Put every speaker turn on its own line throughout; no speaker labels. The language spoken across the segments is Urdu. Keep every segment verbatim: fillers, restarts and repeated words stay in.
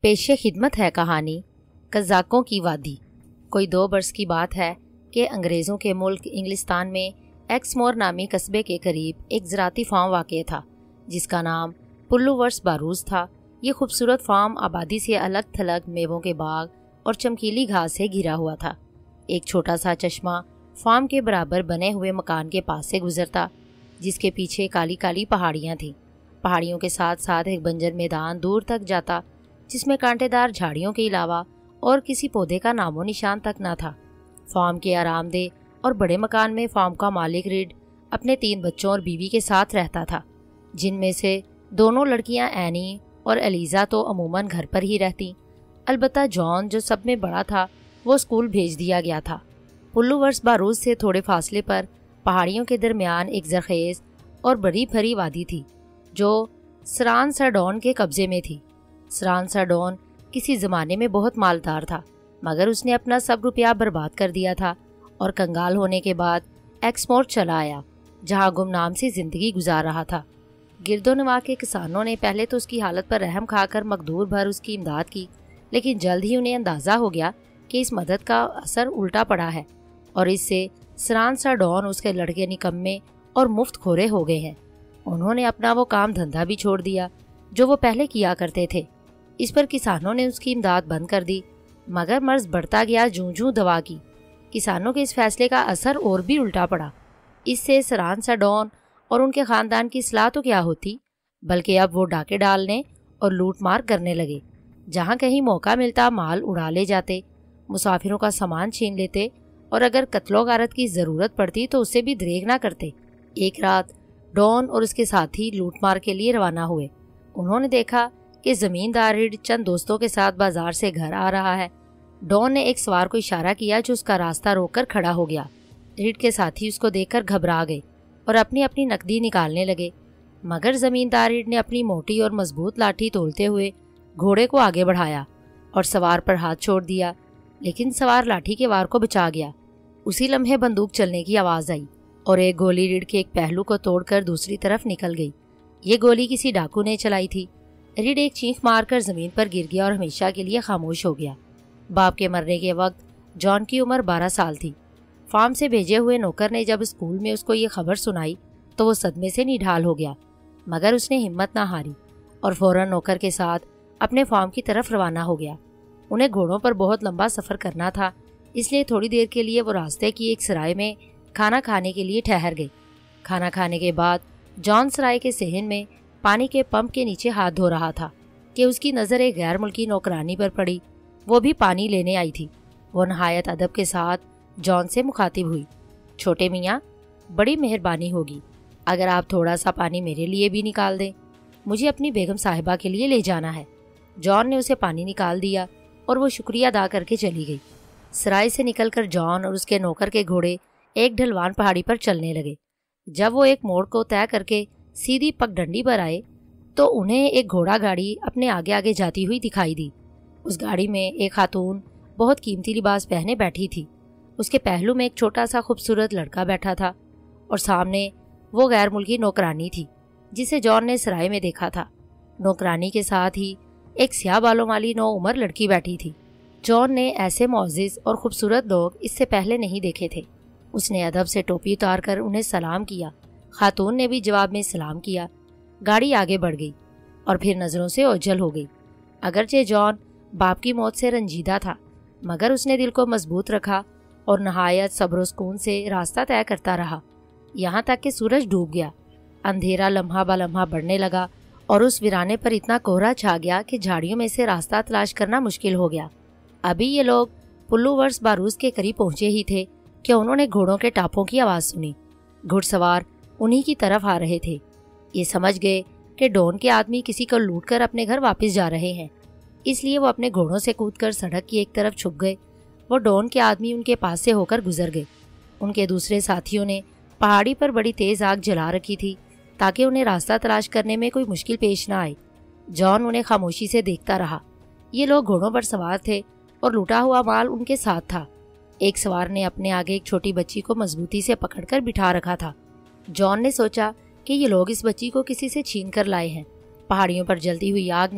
پیش خدمت ہے کہانی قزاقوں کی وادی۔ کوئی دو برس کی بات ہے کہ انگریزوں کے ملک انگلستان میں ایکسمور نامی قصبے کے قریب ایک زراعتی فارم واقع تھا جس کا نام پلو ورس باروز تھا۔ یہ خوبصورت فارم آبادی سے الگ تھلگ میووں کے باغ اور چمکیلی گھاس سے گھرا ہوا تھا۔ ایک چھوٹا سا چشمہ فارم کے برابر بنے ہوئے مکان کے پاس سے گزرتا جس کے پیچھے کالی کالی پہاڑیاں تھیں۔ پہاڑیوں کے ساتھ ساتھ ایک بنجر میدان دور تک جاتا جس میں کانٹے دار جھاڑیوں کے علاوہ اور کسی پودے کا نام و نشان تک نہ تھا۔ فارم کے آرام دہ اور بڑے مکان میں فارم کا مالک ریڈ اپنے تین بچوں اور بیوی کے ساتھ رہتا تھا، جن میں سے دونوں لڑکیاں اینی اور ایلیزا تو عموماً گھر پر ہی رہتیں۔ البتہ جان جو سب میں بڑا تھا وہ اسکول بھیج دیا گیا تھا۔ پلو ورس باروز سے تھوڑے فاصلے پر پہاڑیوں کے درمیان ایک زرخیز اور بڑی بھری وادی تھی جو سران سرڈون کے قبضے میں تھی۔ سران سرڈون کسی زمانے میں بہت مالدار تھا، مگر اس نے اپنا سب روپیہ برباد کر دیا تھا اور کنگال ہونے کے بعد ایکسمور چلا آیا جہاں گمنام سی زندگی گزار رہا تھا۔ گرد و نواح کے کسانوں نے پہلے تو اس کی حالت پر رحم کھا کر مقدور بھر اس کی امداد کی، لیکن جلد ہی انہیں اندازہ ہو گیا کہ اس مدد کا اثر الٹا پڑا ہے اور اس سے سران سرڈون اس کے لڑکے نکمے اور مفت کھورے ہو گئے ہیں۔ انہوں نے اپنا وہ کام دھندہ بھی چھوڑ دیا جو وہ پہلے کیا کرتے تھے۔ اس پر کسانوں نے اس کی امداد بند کر دی، مگر مرض بڑھتا گیا جوں جوں دوا کی۔ کسانوں کے اس فیصلے کا اثر اور بھی الٹا پڑا۔ اس سے سران سرڈون اور ان کے خاندان کی اصلاح تو کیا ہوتی، بلکہ اب وہ ڈاکے ڈالنے اور لوٹ مار کرنے لگے۔ جہاں کہیں موقع ملتا مال اڑا لے جاتے، مسافروں کا سامان چھین لیتے اور اگر قتل و غارت کی ضرورت پڑتی تو اسے بھی دریغ نہ کرتے۔ ایک رات ڈون اور اس کے ساتھی لوٹ مار کے لیے روانہ ہوئے۔ انہوں نے دیکھا کہ زمیندار ریڈ چند دوستوں کے ساتھ بازار سے گھر آ رہا ہے۔ ڈون نے ایک سوار کو اشارہ کیا جو اس کا راستہ روک کر کھڑا ہو گیا۔ ریڈ کے ساتھی اس کو دیکھ کر گھبرا گئے اور اپنی اپنی نقدی نکالنے لگے، مگر زمیندار ریڈ نے اپنی موٹی اور مضبوط لاٹھی تولتے ہوئے گھوڑے کو آگے بڑھایا اور سوار پر ہاتھ چھوڑ دیا، لیکن سوار لاٹھی کے وار کو بچا گیا۔ اسی لمحے بندوق چلنے کی آواز آئی اور ایک گولی ریڈ کے ایک پہلو کو توڑ کر دوسری طرف نکل گئی۔ یہ گولی کسی ڈاکو نے چلائی تھی۔ ریڈ ایک چینخ مار کر زمین پر گر گیا اور ہمیشہ کے لیے خاموش ہو گیا۔ باپ کے مرنے کے وقت جان کی عمر بارہ سال تھی۔ فارم سے بھیجے ہوئے نوکر نے جب اسکول میں اس کو یہ خبر سنائی تو وہ صدمے سے نڈھال ہو گیا، مگر اس نے ہمت نہ ہاری اور فوراً نوکر کے ساتھ اپنے فارم کی طرف روانہ ہو گیا۔ انہیں گھوڑوں پر بہت لمبا سفر کرنا تھا، اس لیے تھوڑی دیر کے لیے وہ راستے کی ایک سرائے میں کھانا کھانے کے لیے ٹھہر گئے۔ کھانا کھانے کے بعد جان سرائے کے صحن میں پانی کے پمپ کے نیچے ہاتھ دھو رہا تھا کہ اس کی نظر ایک غیر ملکی نوکرانی پر پڑی۔ وہ بھی پانی لینے آئی تھی۔ وہ نہایت ادب کے ساتھ جان سے مخاطب ہوئی۔ چھوٹے میاں، بڑی مہربانی ہوگی اگر آپ تھوڑا سا پانی میرے لیے بھی نکال دیں، مجھے اپنی بیگم صاحبہ کے لیے لے جانا ہے۔ جان نے اسے پانی نکال دیا اور وہ شکریہ ادا کر کے چلی گئی۔ سرائے سے نکل کر جان اور اس کے نوکر کے گھوڑے ایک ڈھلوان پہاڑی پر چلنے لگے۔ جب وہ ایک موڑ کو طے کر کے سیدھی پگ ڈنڈی پر آئے تو انہیں ایک گھوڑا گاڑی اپنے آگے آگے جاتی ہوئی دکھائی دی۔ اس گاڑی میں ایک خاتون بہت قیمتی لباس پہنے بیٹھی تھی۔ اس کے پہلو میں ایک چھوٹا سا خوبصورت لڑکا بیٹھا تھا اور سامنے وہ غیر ملکی نوکرانی تھی جسے جان نے سرائے میں دیکھا تھا۔ نوکرانی کے ساتھ ہی ایک سیاہ بالوں والی نو عمر لڑکی بیٹھی تھی۔ جان نے ایسے معزز اور خوبصورت لوگ اس سے پہلے نہیں دیکھے تھے۔ اس نے ادب سے ٹوپی اتار کر انہیں سلام کیا۔ خاتون نے بھی جواب میں سلام کیا۔ گاڑی آگے بڑھ گئی اور پھر نظروں سے اوجھل ہو گئی۔ اگرچہ جان باپ کی موت سے رنجیدہ تھا، مگر اس نے دل کو مضبوط رکھا اور نہایت صبر و سکون سے راستہ طے کرتا رہا، یہاں تک کہ سورج ڈوب گیا۔ اندھیرا لمحہ بہ لمحہ بڑھنے لگا اور اس ویرانے پر اتنا کوہرا چھا گیا کہ جھاڑیوں میں سے راستہ تلاش کرنا مشکل ہو گیا۔ ابھی یہ لوگ پلو ورس باروز کے قریب پہنچے ہی تھے کہ انہوں نے گھوڑوں کے ٹاپوں کی آواز سنی۔ گھڑ سوار انہی کی طرف آ رہے تھے۔ یہ سمجھ گئے کہ ڈون کے آدمی کسی کو لوٹ کر اپنے گھر واپس جا رہے ہیں، اس لیے وہ اپنے گھوڑوں سے کود کر سڑک کی ایک طرف چھپ گئے۔ وہ ڈون کے آدمی ان کے پاس سے ہو کر گزر گئے۔ ان کے دوسرے ساتھیوں نے پہاڑی پر بڑی تیز آگ جلا رکھی تھی تاکہ انہیں راستہ تلاش کرنے میں کوئی مشکل پیش نہ آئے۔ جان انہیں خاموشی سے دیکھتا رہا۔ یہ لوگ گھوڑوں پر سوار تھے اور لوٹا ہوا مال ان کے ساتھ تھا۔ ایک سوار نے اپنے آگے ایک چھوٹی بچی کو مضبوطی سے پکڑ کر بٹھا رکھا تھا۔ جان نے سوچا کہ یہ لوگ اس بچی کو کسی سے چھین کر لائے ہیں۔ پہاڑیوں پر جلتی ہوئی آگ نے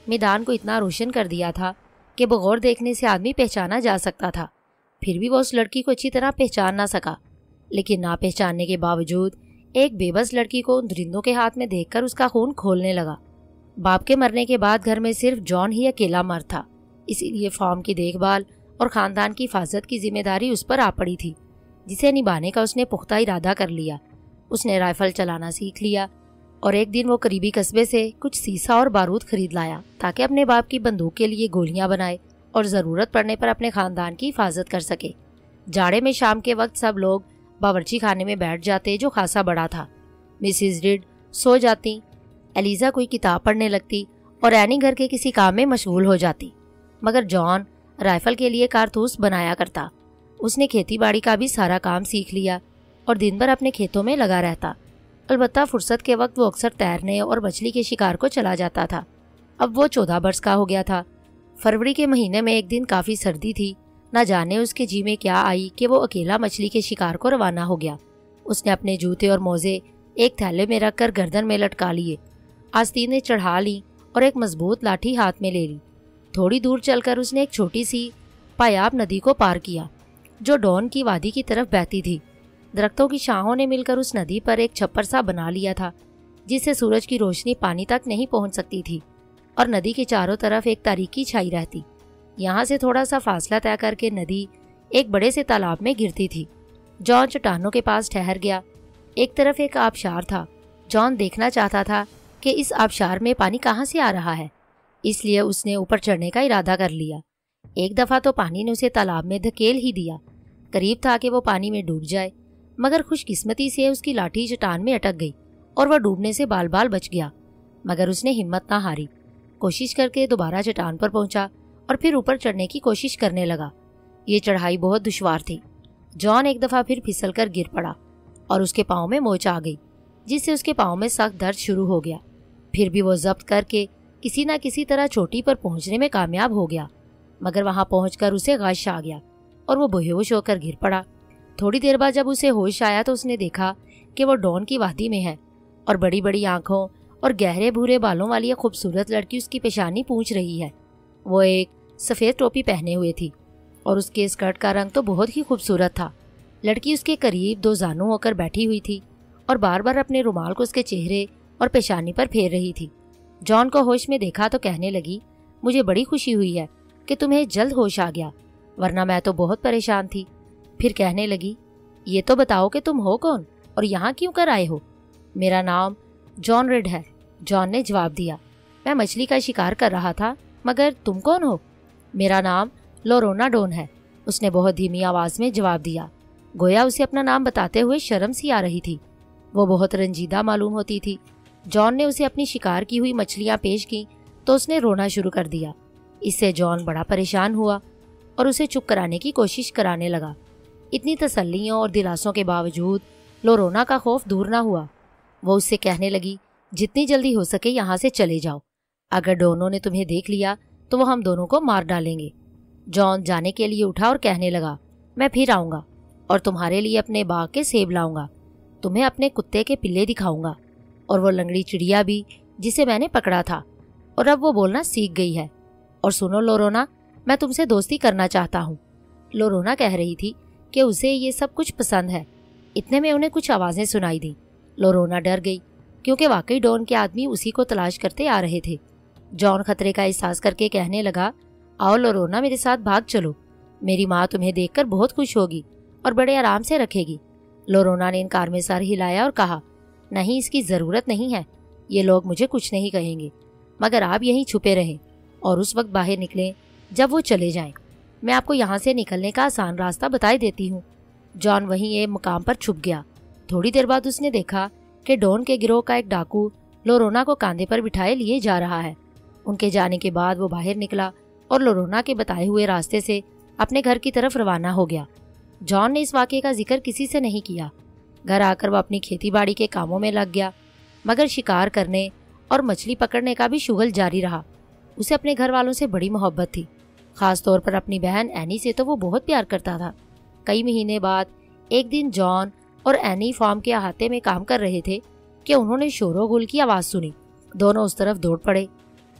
میدان کو اتنا روشن کر دیا تھا کہ بغور دیکھنے سے آدمی پہچانا جا سکتا تھا۔ پھر بھی وہ اس لڑکی کو اچھی طرح پہچان نہ سکا، لیکن نہ پہچاننے کے باوجود ایک بے بس لڑکی کو ان درندوں کے ہاتھ میں دیکھ کر اس کا خون کھولنے لگا۔ باپ کے مرنے کے بعد گھر میں صرف جان ہی اکیلا مرد تھا، اسی لیے فارم کی دیکھ بھال اور خاندان کی حفاظت کی ذمہ داری اس پر آ پڑی تھی، جسے نبھانے کا اس نے پختہ ارادہ کر لیا۔ اس نے رائفل چلانا سیکھ لیا اور ایک دن وہ قریبی قصبے سے کچھ سیسا اور بارود خرید لایا تاکہ اپنے باپ کی بندوق کے لیے گولیاں بنائے اور ضرورت پڑنے پر اپنے خاندان کی حفاظت کر سکے۔ جاڑے میں شام کے وقت سب لوگ باورچی خانے میں بیٹھ جاتے جو خاصا بڑا تھا۔ مسز ریڈ سو جاتی، ایلیزا کوئی کتاب پڑھنے لگتی اور اینی گھر کے کسی کام میں مشغول ہو جاتی، مگر جان رائفل کے لیے کارتوس بنایا کرتا۔ اس نے کھیتی باڑی کا بھی سارا کام سیکھ لیا اور دن بھر اپنے کھیتوں میں لگا رہتا۔ البتہ فرصت کے وقت وہ اکثر تیرنے اور مچھلی کے شکار کو چلا جاتا تھا۔ اب وہ چودہ برس کا ہو گیا تھا۔ فروری کے مہینے میں ایک دن کافی سردی تھی، نہ جانے اس کے جی میں کیا آئی کہ وہ اکیلا مچھلی کے شکار کو روانہ ہو گیا۔ اس نے اپنے جوتے اور موزے ایک تھیلے میں رکھ کر گردن میں لٹکا لیے، آستینیں چڑھا لی اور ایک مضبوط لاٹھی ہاتھ میں لے لی۔ تھوڑی دور چل کر اس نے ایک چھوٹی سی پایاب ندی کو پار کیا جو ڈون کی وادی کی طرف بہتی تھی۔ درختوں کی شاخوں نے مل کر اس ندی پر ایک چھپر سا بنا لیا تھا جس سے سورج کی روشنی پانی تک نہیں پہنچ سکتی تھی اور ندی کے چاروں طرف ایک تاریکی چھائی رہتی۔ یہاں سے تھوڑا سا فاصلہ طے کر کے ندی ایک بڑے سے تالاب میں گرتی تھی۔ جان چٹانوں کے پاس ٹھہر گیا۔ ایک طرف ایک آبشار تھا۔ جان دیکھنا چاہتا تھا کہ اس آبشار میں پانی کہاں سے آ رہا ہے، اس لیے اس نے اوپر چڑھنے کا ارادہ کر لیا۔ ایک دفعہ تو پانی نے اسے تالاب میں دھکیل ہی دیا، قریب تھا کہ وہ پانی میں ڈوب جائے، مگر خوش قسمتی سے اس کی لاٹھی چٹان میں اٹک گئی اور وہ ڈوبنے سے بال بال بچ گیا۔ مگر اس نے ہمت نہ ہاری، کوشش کر کے دوبارہ چٹان پر پہنچا اور پھر اوپر چڑھنے کی کوشش کرنے لگا۔ یہ چڑھائی بہت دشوار تھی۔ جان ایک دفعہ پھر پھسل کر گر پڑا اور اس کے پاؤں میں موچ آ گئی، جس سے اس کے پاؤں میں سخت درد شروع ہو گیا۔ پھر بھی وہ ضبط کر کے کسی نہ کسی طرح چوٹی پر پہنچنے میں کامیاب ہو گیا، مگر وہاں پہنچ کر اسے غش آ گیا اور وہ بے ہوش ہو کر گر پڑا۔ تھوڑی دیر بعد جب اسے ہوش آیا تو اس نے دیکھا کہ وہ ڈون کی وادی میں ہے اور بڑی بڑی آنکھوں اور گہرے بھورے بالوں والی ایک خوبصورت لڑکی اس کی پیشانی پونچھ رہی ہے۔ وہ ایک سفید ٹوپی پہنے ہوئے تھی اور اس کے اسکرٹ کا رنگ تو بہت ہی خوبصورت تھا۔ لڑکی اس کے قریب دو زانو ہو کر بیٹھی ہوئی تھی اور بار بار اپنے رومال کو اس کے چہرے اور پیشانی پر پھیر رہی تھی۔ جان کو ہوش میں دیکھا تو کہنے لگی، مجھے بڑی خوشی ہوئی ہے کہ تمہیں جلد ہوش آ گیا، ورنہ میں تو بہت پریشان تھی۔ پھر کہنے لگی، یہ تو بتاؤ کہ تم ہو کون اور یہاں کیوں کر آئے ہو؟ میرا نام جان ریڈ ہے، جان نے جواب دیا۔ میں مچھلی کا شکار کر رہا تھا، مگر تم کون ہو؟ میرا نام لورونا ڈون ہے، اس نے بہت دھیمی آواز میں جواب دیا، گویا اسے اپنا نام بتاتے ہوئے شرم سی آ رہی تھی۔ وہ بہت رنجیدہ معلوم ہوتی تھی۔ جان نے اسے اپنی شکار کی ہوئی مچھلیاں پیش کی تو اس نے رونا شروع کر دیا۔ اس سے جان بڑا پریشان ہوا اور اسے چپ کرانے کی کوشش کرانے لگا۔ اتنی تسلیوں اور دلاسوں کے باوجود لورونا کا خوف دور نہ ہوا۔ وہ اس سے کہنے لگی، جتنی جلدی ہو سکے یہاں سے چلے جاؤ، اگر ڈونوں نے تمہیں دیکھ لیا تو وہ ہم دونوں کو مار ڈالیں گے۔ جان جانے کے لیے اٹھا اور کہنے لگا، میں پھر آؤں گا اور تمہارے لیے اپنے باغ کے سیب لاؤں گا، تمہیں اپنے کتے کے پلے دکھاؤں گا اور وہ لنگڑی چڑیا بھی جسے میں نے پکڑا تھا اور اب وہ بولنا سیکھ گئی ہے۔ اور سنو لورونا، میں تم سے دوستی کرنا چاہتا ہوں۔ لورونا کہہ رہی تھی کہ اسے یہ سب کچھ پسند ہے۔ اتنے میں انہیں کچھ آوازیں سنائی دیں۔ لورونا ڈر گئی کیونکہ واقعی ڈون کے آدمی اسی کو تلاش کرتے آ رہے تھے۔ جان خطرے کا احساس کر کے کہنے لگا، آؤ لورونا، میرے ساتھ بھاگ چلو، میری ماں تمہیں دیکھ کر بہت خوش ہوگی اور بڑے آرام سے رکھے گی۔ لورونا نے انکار میں سر ہلایا اور کہا، نہیں، اس کی ضرورت نہیں ہے، یہ لوگ مجھے کچھ نہیں کہیں گے، مگر آپ یہیں چھپے رہیں اور اس وقت باہر نکلیں جب وہ چلے جائیں۔ میں آپ کو یہاں سے نکلنے کا آسان راستہ بتائی دیتی ہوں۔ جان وہیں ایک مقام پر چھپ گیا۔ تھوڑی دیر بعد اس نے دیکھا کہ ڈون کے گروہ کا ایک ڈاکو لورونا کو کاندھے پر بٹھائے لیے جا رہا ہے۔ ان کے جانے کے بعد وہ باہر نکلا اور لورونا کے بتائے ہوئے راستے سے اپنے گھر کی طرف روانہ ہو گیا۔ جان نے اس واقعے کا ذکر کسی سے نہیں کیا۔ گھر آ کر وہ اپنی کھیتی باڑی کے کاموں میں لگ گیا، مگر شکار کرنے اور مچھلی پکڑنے کا بھی شغل جاری رہا۔ اسے اپنے گھر والوں سے بڑی محبت تھی، خاص طور پر اپنی بہن اینی سے تو وہ بہت پیار کرتا تھا۔ کئی مہینے بعد ایک دن جان اور اینی فارم کے احاطے میں کام کر رہے تھے کہ انہوں نے شور و غل کی آواز سنی۔ دونوں اس طرف دوڑ پڑے۔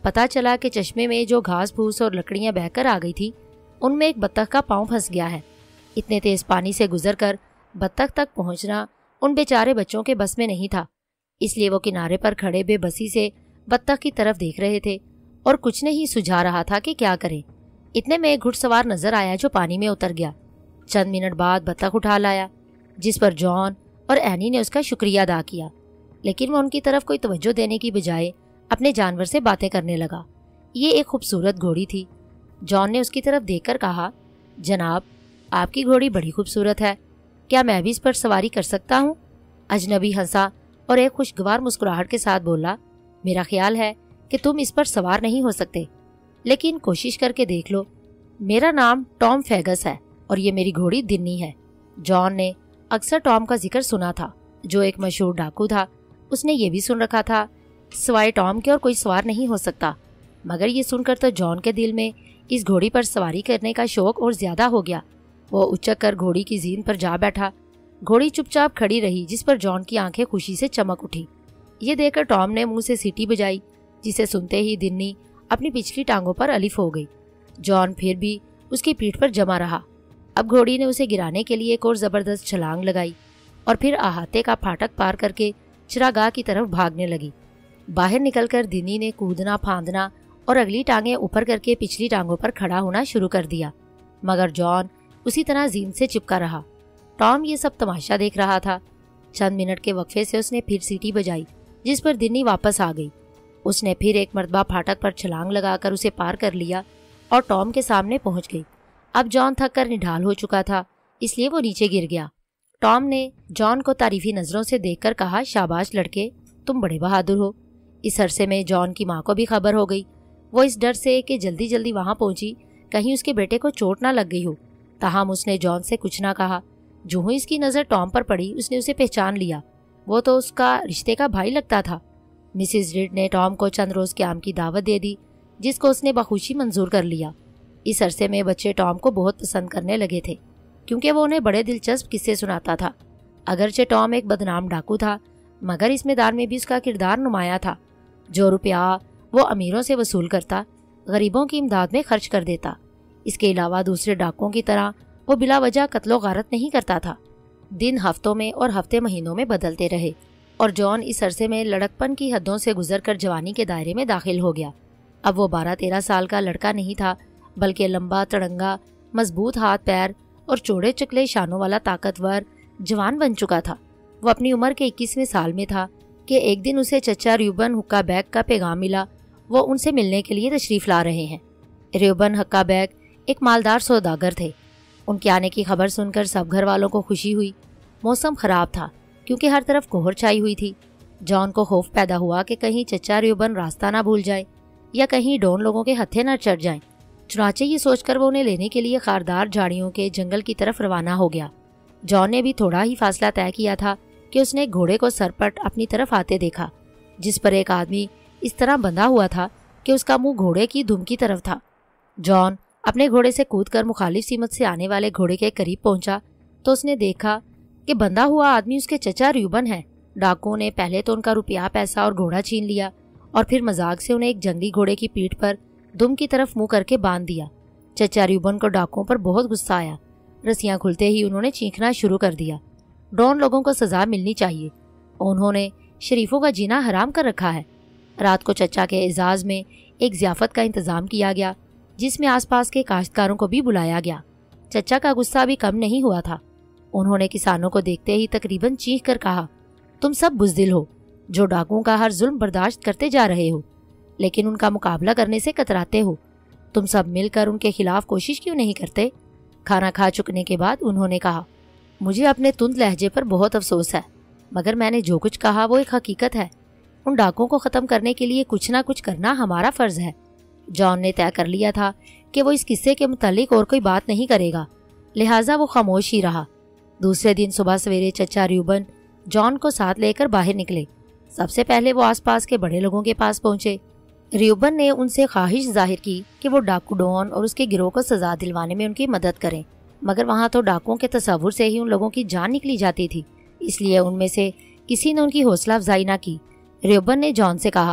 پتہ چلا کہ چشمے میں جو گھاس پھوس اور لکڑیاں بہہ کر آ گئی تھی ان میں ایک بطخ کا پاؤں پھنس گیا ہے۔ اتنے تیز پانی سے گزر کر بطخ تک پہنچنا ان بیچارے بچوں کے بس میں نہیں تھا، اس لیے وہ کنارے پر کھڑے بے بسی سے بطخ کی طرف دیکھ رہے تھے اور کچھ نہیں سجھا رہا تھا کہ کیا کریں۔ اتنے میں ایک گھڑ سوار نظر آیا جو پانی میں اتر گیا۔ چند منٹ بعد بطخ اٹھا لایا، جس پر جان اور اینی نے اس کا شکریہ ادا کیا، لیکن وہ ان کی طرف کوئی توجہ دینے کی بجائے اپنے جانور سے باتیں کرنے لگا۔ یہ ایک خوبصورت گھوڑی تھی۔ جان نے اس کی طرف دیکھ کر کہا، جناب آپ کی گھوڑی بڑی خوبصورت ہے، کیا میں بھی اس پر سواری کر سکتا ہوں؟ اجنبی ہنسا اور ایک خوشگوار مسکراہٹ کے ساتھ بولا، میرا خیال ہے کہ تم اس پر سوار نہیں ہو سکتے، لیکن کوشش کر کے دیکھ لو۔ میرا نام ٹام فیگس ہے اور یہ میری گھوڑی دنی ہے۔ جان نے اکثر ٹام کا ذکر سنا تھا جو ایک مشہور ڈاکو تھا۔ اس نے یہ بھی سن رکھا تھا سوائے ٹام کے اور کوئی سوار نہیں ہو سکتا، مگر یہ سن کر تو جان کے دل میں اس گھوڑی پر سواری کرنے کا شوق اور زیادہ ہو گیا۔ وہ اچک کر گھوڑی کی زین پر جا بیٹھا۔ گھوڑی چپ چاپ کھڑی رہی، جس پر جان کی آنکھیں خوشی سے چمک اٹھی۔ یہ دیکھ کر ٹام نے منہ سے سیٹی بجائی، جسے سنتے ہی دنی اپنی پچھلی ٹانگوں پر الف ہو گئی۔ جان پھر بھی اس کی پیٹھ پر جمع رہا۔ اب گھوڑی نے اسے گرانے کے لیے ایک اور زبردست چھلانگ لگائی اور پھر احاطے کا پھاٹک پار کر کے چراگاہ کی طرف بھاگنے لگی۔ باہر نکل کر دنی نے کودنا پھاندنا اور اگلی ٹانگیں اوپر کر کے پچھلی ٹانگوں پر کھڑا ہونا شروع کر دیا، مگر جان اسی طرح زین سے چپکا رہا۔ ٹام یہ سب تماشا دیکھ رہا تھا۔ چند منٹ کے وقفے سے اس نے پھر سیٹی بجائی، جس پر دنی واپس آ گئی۔ اس نے پھر ایک مرتبہ پھاٹک پر چھلانگ لگا کر اسے پار کر لیا اور ٹام کے سامنے پہنچ گئی۔ اب جان تھک کر نڈھال ہو چکا تھا، اس لیے وہ نیچے گر گیا۔ ٹام نے جان کو تعریفی نظروں سے دیکھ کر کہا، شاباش لڑکے، تم بڑے بہادر ہو۔ اس عرصے میں جان کی ماں کو بھی خبر ہو گئی۔ وہ اس ڈر سے کہ جلدی جلدی وہاں پہنچی کہیں اس کے بیٹے کو چوٹ نہ لگ گئی ہو، تاہم اس نے جان سے کچھ نہ کہا۔ جو ہی اس کی نظر ٹام پر پڑی اس نے اسے پہچان لیا، وہ تو اس کا رشتے کا بھائی لگتا تھا۔ مسز ریڈ نے ٹام کو چند روز قیام کی دعوت دے دی، جس کو اس نے بخوشی منظور کر لیا۔ اس عرصے میں بچے ٹام کو بہت پسند کرنے لگے تھے، کیونکہ وہ انہیں بڑے دلچسپ قصے سناتا تھا۔ اگرچہ ٹام ایک بدنام ڈاکو تھا، مگر اس میدان میں بھی اس کا کردار نمایاں تھا۔ جو روپیہ وہ امیروں سے وصول کرتا، غریبوں کی امداد میں خرچ کر دیتا۔ اس کے علاوہ دوسرے ڈاکوؤں کی طرح وہ بلا وجہ قتل و غارت نہیں کرتا تھا۔ دن ہفتوں میں اور ہفتے مہینوں میں بدلتے رہے اور جان اس عرصے میں لڑکپن کی حدوں سے گزر کر جوانی کے دائرے میں داخل ہو گیا۔ اب وہ بارہ تیرہ سال کا لڑکا نہیں تھا، بلکہ لمبا تڑنگا، مضبوط ہاتھ پیر اور چوڑے چکلے شانوں والا طاقتور جوان بن چکا تھا۔ وہ اپنی عمر کے اکیسویں سال میں تھا کہ ایک دن اسے چچا ریوبن حقہ بیگ کا پیغام ملا۔ وہ ان سے ملنے کے لیے تشریف لا رہے ہیں۔ ریوبن حقہ بیگ ایک مالدار سوداگر تھے۔ ان کے آنے کی خبر سن کر سب گھر والوں کو خوشی ہوئی۔ موسم خراب تھا کیونکہ ہر طرف کوہر چھائی ہوئی تھی۔ جان کو خوف پیدا ہوا کہ کہیں چچا ریوبن راستہ نہ بھول جائے یا کہیں ڈون لوگوں کے ہتھے نہ چڑھ جائیں۔ چنانچہ یہ سوچ کر وہ انہیں لینے کے لیے خاردار جھاڑیوں کے جنگل کی طرف روانہ ہو گیا۔ جان نے بھی تھوڑا ہی فاصلہ طے کیا تھا کہ اس نے گھوڑے کو سرپٹ اپنی طرف آتے دیکھا، جس پر ایک آدمی اس طرح بندھا ہوا تھا کہ اس کا منہ گھوڑے کی دم کی طرف تھا۔ جان اپنے گھوڑے سے کود کر مخالف سمت سے آنے والے گھوڑے کے قریب پہنچا تو اس نے دیکھا کہ بندھا ہوا آدمی اس کے چچا ریوبن ہے۔ ڈاکوؤں نے پہلے تو ان کا روپیہ پیسہ اور گھوڑا چھین لیا اور پھر مذاق سے انہیں ایک جنگلی گھوڑے کی پیٹھ پر دم کی طرف منہ کر کے باندھ دیا۔ چچا ریوبن کو ڈاکوؤں پر بہت غصہ آیا۔ رسیاں کھلتے ہی انہوں نے چیخنا شروع کر دیا، ڈون لوگوں کو سزا ملنی چاہیے، انہوں نے شریفوں کا جینا حرام کر رکھا ہے۔ رات کو چچا کے اعزاز میں ایک ضیافت کا انتظام کیا گیا، جس میں آس پاس کے کاشتکاروں کو بھی بلایا گیا۔ چچا کا غصہ بھی کم نہیں ہوا تھا۔ انہوں نے کسانوں کو دیکھتے ہی تقریباً چیخ کر کہا، تم سب بزدل ہو جو ڈاکوؤں کا ہر ظلم برداشت کرتے جا رہے ہو، لیکن ان کا مقابلہ کرنے سے کتراتے ہو۔ تم سب مل کر ان کے خلاف کوشش کیوں نہیں کرتے؟ کھانا کھا چکنے کے بعد انہوں نے کہا، مجھے اپنے تند لہجے پر بہت افسوس ہے، مگر میں نے جو کچھ کہا وہ ایک حقیقت ہے۔ ان ڈاکوؤں کو ختم کرنے کے لیے کچھ نہ کچھ کرنا ہمارا فرض ہے۔ جان نے طے کر لیا تھا کہ وہ اس قصے کے متعلق اور کوئی بات نہیں کرے گا، لہٰذا وہ خاموش ہی رہا۔ دوسرے دن صبح سویرے چچا ریوبن جان کو ساتھ لے کر باہر نکلے۔ سب سے پہلے وہ آس پاس کے بڑے لوگوں کے پاس پہنچے۔ ریوبن نے ان سے خواہش ظاہر کی کہ وہ ڈاکو ڈون اور اس کے گروہ کو سزا دلوانے میں ان کی مدد کریں، مگر وہاں تو ڈاکوؤں کے تصور سے ہی ان لوگوں کی جان نکلی جاتی تھی، اس لیے ان میں سے کسی نے ان کی حوصلہ افزائی نہ کی۔ ریوبن نے جان سے کہا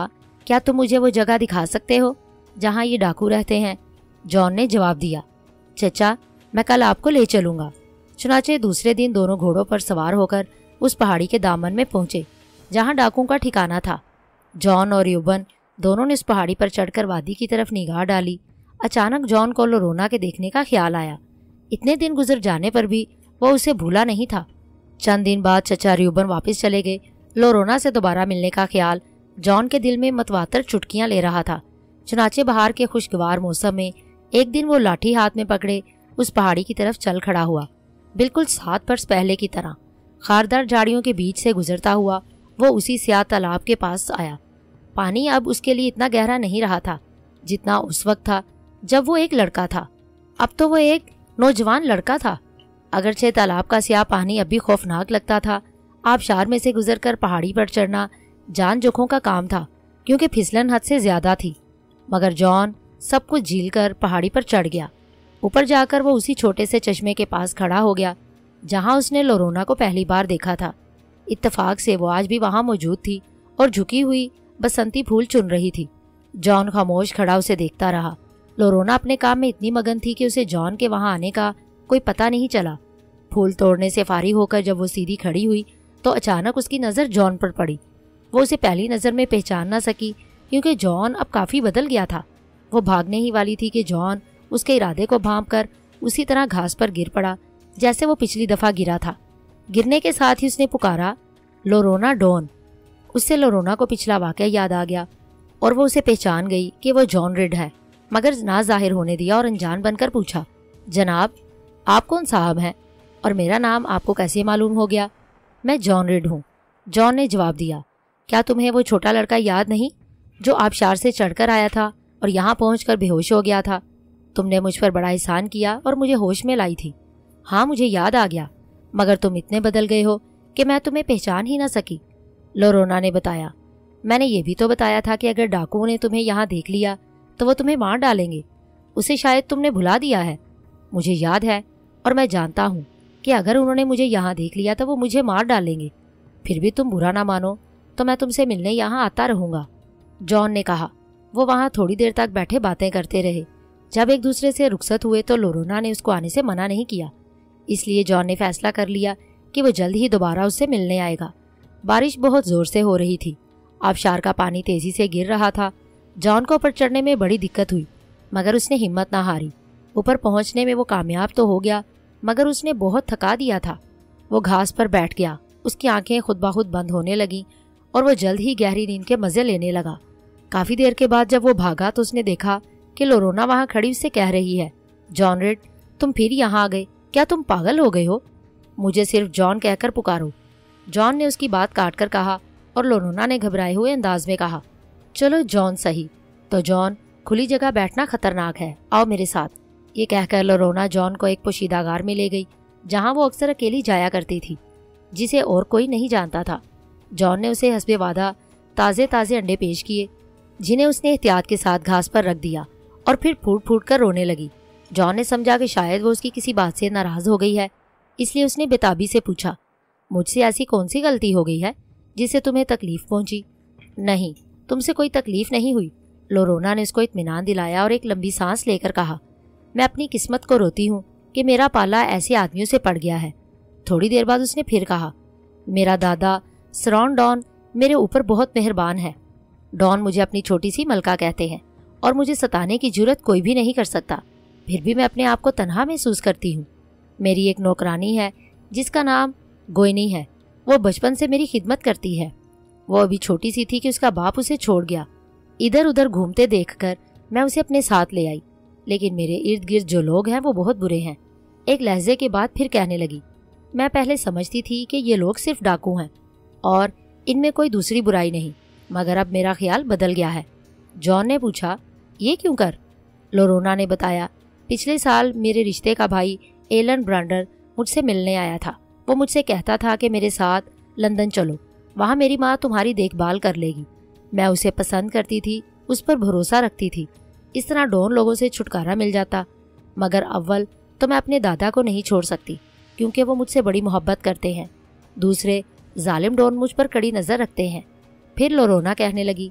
کیا تم مجھے وہ جگہ دکھا سکتے ہو جہاں یہ ڈاکو رہتے ہیں؟ جان نے جواب دیا، چچا میں کل آپ کو لے چلوں گا۔ چنانچہ دوسرے دن دونوں گھوڑوں پر سوار ہو کر اس پہاڑی کے دامن میں پہنچے جہاں ڈاکوؤں کا ٹھکانہ تھا۔ جان اور ریوبن دونوں نے اس پہاڑی پر چڑھ کر وادی کی طرف نگاہ ڈالی۔ اچانک جان کو لورونا کے دیکھنے کا خیال آیا۔ اتنے دن گزر جانے پر بھی وہ اسے بھولا نہیں تھا۔ چند دن بعد چچا ریوبن واپس چلے گئے۔ لورونا سے دوبارہ ملنے کا خیال جان کے دل میں متواتر چٹکیاں لے رہا تھا۔ چنانچہ بہار کے خوشگوار موسم میں ایک دن وہ لاٹھی ہاتھ میں پکڑے اس پہاڑی کی طرف چل کھڑا ہوا، بالکل سات برس پہلے کی طرح۔ خاردار جھاڑیوں کے بیچ سے گزرتا ہوا وہ اسی سیاہ تالاب کے پاس آیا۔ پانی اب اس کے لیے اتنا گہرا نہیں رہا تھا جتنا اس وقت تھا جب وہ ایک لڑکا تھا۔ اب تو وہ ایک نوجوان لڑکا تھا۔ اگرچہ تالاب کا سیاہ پانی اب بھی خوفناک لگتا تھا، آبشار میں سے گزر کر پہاڑی پر چڑھنا جان جوکھوں کا کام تھا کیونکہ پھسلن حد سے زیادہ تھی، مگر جان سب کچھ جھیل کر پہاڑی پر چڑھ گیا۔ اوپر جا کر وہ اسی چھوٹے سے چشمے کے پاس کھڑا ہو گیا جہاں اس نے لورونا کو پہلی بار دیکھا تھا۔ اتفاق سے وہ آج بھی وہاں موجود تھی اور جھکی ہوئی بسنتی پھول چن رہی تھی۔ جان خاموش کھڑا اسے دیکھتا رہا۔ لورونا اپنے کام میں اتنی مگن تھی کہ اسے جان کے وہاں آنے کا کوئی پتہ نہیں چلا۔ پھول توڑنے سے فارغ ہو کر جب وہ سیدھی کھڑی ہوئی تو اچانک اس کی نظر جان پر پڑی۔ وہ اسے پہلی نظر میں پہچان نہ سکی کیونکہ جان اب کافی بدل گیا تھا۔ وہ بھاگنے ہی والی تھی کہ جان اس کے ارادے کو بھانپ کر اسی طرح گھاس پر گر پڑا جیسے وہ پچھلی دفعہ گرا تھا۔ گرنے کے ساتھ ہی اس نے پکارا، لورونا ڈون۔ اس سے لورونا کو پچھلا واقعہ یاد آ گیا اور وہ اسے پہچان گئی کہ وہ جان ریڈ ہے، مگر نہ ظاہر ہونے دیا اور انجان بن کر پوچھا، جناب آپ کون صاحب ہیں اور میرا نام آپ کو کیسے معلوم ہو گیا؟ میں جان ریڈ ہوں، جان نے جواب دیا۔ کیا تمہیں وہ چھوٹا لڑکا یاد نہیں جو آبشار سے چڑھ کر آیا تھا اور یہاں پہنچ کر بے ہوش ہو گیا تھا؟ تم نے مجھ پر بڑا احسان کیا اور مجھے ہوش میں لائی تھی۔ ہاں مجھے یاد آ گیا، مگر تم اتنے بدل گئے ہو کہ میں تمہیں پہچان ہی نہ سکی۔ لورونا نے بتایا، میں نے یہ بھی تو بتایا تھا کہ اگر ڈاکوؤں نے تمہیں یہاں دیکھ لیا تو وہ تمہیں مار ڈالیں گے۔ اسے شاید تم نے بھلا دیا ہے۔ مجھے یاد ہے اور میں جانتا ہوں کہ اگر انہوں نے مجھے یہاں دیکھ لیا تو وہ مجھے مار ڈالیں گے۔ پھر بھی تم برا نہ مانو تو میں تم سے ملنے یہاں آتا رہوں گا، جان نے کہا۔ وہ وہاں تھوڑی دیر تک بیٹھے باتیں کرتے رہے۔ جب ایک دوسرے سے رخصت ہوئے تو لورونا نے اس کو آنے سے منع نہیں کیا، اس لیے جان نے فیصلہ کر لیا کہ وہ جلد ہی دوبارہ اس سے ملنے آئے گا۔ بارش بہت زور سے ہو رہی تھی، آبشار کا پانی تیزی سے گر رہا تھا۔ جان کو اوپر چڑھنے میں بڑی دقت ہوئی، مگر اس نے ہمت نہ ہاری۔ اوپر پہنچنے میں وہ کامیاب تو ہو گیا، مگر اس نے بہت تھکا دیا تھا۔ وہ گھاس پر بیٹھ گیا، اس کی آنکھیں خود بخود بند ہونے لگیں اور وہ جلد ہی گہری نیند کے مزے لینے لگا۔ کافی دیر کے بعد جب وہ بھاگا تو اس نے دیکھا کہ لورونا وہاں کھڑی اس سے کہہ رہی ہے، جان ریڈ تم پھر یہاں آ گئے، کیا تم پاگل ہو گئے ہو؟ مجھے صرف جان کہہ کر پکارو۔ جان نے اس کی بات کاٹ کر کہا اور لورونا نے گھبرائے ہوئے انداز میں کہا، چلو جان صحیح، تو جان کھلی جگہ بیٹھنا خطرناک ہے، آؤ میرے ساتھ۔ یہ کہہ کر لورونا جان کو ایک پوشیدہ غار میں لے گئی جہاں وہ اکثر اکیلی جایا کرتی تھی، جسے اور کوئی نہیں جانتا تھا۔ جان نے اسے حسب وعدہ تازے تازے انڈے پیش کیے جنہیں اس نے احتیاط کے ساتھ گھاس پر رکھ دیا اور پھر پھوٹ پھوٹ کر رونے لگی۔ جان نے سمجھا کہ شاید وہ اس کی کسی بات سے ناراض ہو گئی ہے، اس لیے اس نے بےتابی سے پوچھا، مجھ سے ایسی کون سی غلطی ہو گئی ہے جس سے تمہیں تکلیف پہنچی؟ نہیں، تم سے کوئی تکلیف نہیں ہوئی، لورونا نے اس کو اطمینان دلایا اور ایک لمبی سانس لے کر کہا، میں اپنی قسمت کو روتی ہوں کہ میرا پالا ایسے آدمیوں سے پڑ گیا ہے۔ تھوڑی دیر بعد اس نے پھر کہا، میرا دادا سران ڈان میرے اوپر بہت مہربان ہے۔ ڈان مجھے اپنی چھوٹی سی ملکہ کہتے ہیں اور مجھے ستانے کی جرت کوئی بھی نہیں کر سکتا، پھر بھی میں اپنے آپ کو تنہا محسوس کرتی ہوں۔ میری ایک نوکرانی ہے جس کا نام گوئنی ہے، وہ بچپن سے میری خدمت کرتی ہے۔ وہ ابھی چھوٹی سی تھی کہ اس کا باپ اسے چھوڑ گیا۔ ادھر ادھر گھومتے دیکھ کر میں اسے اپنے ساتھ لے آئی، لیکن میرے ارد گرد جو لوگ ہیں وہ بہت برے ہیں۔ ایک لہجے کے بعد پھر کہنے لگی، میں پہلے سمجھتی تھی کہ یہ لوگ صرف ڈاکو ہیں اور ان میں کوئی دوسری برائی نہیں، مگر اب میرا خیال بدل گیا ہے۔ جان نے پوچھا، یہ کیوں کر؟ لورونا نے بتایا، پچھلے سال میرے رشتے کا بھائی ایلن برانڈر مجھ سے ملنے آیا تھا۔ وہ مجھ سے کہتا تھا کہ میرے ساتھ لندن چلو، وہاں میری ماں تمہاری دیکھ بھال کر لے گی۔ میں اسے پسند کرتی تھی، اس پر بھروسہ رکھتی تھی، اس طرح ڈون لوگوں سے چھٹکارا مل جاتا۔ مگر اول تو میں اپنے دادا کو نہیں چھوڑ سکتی کیونکہ وہ مجھ سے بڑی محبت کرتے ہیں، دوسرے ظالم ڈون مجھ پر کڑی نظر رکھتے ہیں۔ پھر لورونا کہنے لگی،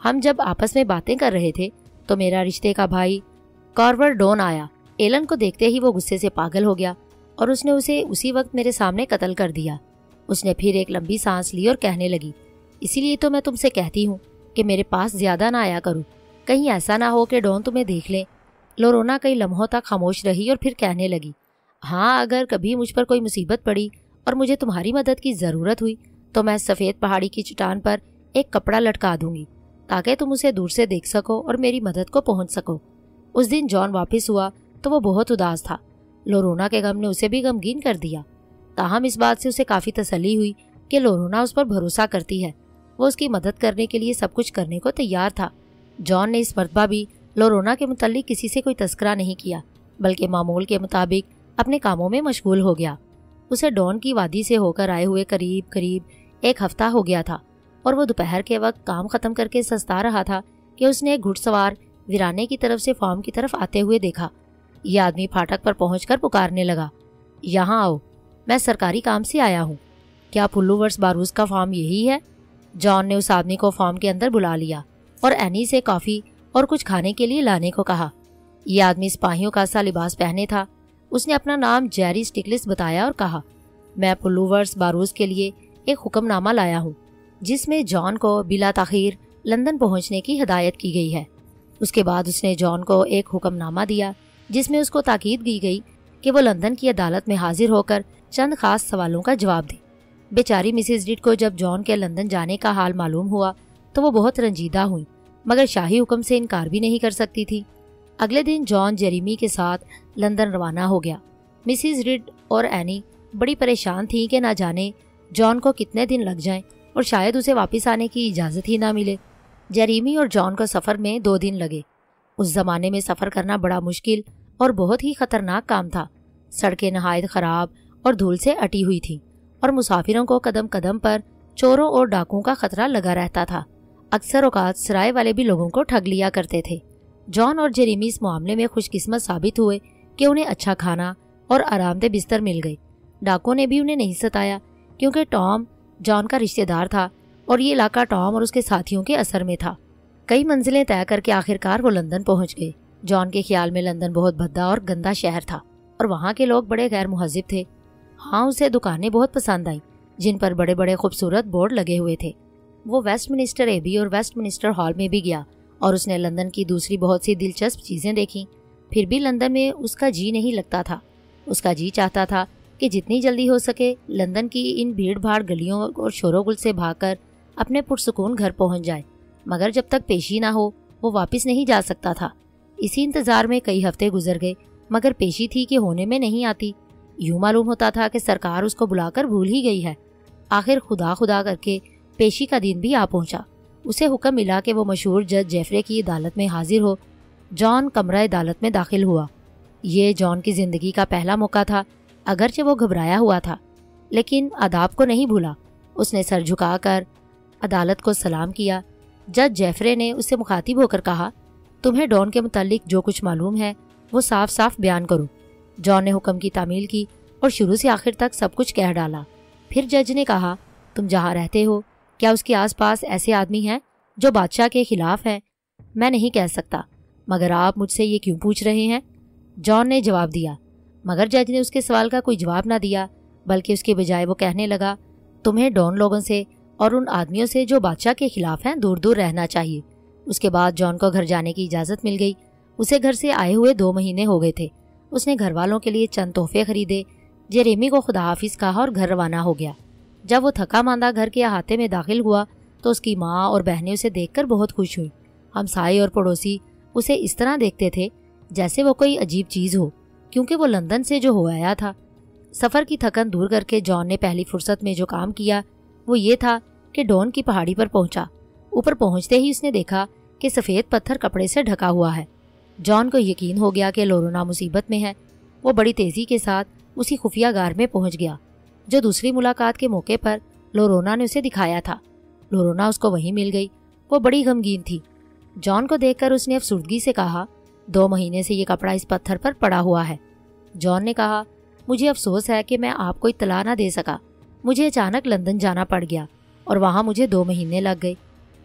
ہم جب آپس میں باتیں کر رہے تھے تو میرا رشتے کا بھائی کارور ڈون آیا۔ ایلن کو دیکھتے ہی وہ غصے سے پاگل ہو گیا اور اس نے اسے اسی وقت میرے سامنے قتل کر دیا۔ اس نے پھر ایک لمبی سانس لی اور کہنے لگی، اسی لیے تو میں تم سے کہتی ہوں کہ میرے پاس زیادہ نہ آیا کرو، کہیں ایسا نہ ہو کہ ڈون تمہیں دیکھ لے۔ لورونا کئی لمحوں تک خاموش رہی اور پھر کہنے لگی، ہاں اگر کبھی مجھ پر کوئی مصیبت پڑی اور مجھے تمہاری مدد کی ضرورت ہوئی تو میں سفید پہاڑی کی چٹان پر ایک کپڑا لٹکا دوں گی تاکہ تم اسے دور سے دیکھ سکو اور میری مدد کو پہنچ سکو۔ اس دن جان واپس ہوا تو وہ بہت اداس تھا۔ لورونا کے غم نے اسے بھی غمگین کر دیا، تاہم اس بات سے اسے کافی تسلی ہوئی کہ لورونا اس پر بھروسہ کرتی ہے، وہ اس کی مدد کرنے کے لیے سب کچھ کرنے کو تیار تھا۔ جان نے اس مرتبہ بھی لورونا کے متعلق کسی سے کوئی تذکرہ نہیں کیا، بلکہ معمول کے مطابق اپنے کاموں میں مشغول ہو گیا۔ اسے ڈون کی وادی سے ہو کر آئے ہوئے قریب قریب ایک ہفتہ ہو گیا تھا اور وہ دوپہر کے وقت کام ختم کر کے سستا رہا تھا کہ اس نے ایک گھڑ سوار ویرانے کی طرف سے فارم کی طرف آتے ہوئے دیکھا۔ یہ آدمی پھاٹک پر پہنچ کر پکارنے لگا، یہاں آؤ، میں سرکاری کام سے آیا ہوں۔ کیا پلوورس باروس کا فارم یہی ہے؟ جان نے اس آدمی کو فارم کے اندر بلا لیا اور اینی سے کافی اور کچھ کھانے کے لیے لانے کو کہا۔ یہ آدمی سپاہیوں کا سا لباس پہنے تھا۔ اس نے اپنا نام جیری سٹکلس بتایا اور کہا، میں پلوورس باروس کے لیے ایک حکم نامہ لایا ہوں جس میں جان کو بلا تاخیر لندن پہنچنے کی ہدایت کی گئی ہے۔ اس کے بعد اس نے جان کو ایک حکم نامہ دیا جس میں اس کو تاکید کی گئی کہ وہ لندن کی عدالت میں حاضر ہو کر چند خاص سوالوں کا جواب دے۔ بیچاری مسز ڈڈ کو جب جان کے لندن جانے کا حال معلوم ہوا تو وہ بہت رنجیدہ ہوئی، مگر شاہی حکم سے انکار بھی نہیں کر سکتی تھی۔ اگلے دن جان جیریمی کے ساتھ لندن روانہ ہو گیا۔ مسز ڈڈ اور اینی بڑی پریشان تھیں کہ نہ جانے جان کو کتنے دن لگ جائیں اور شاید اسے واپس آنے کی اجازت ہی نہ ملے۔ جیریمی اور جان کو سفر میں دو دن لگے۔ اس زمانے میں سفر کرنا بڑا مشکل اور بہت ہی خطرناک کام تھا۔ سڑکیں نہایت خراب اور دھول سے اٹی ہوئی تھیں اور مسافروں کو قدم قدم پر چوروں اور ڈاکوں کا خطرہ لگا رہتا تھا۔ اکثر اوقات سرائے والے بھی لوگوں کو ٹھگ لیا کرتے تھے۔ جان اور جیریمی اس معاملے میں خوش قسمت ثابت ہوئے کہ انہیں اچھا کھانا اور آرام دہ بستر مل گئی۔ ڈاکوں نے بھی انہیں نہیں ستایا کیونکہ ٹام جان کا رشتہ دار تھا اور یہ علاقہ ٹام اور اس کے ساتھیوں کے اثر میں تھا۔ کئی منزلیں طے کر کے آخرکار وہ لندن پہنچ گئے۔ جان کے خیال میں لندن بہت بھدا اور گندا شہر تھا اور وہاں کے لوگ بڑے غیر مہذب تھے۔ ہاں اسے دکانیں بہت پسند آئیں جن پر بڑے بڑے خوبصورت بورڈ لگے ہوئے تھے۔ وہ ویسٹ منسٹر ایبی اور ویسٹ منسٹر ہال میں بھی گیا اور اس نے لندن کی دوسری بہت سی دلچسپ چیزیں دیکھیں۔ پھر بھی لندن میں اس کا جی نہیں لگتا تھا۔ اس کا جی چاہتا تھا کہ جتنی جلدی ہو سکے لندن کی ان بھیڑ بھاڑ گلیوں اور شور و گل سے بھاگ کر اپنے پرسکون گھر پہنچ جائے، مگر جب تک پیشی نہ ہو وہ واپس نہیں جا سکتا تھا۔ اسی انتظار میں کئی ہفتے گزر گئے مگر پیشی تھی کہ ہونے میں نہیں آتی۔ یوں معلوم ہوتا تھا کہ سرکار اس کو بلا کر بھول ہی گئی ہے۔ آخر خدا خدا کر کے پیشی کا دن بھی آ پہنچا۔ اسے حکم ملا کہ وہ مشہور جج جیفرے کی عدالت میں حاضر ہو۔ جان کمرہ عدالت میں داخل ہوا۔ یہ جان کی زندگی کا پہلا موقع تھا، اگرچہ وہ گھبرایا ہوا تھا لیکن آداب کو نہیں بھولا۔ اس نے سر جھکا کر عدالت کو سلام کیا۔ جج جیفرے نے اس سے مخاطب ہو کر کہا، تمہیں ڈون کے متعلق جو کچھ معلوم ہے وہ صاف صاف بیان کرو۔ جان نے حکم کی تعمیل کی اور شروع سے آخر تک سب کچھ کہہ ڈالا۔ پھر جج نے کہا، تم جہاں رہتے ہو کیا اس کے آس پاس ایسے آدمی ہیں جو بادشاہ کے خلاف ہیں؟ میں نہیں کہہ سکتا، مگر آپ مجھ سے یہ کیوں پوچھ رہے ہیں؟ جان نے جواب دیا، مگر جج نے اس کے سوال کا کوئی جواب نہ دیا بلکہ اس کے بجائے وہ کہنے لگا، تمہیں ڈون لوگوں سے اور ان آدمیوں سے جو بادشاہ کے خلاف ہیں دور دور رہنا چاہیے۔ اس کے بعد جان کو گھر جانے کی اجازت مل گئی۔ اسے گھر سے آئے ہوئے دو مہینے ہو گئے تھے۔ اس نے گھر والوں کے لیے چند تحفے خریدے، جیریمی کو خدا حافظ کہا اور گھر روانہ ہو گیا۔ جب وہ تھکا ماندہ گھر کے احاطے میں داخل ہوا تو اس کی ماں اور بہنیں اسے دیکھ کر بہت خوش ہوئیں۔ ہمسائے اور پڑوسی اسے اس طرح دیکھتے تھے جیسے وہ کوئی عجیب چیز ہو، کیونکہ وہ لندن سے جو ہو آیا تھا۔ سفر کی تھکن دور کر کے جان نے پہلی فرصت میں جو کام کیا وہ یہ تھا کہ ڈون کی پہاڑی پر پہنچا۔ اوپر پہنچتے ہی اس نے دیکھا کہ سفید پتھر کپڑے سے ڈھکا ہوا ہے۔ جان کو یقین ہو گیا کہ لورونا مصیبت میں ہے۔ وہ بڑی تیزی کے ساتھ اسی خفیہ غار میں پہنچ گیا جو دوسری ملاقات کے موقع پر لورونا نے اسے دکھایا تھا۔ لورونا اس کو وہیں مل گئی۔ وہ بڑی غمگین تھی۔ جان کو دیکھ کر اس نے افسردگی سے کہا، دو مہینے سے یہ کپڑا اس پتھر پر پڑا ہوا ہے۔ جان نے کہا، مجھے افسوس ہے کہ میں آپ کو اطلاع نہ دے سکا۔ مجھے اچانک لندن جانا پڑ گیا اور وہاں مجھے دو مہینے لگ گئے۔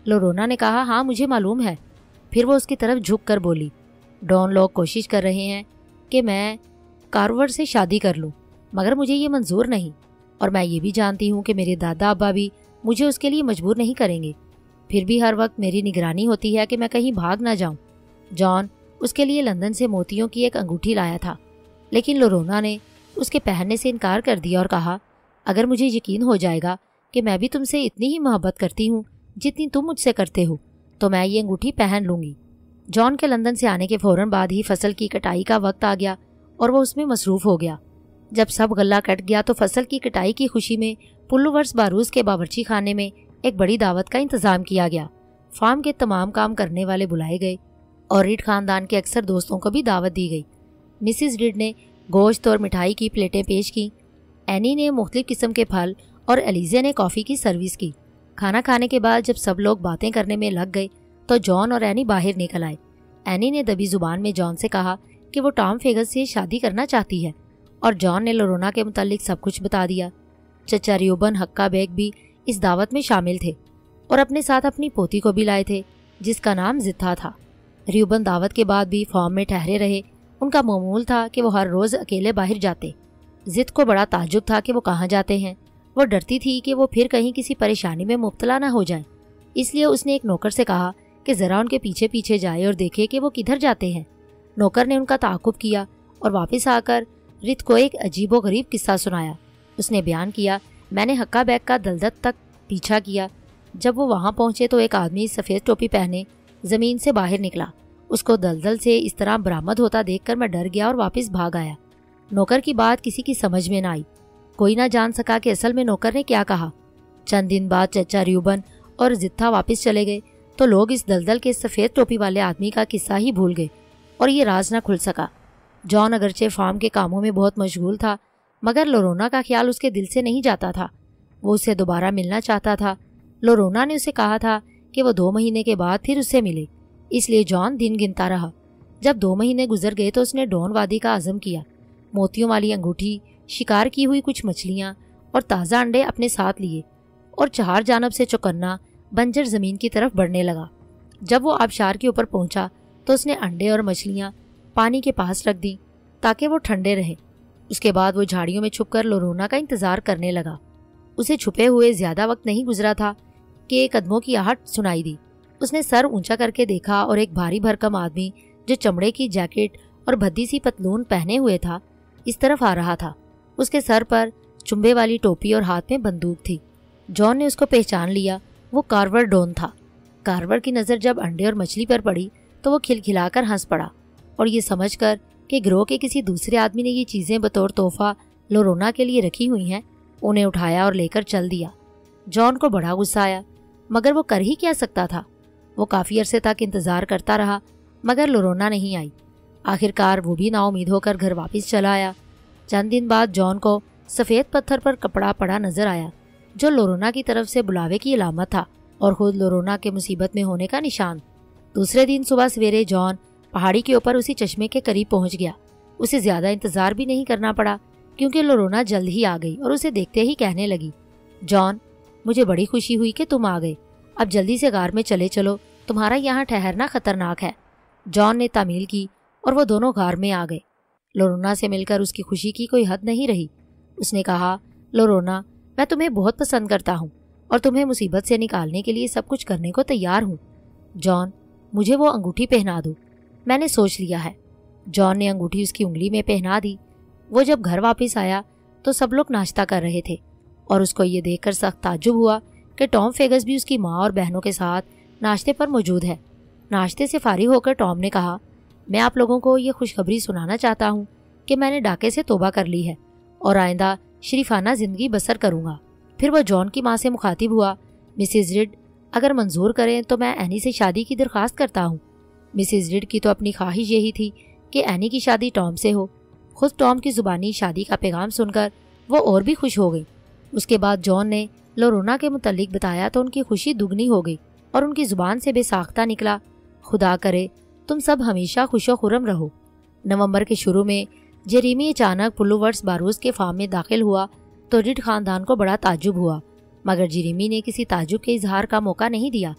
लोरोना ने कहा, हाँ मुझे मालूम है। फिर वो उसकी तरफ झुक कर बोली, डॉन लोग कोशिश कर रहे हैं कि मैं कार्वर से शादी कर लूँ, मगर मुझे ये मंजूर नहीं, और मैं ये भी जानती हूँ कि मेरे दादा अब्बा भी मुझे उसके लिए मजबूर नहीं करेंगे। फिर भी हर वक्त मेरी निगरानी होती है कि मैं कहीं भाग ना जाऊँ। जॉन उसके लिए लंदन से मोतियों की एक अंगूठी लाया था, लेकिन लोरोना ने उसके पहनने से इनकार कर दिया और कहा, अगर मुझे यकीन हो जाएगा कि मैं भी तुमसे इतनी ही मोहब्बत करती हूँ जितनी तुम मुझसे करते हो, तो मैं ये अंगूठी पहन लूँगी। जॉन के लंदन से आने के फौरन बाद ही फसल की कटाई का वक्त आ गया और वो उसमें मसरूफ़ हो गया। जब सब गल्ला कट गया तो फसल की कटाई की खुशी में पुल्लूवर्स बारूज के बावर्ची खाने में एक बड़ी दावत का इंतज़ाम किया गया। फार्म के तमाम काम करने वाले बुलाए गए और रीड खानदान के अक्सर दोस्तों को भी दावत दी गई। मिसिस रीड ने गोश्त और मिठाई की प्लेटें पेश की, एनी ने मुख्तलिफ किस्म के फल और एलिज़ा ने कॉफ़ी की सर्विस की। खाना खाने के बाद जब सब लोग बातें करने में लग गए तो जॉन और एनी बाहर निकल आए। एनी ने दबी जुबान में जॉन से कहा कि वो टॉम फेगस से शादी करना चाहती है, और जॉन ने लोरोना के मुतालिक सब कुछ बता दिया। चचा रियोबन हक्का बेग भी इस दावत में शामिल थे और अपने साथ अपनी पोती को भी लाए थे जिसका नाम जित्था था। रियोबन दावत के बाद भी फॉर्म में ठहरे रहे। उनका मामूल था कि वो हर रोज़ अकेले बाहर जाते। जित को बड़ा ताज्जुब था कि वो कहाँ जाते हैं। वो डरती थी कि वो फिर कहीं किसी परेशानी में मुब्तला ना हो जाए, इसलिए उसने एक नौकर से कहा कि ज़रा उनके पीछे पीछे जाए और देखे कि वो किधर जाते हैं। नौकर ने उनका ताक़ुब किया और वापस आकर रित को एक अजीबो गरीब किस्सा सुनाया। उसने बयान किया, मैंने हक्का बैग का दलदल तक पीछा किया। जब वो वहाँ पहुँचे तो एक आदमी सफ़ेद टोपी पहने ज़मीन से बाहर निकला। उसको दलदल से इस तरह बरामद होता देखकर मैं डर गया और वापस भाग आया। नौकर की बात किसी की समझ में ना आई। कोई ना जान सका कि असल में नौकर ने क्या कहा। चंद दिन बाद चचा रियोबन और जित्था वापस चले गए तो लोग इस दलदल के सफ़ेद टोपी वाले आदमी का किस्सा ही भूल गए और ये राज ना खुल सका। जॉन अगरचे फार्म के कामों में बहुत मशगूल था, मगर लोरोना का ख्याल उसके दिल से नहीं जाता था। वो उससे दोबारा मिलना चाहता था। लोरोना ने उसे कहा था कि वो दो महीने के बाद फिर उससे मिले, इसलिए जॉन दिन गिनता रहा। जब दो महीने गुजर गए तो उसने डॉन वादी का आज़म किया। मोतियों वाली अंगूठी, शिकार की हुई कुछ मछलियाँ और ताज़ा अंडे अपने साथ लिए और चार जानब से चौकन्ना बंजर ज़मीन की तरफ बढ़ने लगा। जब वो आबशार के ऊपर पहुंचा तो उसने अंडे और मछलियाँ पानी के पास रख दी ताकि वो ठंडे रहे। उसके बाद वो झाड़ियों में छुपकर लोरोना का इंतज़ार करने लगा। उसे छुपे हुए ज़्यादा वक्त नहीं गुजरा था कि कदमों की आहट सुनाई दी। उसने सर ऊंचा करके देखा और एक भारी भरकम आदमी जो चमड़े की जैकेट और भद्दी सी पतलून पहने हुए था इस तरफ आ रहा था। उसके सर पर चुंबे वाली टोपी और हाथ में बंदूक थी। जॉन ने उसको पहचान लिया। वो कार्वर डॉन था। कार्वर की नज़र जब अंडे और मछली पर पड़ी तो वो खिलखिलाकर हंस पड़ा और ये समझकर कि गिरोह के किसी दूसरे आदमी ने ये चीज़ें बतौर तोहफा लोरोना के लिए रखी हुई हैं, उन्हें उठाया और लेकर चल दिया। जॉन को बड़ा गुस्सा आया, मगर वो कर ही क्या सकता था। वो काफ़ी अरसे तक इंतज़ार करता रहा, मगर लोरोना नहीं आई। आखिरकार वो भी नाउमीद होकर घर वापस चला आया। चंद दिन बाद जॉन को सफ़ेद पत्थर पर कपड़ा पड़ा नजर आया जो लोरोना की तरफ से बुलावे की अलामत था और खुद लोरोना के मुसीबत में होने का निशान। दूसरे दिन सुबह सवेरे जॉन पहाड़ी के ऊपर उसी चश्मे के करीब पहुंच गया। उसे ज़्यादा इंतज़ार भी नहीं करना पड़ा क्योंकि लोरोना जल्द ही आ गई और उसे देखते ही कहने लगी, जॉन, मुझे बड़ी खुशी हुई कि तुम आ गए। अब जल्दी से गार में चले चलो, तुम्हारा यहाँ ठहरना खतरनाक है। जॉन ने तामील की और वो दोनों गार में आ गए। लोरोना से मिलकर उसकी खुशी की कोई हद नहीं रही। उसने कहा, लोरोना, मैं तुम्हें बहुत पसंद करता हूँ और तुम्हें मुसीबत से निकालने के लिए सब कुछ करने को तैयार हूँ। जॉन, मुझे वो अंगूठी पहना दो, मैंने सोच लिया है। जॉन ने अंगूठी उसकी उंगली में पहना दी। वो जब घर वापस आया तो सब लोग नाश्ता कर रहे थे और उसको ये देखकर सख्त ताज्जुब हुआ कि टॉम फेगस भी उसकी माँ और बहनों के साथ नाश्ते पर मौजूद है। नाश्ते से फारिग होकर टॉम ने कहा, मैं आप लोगों को ये खुशखबरी सुनाना चाहता हूँ कि मैंने डाके से तौबा कर ली है और आइंदा शरीफाना ज़िंदगी बसर करूँगा। फिर वह जॉन की माँ से मुखातिब हुआ, मिसेस रिड, अगर मंजूर करें तो मैं एनी से शादी की दरख्वास्त करता हूँ। मिसेस रिड की तो अपनी ख्वाहिश यही थी कि एनी की शादी टॉम से हो। खुद टॉम की ज़ुबानी शादी का पैगाम सुनकर वो और भी खुश हो गई। उसके बाद जॉन ने लोरोना के मुतल्लिक बताया तो उनकी खुशी दुगनी हो गई और उनकी ज़ुबान से बेसाख्ता निकला, खुदा करे तुम सब हमेशा खुशो खुरम रहो। नवंबर के शुरू में जेरेमी अचानक पुल्लूवर्स बारूज के फार्म में दाखिल हुआ तो रिड ख़ानदान को बड़ा ताज्जुब हुआ, मगर जेरेमी ने किसी ताज्जुब के इजहार का मौका नहीं दिया।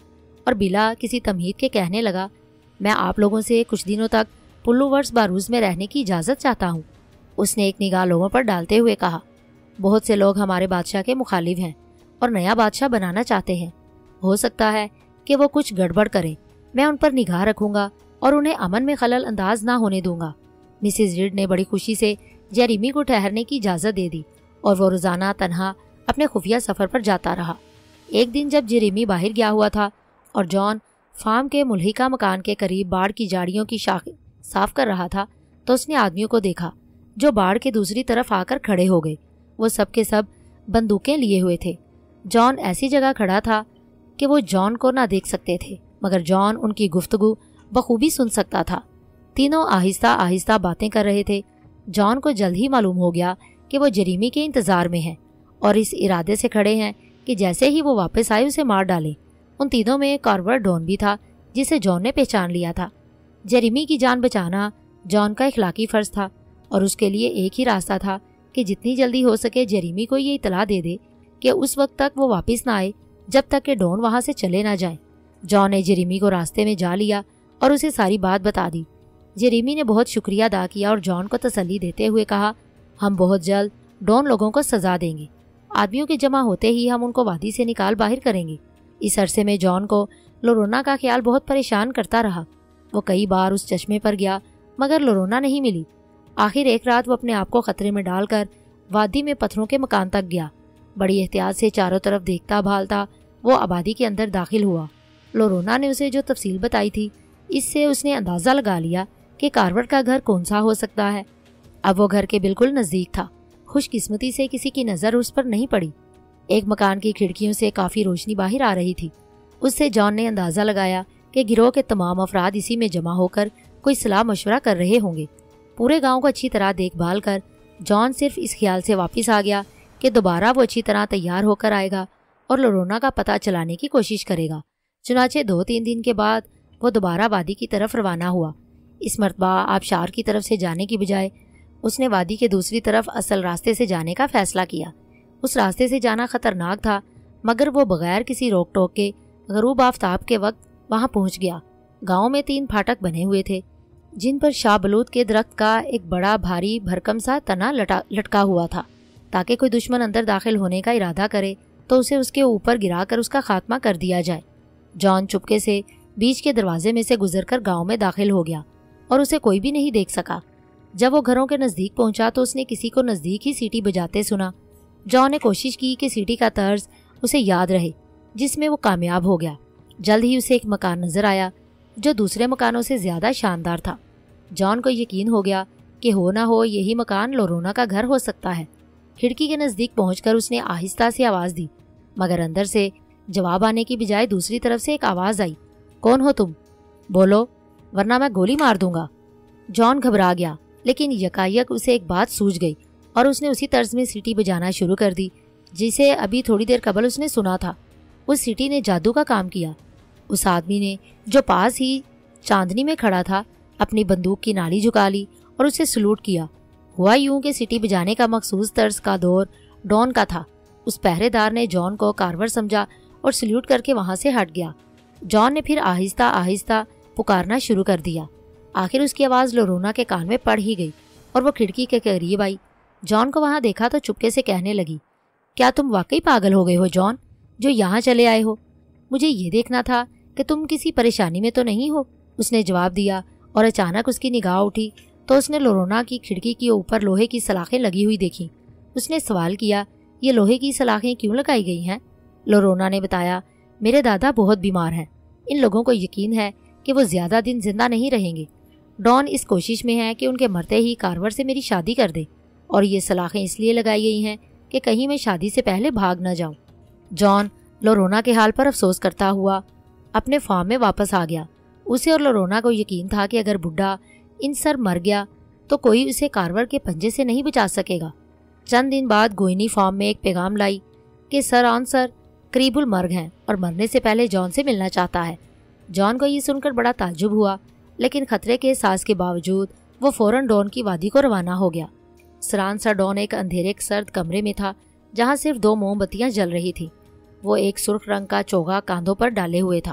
اور بلا کسی تمہید کے کہنے لگا، میں آپ لوگوں سے کچھ دنوں تک پلو ورس باروز میں رہنے کی اجازت چاہتا ہوں۔ اس نے ایک نگاہ لوگوں پر ڈالتے ہوئے کہا، بہت سے لوگ ہمارے بادشاہ کے مخالف ہیں اور نیا بادشاہ بنانا چاہتے ہیں۔ ہو سکتا ہے کہ وہ کچھ گڑبڑ کریں، میں ان پر نگاہ رکھوں گا اور انہیں امن میں خلل انداز نہ ہونے دوں گا۔ مسز ریڈ نے بڑی خوشی سے جیریمی کو ٹھہرنے کی اجازت دے دی اور وہ روزانہ تنہا اپنے خفیہ سفر پر جاتا رہا۔ ایک دن جب جیریمی باہر گیا ہوا تھا اور جان فارم کے ملحقہ مکان کے قریب باڑ کی جاڑیوں کی شاخ صاف کر رہا تھا تو اس نے آدمیوں کو دیکھا جو باڑ کے دوسری طرف آ کر کھڑے ہو گئے۔ وہ سب کے سب بندوقیں لیے ہوئے تھے۔ جان ایسی جگہ کھڑا تھا کہ وہ جان کو نہ دیکھ سکتے تھے، مگر جان ان کی گفتگو بخوبی سن سکتا تھا۔ تینوں آہستہ آہستہ باتیں کر رہے تھے۔ جان کو جلد ہی معلوم ہو گیا کہ وہ جیریمی کے انتظار میں ہیں اور اس ارادے سے کھڑے ہیں کہ جیسے ہی وہ واپس آئے اسے مار ڈالیں۔ ان تینوں میں کارور ڈون بھی تھا جسے جان نے پہچان لیا تھا۔ جیریمی کی جان بچانا جان کا اخلاقی فرض تھا اور اس کے لیے ایک ہی راستہ تھا کہ جتنی جلدی ہو سکے جیریمی کو یہ اطلاع دے دے کہ اس وقت تک وہ واپس نہ آئے جب تک کہ ڈون وہاں سے چلے نہ جائیں۔ جان نے جیریمی کو راستے میں جا لیا اور اسے ساری بات بتا دی۔ جیریمی نے بہت شکریہ ادا کیا اور جان کو تسلی دیتے ہوئے کہا، ہم بہت جلد ڈون لوگوں کو سزا دیں گے۔ آدمیوں کے جمع ہوتے ہی ہم ان کو وادی سے نکال باہر کریں گے۔ اس عرصے میں جان کو لورونا کا خیال بہت پریشان کرتا رہا۔ وہ کئی بار اس چشمے پر گیا مگر لورونا نہیں ملی۔ آخر ایک رات وہ اپنے آپ کو خطرے میں ڈال کر وادی میں پتھروں کے مکان تک گیا۔ بڑی احتیاط سے چاروں طرف دیکھتا بھالتا وہ آبادی کے اندر داخل ہوا۔ لورونا نے اسے جو تفصیل بتائی تھی اس سے اس نے اندازہ لگا لیا کہ کارور کا گھر کون سا ہو سکتا ہے۔ اب وہ گھر کے بالکل نزدیک تھا۔ خوش قسمتی سے کسی کی نظر اس پر نہیں پڑی۔ ایک مکان کی کھڑکیوں سے کافی روشنی باہر آ رہی تھی۔ اس سے جان نے اندازہ لگایا کہ گروہ کے تمام افراد اسی میں جمع ہو کر کوئی صلاح مشورہ کر رہے ہوں گے۔ پورے گاؤں کو اچھی طرح دیکھ بھال کر جان صرف اس خیال سے واپس آ گیا کہ دوبارہ وہ اچھی طرح تیار ہو کر آئے گا اور لورونا کا پتہ چلانے کی کوشش کرے گا۔ چنانچہ دو تین دن کے بعد وہ دوبارہ وادی کی طرف روانہ ہوا۔ اس مرتبہ آبشار کی طرف سے جانے کی بجائے اس نے وادی کے دوسری طرف اصل راستے سے جانے کا فیصلہ کیا۔ اس راستے سے جانا خطرناک تھا مگر وہ بغیر کسی روک ٹوک کے غروب آفتاب کے وقت وہاں پہنچ گیا۔ گاؤں میں تین پھاٹک بنے ہوئے تھے جن پر شاہ بلوت کے درخت کا ایک بڑا بھاری بھرکم سا تنا لٹکا ہوا تھا تاکہ کوئی دشمن اندر داخل ہونے کا ارادہ کرے تو اسے اس کے اوپر گرا کر اس کا خاتمہ کر دیا جائے۔ جان چپکے سے بیچ کے دروازے میں سے گزر کر گاؤں میں داخل ہو گیا اور اسے کوئی بھی نہیں دیکھ سکا۔ جب وہ گھروں کے نزدیک پہنچا تو اس نے کسی کو نزدیک ہی سیٹی بجاتے سنا۔ جان نے کوشش کی کہ سیٹی کا طرز اسے یاد رہے جس میں وہ کامیاب ہو گیا۔ جلد ہی اسے ایک مکان نظر آیا جو دوسرے مکانوں سے زیادہ شاندار تھا۔ جان کو یقین ہو گیا کہ ہو نہ ہو یہی مکان لورونا کا گھر ہو سکتا ہے۔ کھڑکی کے نزدیک پہنچ کر اس نے آہستہ سے آواز دی مگر اندر سے جواب آنے کی بجائے دوسری طرف سے ایک آواز آئی، کون ہو تم؟ بولو ورنہ میں گولی مار دوں گا۔ جان گھبرا گیا لیکن یکایک اسے ایک بات سوجھ گئی اور اس نے اسی طرز میں سیٹی بجانا شروع کر دی جسے ابھی تھوڑی دیر قبل اس نے سنا تھا۔ اس سیٹی نے جادو کا کام کیا۔ اس آدمی نے جو پاس ہی چاندنی میں کھڑا تھا اپنی بندوق کی نالی جھکا لی اور اسے سلوٹ کیا۔ ہوا یوں کہ سیٹی بجانے کا مخصوص طرز کا دور ڈون کا تھا۔ اس پہرے دار نے جان کو کارور سمجھا اور سلیوٹ کر کے وہاں سے ہٹ گیا۔ جان نے پھر آہستہ آہستہ پکارنا شروع کر دیا۔ آخر اس کی آواز لورونا کے کان میں پڑ ہی گئی اور وہ کھڑکی کے قریب آئی۔ جان کو وہاں دیکھا تو چپکے سے کہنے لگی، کیا تم واقعی پاگل ہو گئے ہو جان جو یہاں چلے آئے ہو؟ مجھے یہ دیکھنا تھا کہ تم کسی پریشانی میں تو نہیں ہو۔ اس نے جواب دیا اور اچانک اس کی نگاہ اٹھی تو اس نے لورونا کی کھڑکی کے اوپر لوہے کی سلاخیں لگی ہوئی دیکھی۔ اس نے سوال کیا، یہ لوہے کی سلاخیں کیوں لگائی گئی ہیں؟ لورونا نے بتایا، میرے دادا بہت بیمار ہیں، ان لوگوں کو یقین ہے کہ وہ زیادہ دن زندہ نہیں رہیں گے۔ ڈون اس کوشش میں ہے کہ ان کے مرتے ہی کارور سے میری شادی کر دے اور یہ سلاخیں اس لیے لگائی گئی ہیں کہ کہیں میں شادی سے پہلے بھاگ نہ جاؤں۔ جان لورونا کے حال پر افسوس کرتا ہوا اپنے فارم میں واپس آ گیا۔ اسے اور لورونا کو یقین تھا کہ اگر بڈھا ان سر مر گیا تو کوئی اسے کارور کے پنجے سے نہیں بچا سکے گا۔ چند دن بعد گوئنی فارم میں ایک پیغام لائی کہ سر آنسر قریب المرگ ہیں اور مرنے سے پہلے جان سے ملنا چاہتا ہے۔ جان کو یہ سن کر بڑا تعجب ہوا لیکن خطرے کے احساس کے باوجود وہ فوراً ڈون کی وادی کو روانہ ہو گیا۔ سران سا ڈون ایک اندھیرے سرد کمرے میں تھا جہاں صرف دو موم بتیاں جل رہی تھیں۔ وہ ایک سرخ رنگ کا چوغا کاندھوں پر ڈالے ہوئے تھا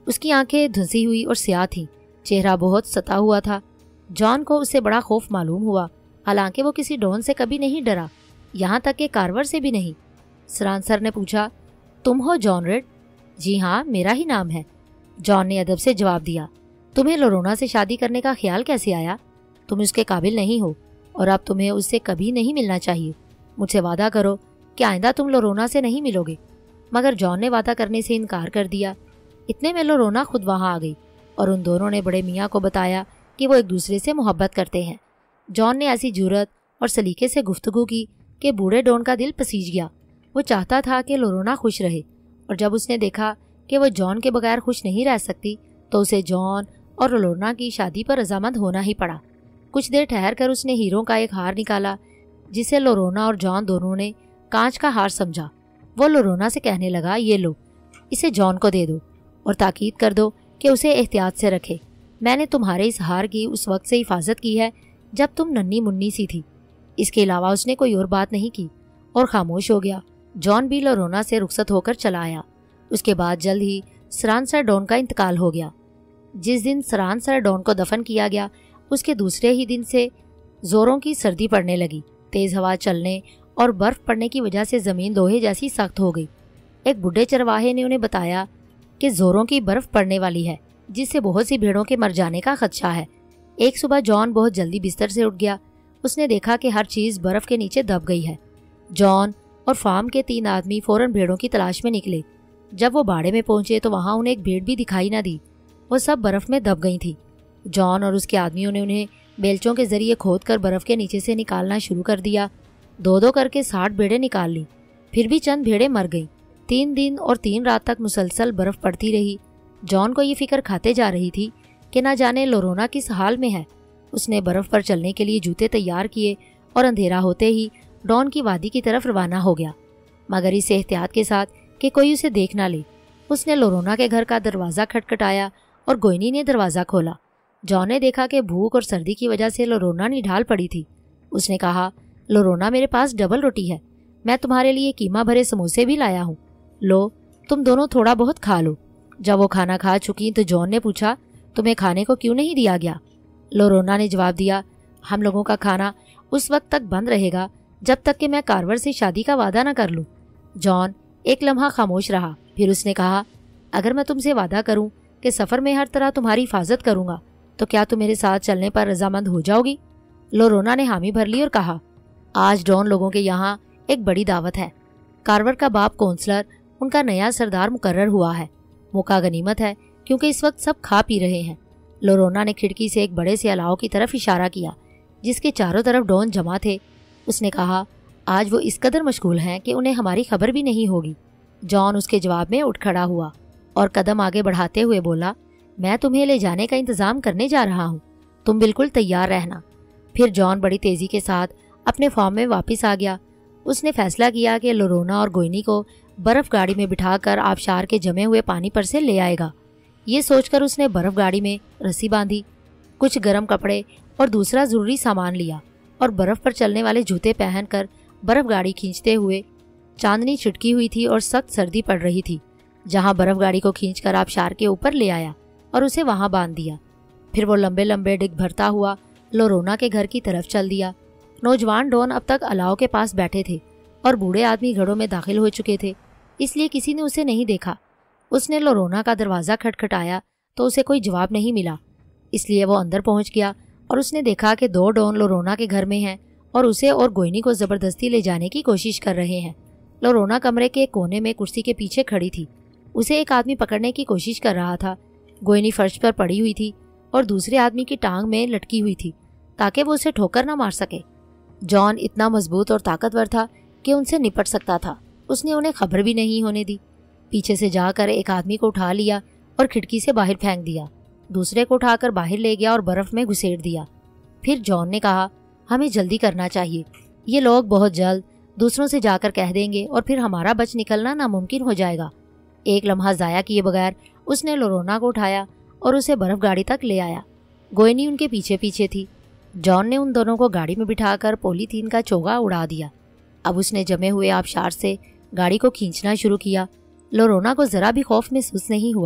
اس کی آنکھیں دھنسی ہوئی اور سیاہ تھیں، چہرہ بہت ستا ہوا تھا۔ جان کو اس سے بڑا خوف معلوم ہوا، حالانکہ وہ کسی ڈون سے کبھی نہیں ڈرا، یہاں تک کہ کارور سے بھی نہیں۔ سرانسر نے پوچھا، تم ہو جان ریڈ؟ جی ہاں، میرا ہی نام ہے، جان نے ادب سے جواب دیا۔ تمہیں لورونا سے شادی کرنے کا خیال کیسے آیا؟ تم اس کے قابل نہیں ہو اور اب تمہیں اس سے کبھی نہیں ملنا چاہیے۔ مجھ سے وعدہ کرو کہ آئندہ تم لورونا سے نہیں ملو گے۔ مگر جان نے وعدہ کرنے سے انکار کر دیا۔ اتنے میں لورونا خود وہاں آ گئی اور ان دونوں نے بڑے میاں کو بتایا کہ وہ ایک دوسرے سے محبت کرتے ہیں۔ جان نے ایسی جرأت اور سلیقے سے گفتگو کی کہ بوڑھے ڈون کا دل پسیج گیا۔ وہ چاہتا تھا کہ لورونا خوش رہے، اور جب اس نے دیکھا کہ وہ جان کے بغیر خوش نہیں رہ سکتی تو اسے جان اور لورونا کی شادی پر رضامند ہونا ہی پڑا۔ کچھ دیر ٹھہر کر اس نے ہیروں کا ایک ہار نکالا جسے لورونا اور جان دونوں نے کانچ کا ہار سمجھا۔ وہ لورونا سے کہنے لگا، یہ لو، اسے جان کو دے دو اور تاکید کر دو کہ اسے احتیاط سے رکھے۔ میں نے تمہارے اس ہار کی اس وقت سے حفاظت کی ہے جب تم ننھی منی سی تھی۔ اس کے علاوہ اس نے کوئی اور بات نہیں کی اور خاموش ہو گیا۔ جان بھی لورونا سے رخصت ہو کر چلا آیا۔ اس کے بعد جلد ہی سرانسر ڈون کا انتقال ہو گیا۔ جس دن سرانسر ڈون کو دفن کیا گیا اس کے دوسرے ہی دن سے زوروں کی سردی پڑنے لگی۔ تیز ہوا چلنے اور برف پڑنے کی وجہ سے زمین لوہے جیسی سخت ہو گئی۔ ایک بڈھے چرواہے نے انہیں بتایا کہ زوروں کی برف پڑنے والی ہے جس سے بہت سی بھیڑوں کے مر جانے کا خدشہ ہے۔ ایک صبح جان بہت جلدی بستر سے اٹھ گیا۔ اس نے دیکھا کہ ہر چیز برف کے نیچے دب گئی ہے۔ جان اور فارم کے تین آدمی فوراً بھیڑوں کی تلاش میں نکلے۔ جب وہ باڑے میں پہنچے تو وہاں انہیں ایک بھیڑ بھی دکھائی نہ دی، وہ سب برف میں دب گئی تھی۔ جان اور اس کے آدمیوں نے انہیں بیلچوں کے ذریعے کھود کر برف کے نیچے سے نکالنا شروع کر دیا۔ دو دو کر کے ساٹھ بھیڑیں نکال لیں، پھر بھی چند بھیڑیں مر گئیں۔ تین دن اور تین رات تک مسلسل برف پڑتی رہی۔ جان کو یہ فکر کھاتے جا رہی تھی کہ نہ جانے لورونا کس حال میں ہے۔ اس نے برف پر چلنے کے لیے جوتے تیار کیے اور اندھیرا ہوتے ہی ڈون کی وادی کی طرف روانہ ہو گیا، مگر اس احتیاط کے ساتھ کہ کوئی اسے دیکھ نہ لے۔ اس نے لورونا کے گھر کا دروازہ کھٹکھٹایا اور گوئنی نے دروازہ کھولا۔ جان نے دیکھا کہ بھوک اور سردی کی وجہ سے لورونا نڈھال پڑی تھی۔ اس نے کہا، لورونا، میرے پاس ڈبل روٹی ہے، میں تمہارے لیے قیمہ بھرے سموسے بھی لایا ہوں، لو تم دونوں تھوڑا بہت کھا لو۔ جب وہ کھانا کھا چکی تو جان نے پوچھا، تمہیں کھانے کو کیوں نہیں دیا گیا؟ لورونا نے جواب دیا، ہم لوگوں کا کھانا اس وقت تک بند رہے گا جب تک کہ میں کارور سے شادی کا وعدہ نہ کر لوں۔ جان ایک لمحہ خاموش رہا، پھر اس نے کہا، اگر میں تم سے وعدہ کروں کہ سفر میں ہر طرح تمہاری حفاظت کروں گا تو کیا تم میرے ساتھ چلنے پر رضامند ہو جاؤ گی؟ لورونا نے حامی بھر لی اور کہا، آج ڈون لوگوں کے یہاں ایک بڑی دعوت ہے۔ کارور کا باپ کونسلر ان کا نیا سردار مقرر ہوا ہے۔ موقع غنیمت ہے کیونکہ اس وقت سب کھا پی رہے ہیں۔ لورونا نے کھڑکی سے ایک بڑے سے الاؤ کی طرف اشارہ کیا جس کے چاروں طرف ڈون جمع تھے۔ اس نے کہا، آج وہ اس قدر مشغول ہیں کہ انہیں ہماری خبر بھی نہیں ہوگی۔ جان اس کے جواب میں اٹھ کھڑا ہوا اور قدم آگے بڑھاتے ہوئے بولا، میں تمہیں لے جانے کا انتظام کرنے جا رہا ہوں، تم بالکل تیار رہنا۔ پھر جان بڑی تیزی کے ساتھ اپنے فارم میں واپس آ گیا۔ اس نے فیصلہ کیا کہ لورونا اور گوئنی کو برف گاڑی میں بٹھا کر آبشار کے جمے ہوئے پانی پر سے لے آئے گا۔ یہ سوچ کر اس نے برف گاڑی میں رسی باندھی، کچھ گرم کپڑے اور دوسرا ضروری سامان لیا اور برف پر چلنے والے جوتے پہن کر برف گاڑی کھینچتے ہوئے۔ چاندنی چھٹکی ہوئی تھی اور سخت سردی پڑ رہی تھی۔ جہاں برف گاڑی کو کھینچ کر آبشار کے اوپر لے آیا اور اسے وہاں باندھ دیا۔ پھر وہ لمبے لمبے ڈگ بھرتا ہوا لورونا کے گھر کی طرف چل دیا۔ نوجوان ڈون اب تک الاؤ کے پاس بیٹھے تھے اور بوڑھے آدمی گھڑوں میں داخل ہو چکے تھے، اس لیے کسی نے اسے نہیں دیکھا۔ اس نے لورونا کا دروازہ کھٹکھٹایا تو اسے کوئی جواب نہیں ملا، اس لیے وہ اندر پہنچ گیا اور اس نے دیکھا کہ دو ڈون لورونا کے گھر میں ہیں اور اسے اور گوئنی کو زبردستی لے جانے کی کوشش کر رہے ہیں۔ لورونا کمرے کے کونے میں کرسی کے پیچھے کھڑی تھی، اسے ایک آدمی پکڑنے کی کوشش کر رہا تھا۔ گوئنی فرش پر پڑی ہوئی تھی اور دوسرے آدمی کی ٹانگ میں لٹکی ہوئی تھی تاکہ وہ اسے ٹھوکر نہ مار سکے۔ جان اتنا مضبوط اور طاقتور تھا کہ ان سے نپٹ سکتا تھا۔ اس نے انہیں خبر بھی نہیں ہونے دی۔ پیچھے سے جا کر ایک آدمی کو اٹھا لیا اور کھڑکی سے باہر پھینک دیا، دوسرے کو اٹھا کر باہر لے گیا اور برف میں گھسیٹ دیا۔ پھر جان نے کہا، ہمیں جلدی کرنا چاہیے، یہ لوگ بہت جلد دوسروں سے جا کر کہہ دیں گے اور پھر ہمارا بچ نکلنا ناممکن ہو جائے گا۔ ایک لمحہ ضائع کیے بغیر اس نے لورونا کو اٹھایا اور اسے برف گاڑی تک لے آیا۔ گوئنی ان کے پیچھے پیچھے تھی۔ جان نے ان دونوں کو گاڑی میں بٹھا کر پولی تھین کا چوگا اڑا دیا۔ اب اس نے جمے ہوئے آبشار سے گاڑی کو کھینچنا شروع کیا۔ لورونا کو ذرا بھی خوف محسوس نہیں ہوا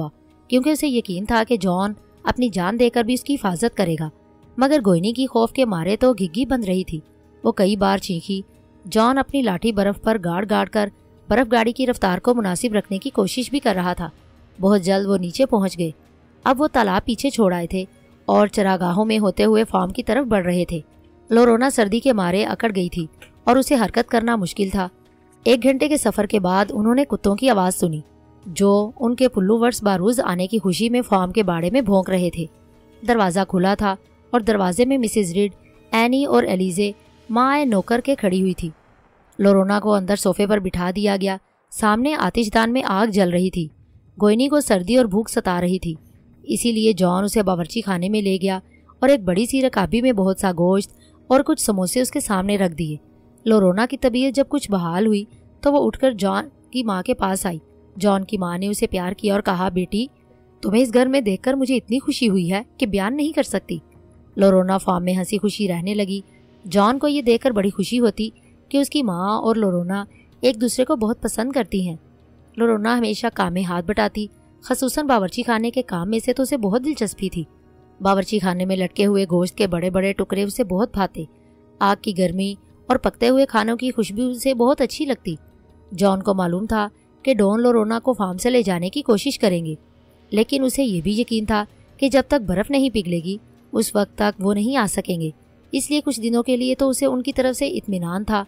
کیونکہ اسے یقین تھا کہ جان اپنی جان دے کر بھی اس کی حفاظت کرے گا، مگر گوئنی کی خوف کے مارے تو گھگی بند رہی تھی۔ وہ کئی بار چیخی۔ جان اپنی لاٹھی برف پر گاڑ گاڑ کر برف گاڑی کی رفتار کو مناسب رکھنے کی کوشش بھی کر رہا تھا۔ بہت جلد وہ نیچے پہنچ گئے۔ اب وہ تالاب پیچھے چھوڑ آئے تھے اور چراگاہوں میں ہوتے ہوئے فارم کی طرف بڑھ رہے تھے۔ لورونا سردی کے مارے اکڑ گئی تھی اور اسے حرکت کرنا مشکل تھا۔ ایک گھنٹے کے سفر کے بعد انہوں نے کتوں کی آواز سنی جو ان کے پلو ورس باروز آنے کی خوشی میں فارم کے باڑے میں بھونک رہے تھے۔ دروازہ کھلا تھا اور دروازے میں مسز ریڈ، اینی اور ایلیزے ماں نوکر کے کھڑی ہوئی تھی۔ لورونا کو اندر صوفے پر بٹھا دیا گیا۔ سامنے آتش دان میں آگ جل رہی تھی۔ گوئنی کو سردی اور بھوک ستا رہی تھی، اسی لیے جان اسے باورچی خانے میں لے گیا اور ایک بڑی سی رکابی میں بہت سا گوشت اور کچھ سموسے اس کے سامنے رکھ دیے۔ لورونا کی طبیعت جب کچھ بحال ہوئی تو وہ اٹھ کر جان کی ماں کے پاس آئی۔ جان کی ماں نے اسے پیار کیا اور کہا، بیٹی تمہیں اس گھر میں دیکھ کر مجھے اتنی خوشی ہوئی ہے کہ بیان نہیں کر سکتی۔ لورونا فارم میں ہنسی خوشی رہنے لگی۔ جان کو یہ دیکھ کر بڑی خوشی ہوتی کہ اس کی ماں اور لورونا ایک دوسرے کو بہت پسند کرتی ہیں۔ لورونا ہمیشہ کام میں ہاتھ بٹاتی، خصوصاً باورچی خانے کے کام میں سے تو اسے بہت دلچسپی تھی۔ باورچی خانے میں لٹکے ہوئے گوشت کے بڑے بڑے ٹکڑے اسے بہت بھاتے۔ آگ کی گرمی اور پکتے ہوئے کھانوں کی خوشبو اسے بہت اچھی لگتی۔ جان کو معلوم تھا کہ ڈون لورونا کو فارم سے لے جانے کی کوشش کریں گے، لیکن اسے یہ بھی یقین تھا کہ جب تک برف نہیں پگھلے گی اس وقت تک وہ نہیں آ سکیں گے، اس لیے کچھ دنوں کے لیے تو اسے ان کی طرف سے اطمینان تھا۔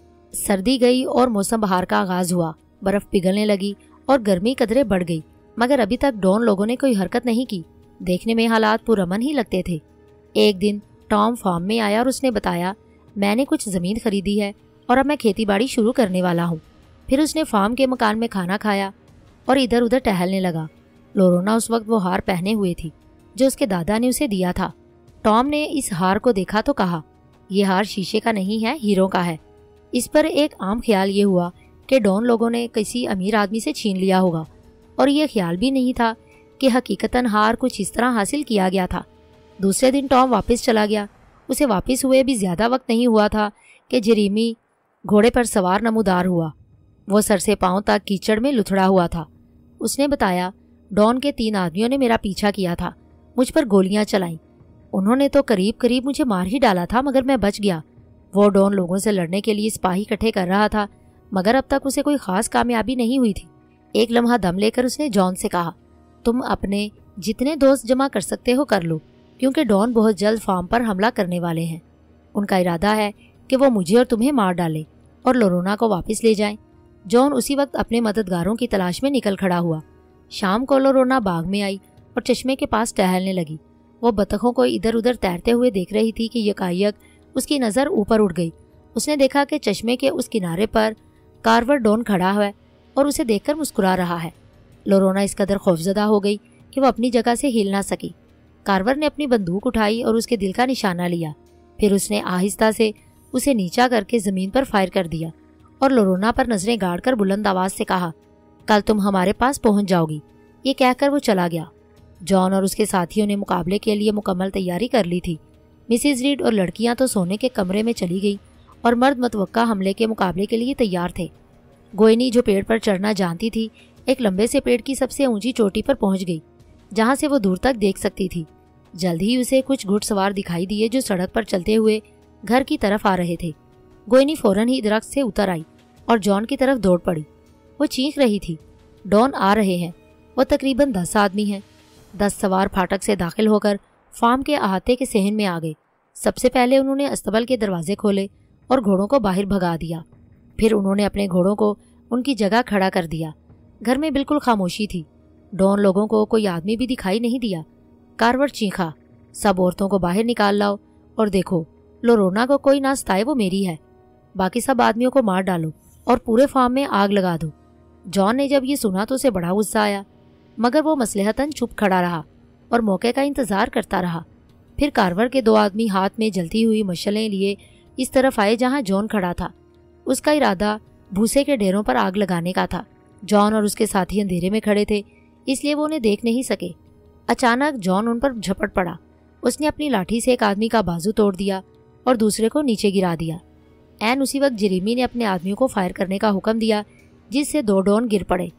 سردی گئی اور موسم بہار کا آغاز ہوا۔ برف پگھلنے لگی اور گرمی قدرے بڑھ گئی، مگر ابھی تک ڈون لوگوں نے کوئی حرکت نہیں کی۔ دیکھنے میں حالات پرامن ہی لگتے تھے۔ ایک دن ٹام فارم میں آیا اور اس نے بتایا، میں نے کچھ زمین خریدی ہے اور اب میں کھیتی باڑی شروع کرنے والا ہوں۔ پھر اس نے فارم کے مکان میں کھانا کھایا اور ادھر ادھر ٹہلنے لگا۔ لورونا اس وقت وہ ہار پہنے ہوئے تھی جو اس کے دادا نے اسے دیا تھا۔ ٹام نے اس ہار کو دیکھا تو کہا، یہ ہار شیشے کا نہیں ہے، ہیروں کا ہے۔ اس پر ایک عام خیال یہ ہوا کہ ڈون لوگوں نے کسی امیر آدمی سے چھین لیا ہوگا، اور یہ خیال بھی نہیں تھا کہ حقیقتاً ہار کچھ اس طرح حاصل کیا گیا تھا۔ دوسرے دن ٹام واپس چلا گیا۔ اسے واپس ہوئے بھی زیادہ وقت نہیں ہوا تھا کہ جریمی گھوڑے پر سوار نمودار ہوا۔ وہ سر سے پاؤں تک کیچڑ میں لتھڑا ہوا تھا۔ اس نے بتایا، ڈون کے تین آدمیوں نے میرا پیچھا کیا تھا، مجھ پر گولیاں چلائیں۔ انہوں نے تو قریب قریب مجھے مار ہی ڈالا تھا، مگر میں بچ گیا۔ وہ ڈون لوگوں سے لڑنے کے لیے سپاہی اکٹھے کر رہا تھا، مگر اب تک اسے کوئی خاص کامیابی نہیں ہوئی تھی۔ ایک لمحہ دم لے کر اس نے جان سے کہا، تم اپنے جتنے دوست جمع کر سکتے ہو کر لو، کیونکہ ڈون بہت جلد فارم پر حملہ کرنے والے ہیں۔ ان کا ارادہ ہے کہ وہ مجھے اور تمہیں مار ڈالیں اور لورونا کو واپس لے جائیں۔ جان اسی وقت اپنے مددگاروں کی تلاش میں نکل کھڑا ہوا۔ شام کو لورونا باغ میں آئی اور چشمے کے پاس ٹہلنے لگی۔ وہ بطخوں کو ادھر ادھر تیرتے ہوئے دیکھ رہی تھی کہ یکایک اس کی نظر اوپر اٹھ گئی۔ اس نے دیکھا کہ چشمے کے اس کنارے پر کارور ڈون کھڑا ہے اور اسے دیکھ کر مسکرا رہا ہے۔ لورونا اس قدر خوفزدہ ہو گئی کہ وہ اپنی جگہ سے ہل نہ سکی۔ کارور نے اپنی بندوق اٹھائی اور اس کے دل کا نشانہ لیا۔ پھر اس نے آہستہ سے اسے نیچا کر کے زمین پر فائر کر دیا اور لورونا پر نظریں گاڑ کر بلند آواز سے کہا، کل تم ہمارے پاس پہنچ جاؤ گی۔ یہ کہہ کر وہ چلا گیا۔ جان اور اس کے ساتھیوں نے مقابلے کے لیے مکمل تیاری کر لی تھی۔ مسز ریڈ اور لڑکیاں تو سونے کے کمرے میں چلی گئی اور مرد متوقع حملے کے مقابلے کے لیے تیار تھے۔ گوئنی جو پیڑ پر چڑھنا جانتی تھی، ایک لمبے سے پیڑ کی سب سے اونچی چوٹی پر پہنچ گئی جہاں سے وہ دور تک دیکھ سکتی تھی۔ جلد ہی اسے کچھ گھڑ سوار دکھائی دیے جو سڑک پر چلتے ہوئے گھر کی طرف آ رہے تھے۔ گوئنی فوراً ہی درخت سے اتر آئی اور جان کی طرف دوڑ پڑی۔ وہ چیخ رہی تھی، ڈون آ رہے ہیں۔ وہ تقریباً دس آدمی ہیں۔ دس سوار پھاٹک سے داخل ہو کر فارم کے احاطے کے صحن میں آ گئے۔ سب سے پہلے انہوں نے استبل کے دروازے کھولے اور گھوڑوں کو باہر بھگا دیا۔ پھر انہوں نے اپنے گھوڑوں کو ان کی جگہ کھڑا کر دیا۔ گھر میں بالکل خاموشی تھی۔ ڈون لوگوں کو کوئی آدمی بھی دکھائی نہیں دیا۔ کارور چیخا، سب عورتوں کو باہر نکال لاؤ اور دیکھو، لورونا کو کوئی نہ ستائے، وہ میری ہے۔ باقی سب آدمیوں کو مار ڈالو اور پورے فارم میں آگ لگا دو۔ جان نے جب یہ سنا تو اسے بڑا غصہ آیا، مگر وہ مصلحتاً چپ کھڑا رہا اور موقع کا انتظار کرتا رہا۔ پھر کارور کے دو آدمی ہاتھ میں جلتی ہوئی مشعلیں لیے اس طرف آئے جہاں جان کھڑا تھا۔ اس کا ارادہ بھوسے کے ڈھیروں پر آگ لگانے کا تھا۔ جان اور اس کے ساتھی اندھیرے میں کھڑے تھے، اس لیے وہ انہیں دیکھ نہیں سکے۔ اچانک جان ان پر جھپٹ پڑا۔ اس نے اپنی لاٹھی سے ایک آدمی کا بازو توڑ دیا اور دوسرے کو نیچے گرا دیا۔ عین اسی وقت جریمی نے اپنے آدمیوں کو فائر کرنے کا حکم دیا، جس سے دو ڈون گر پڑے۔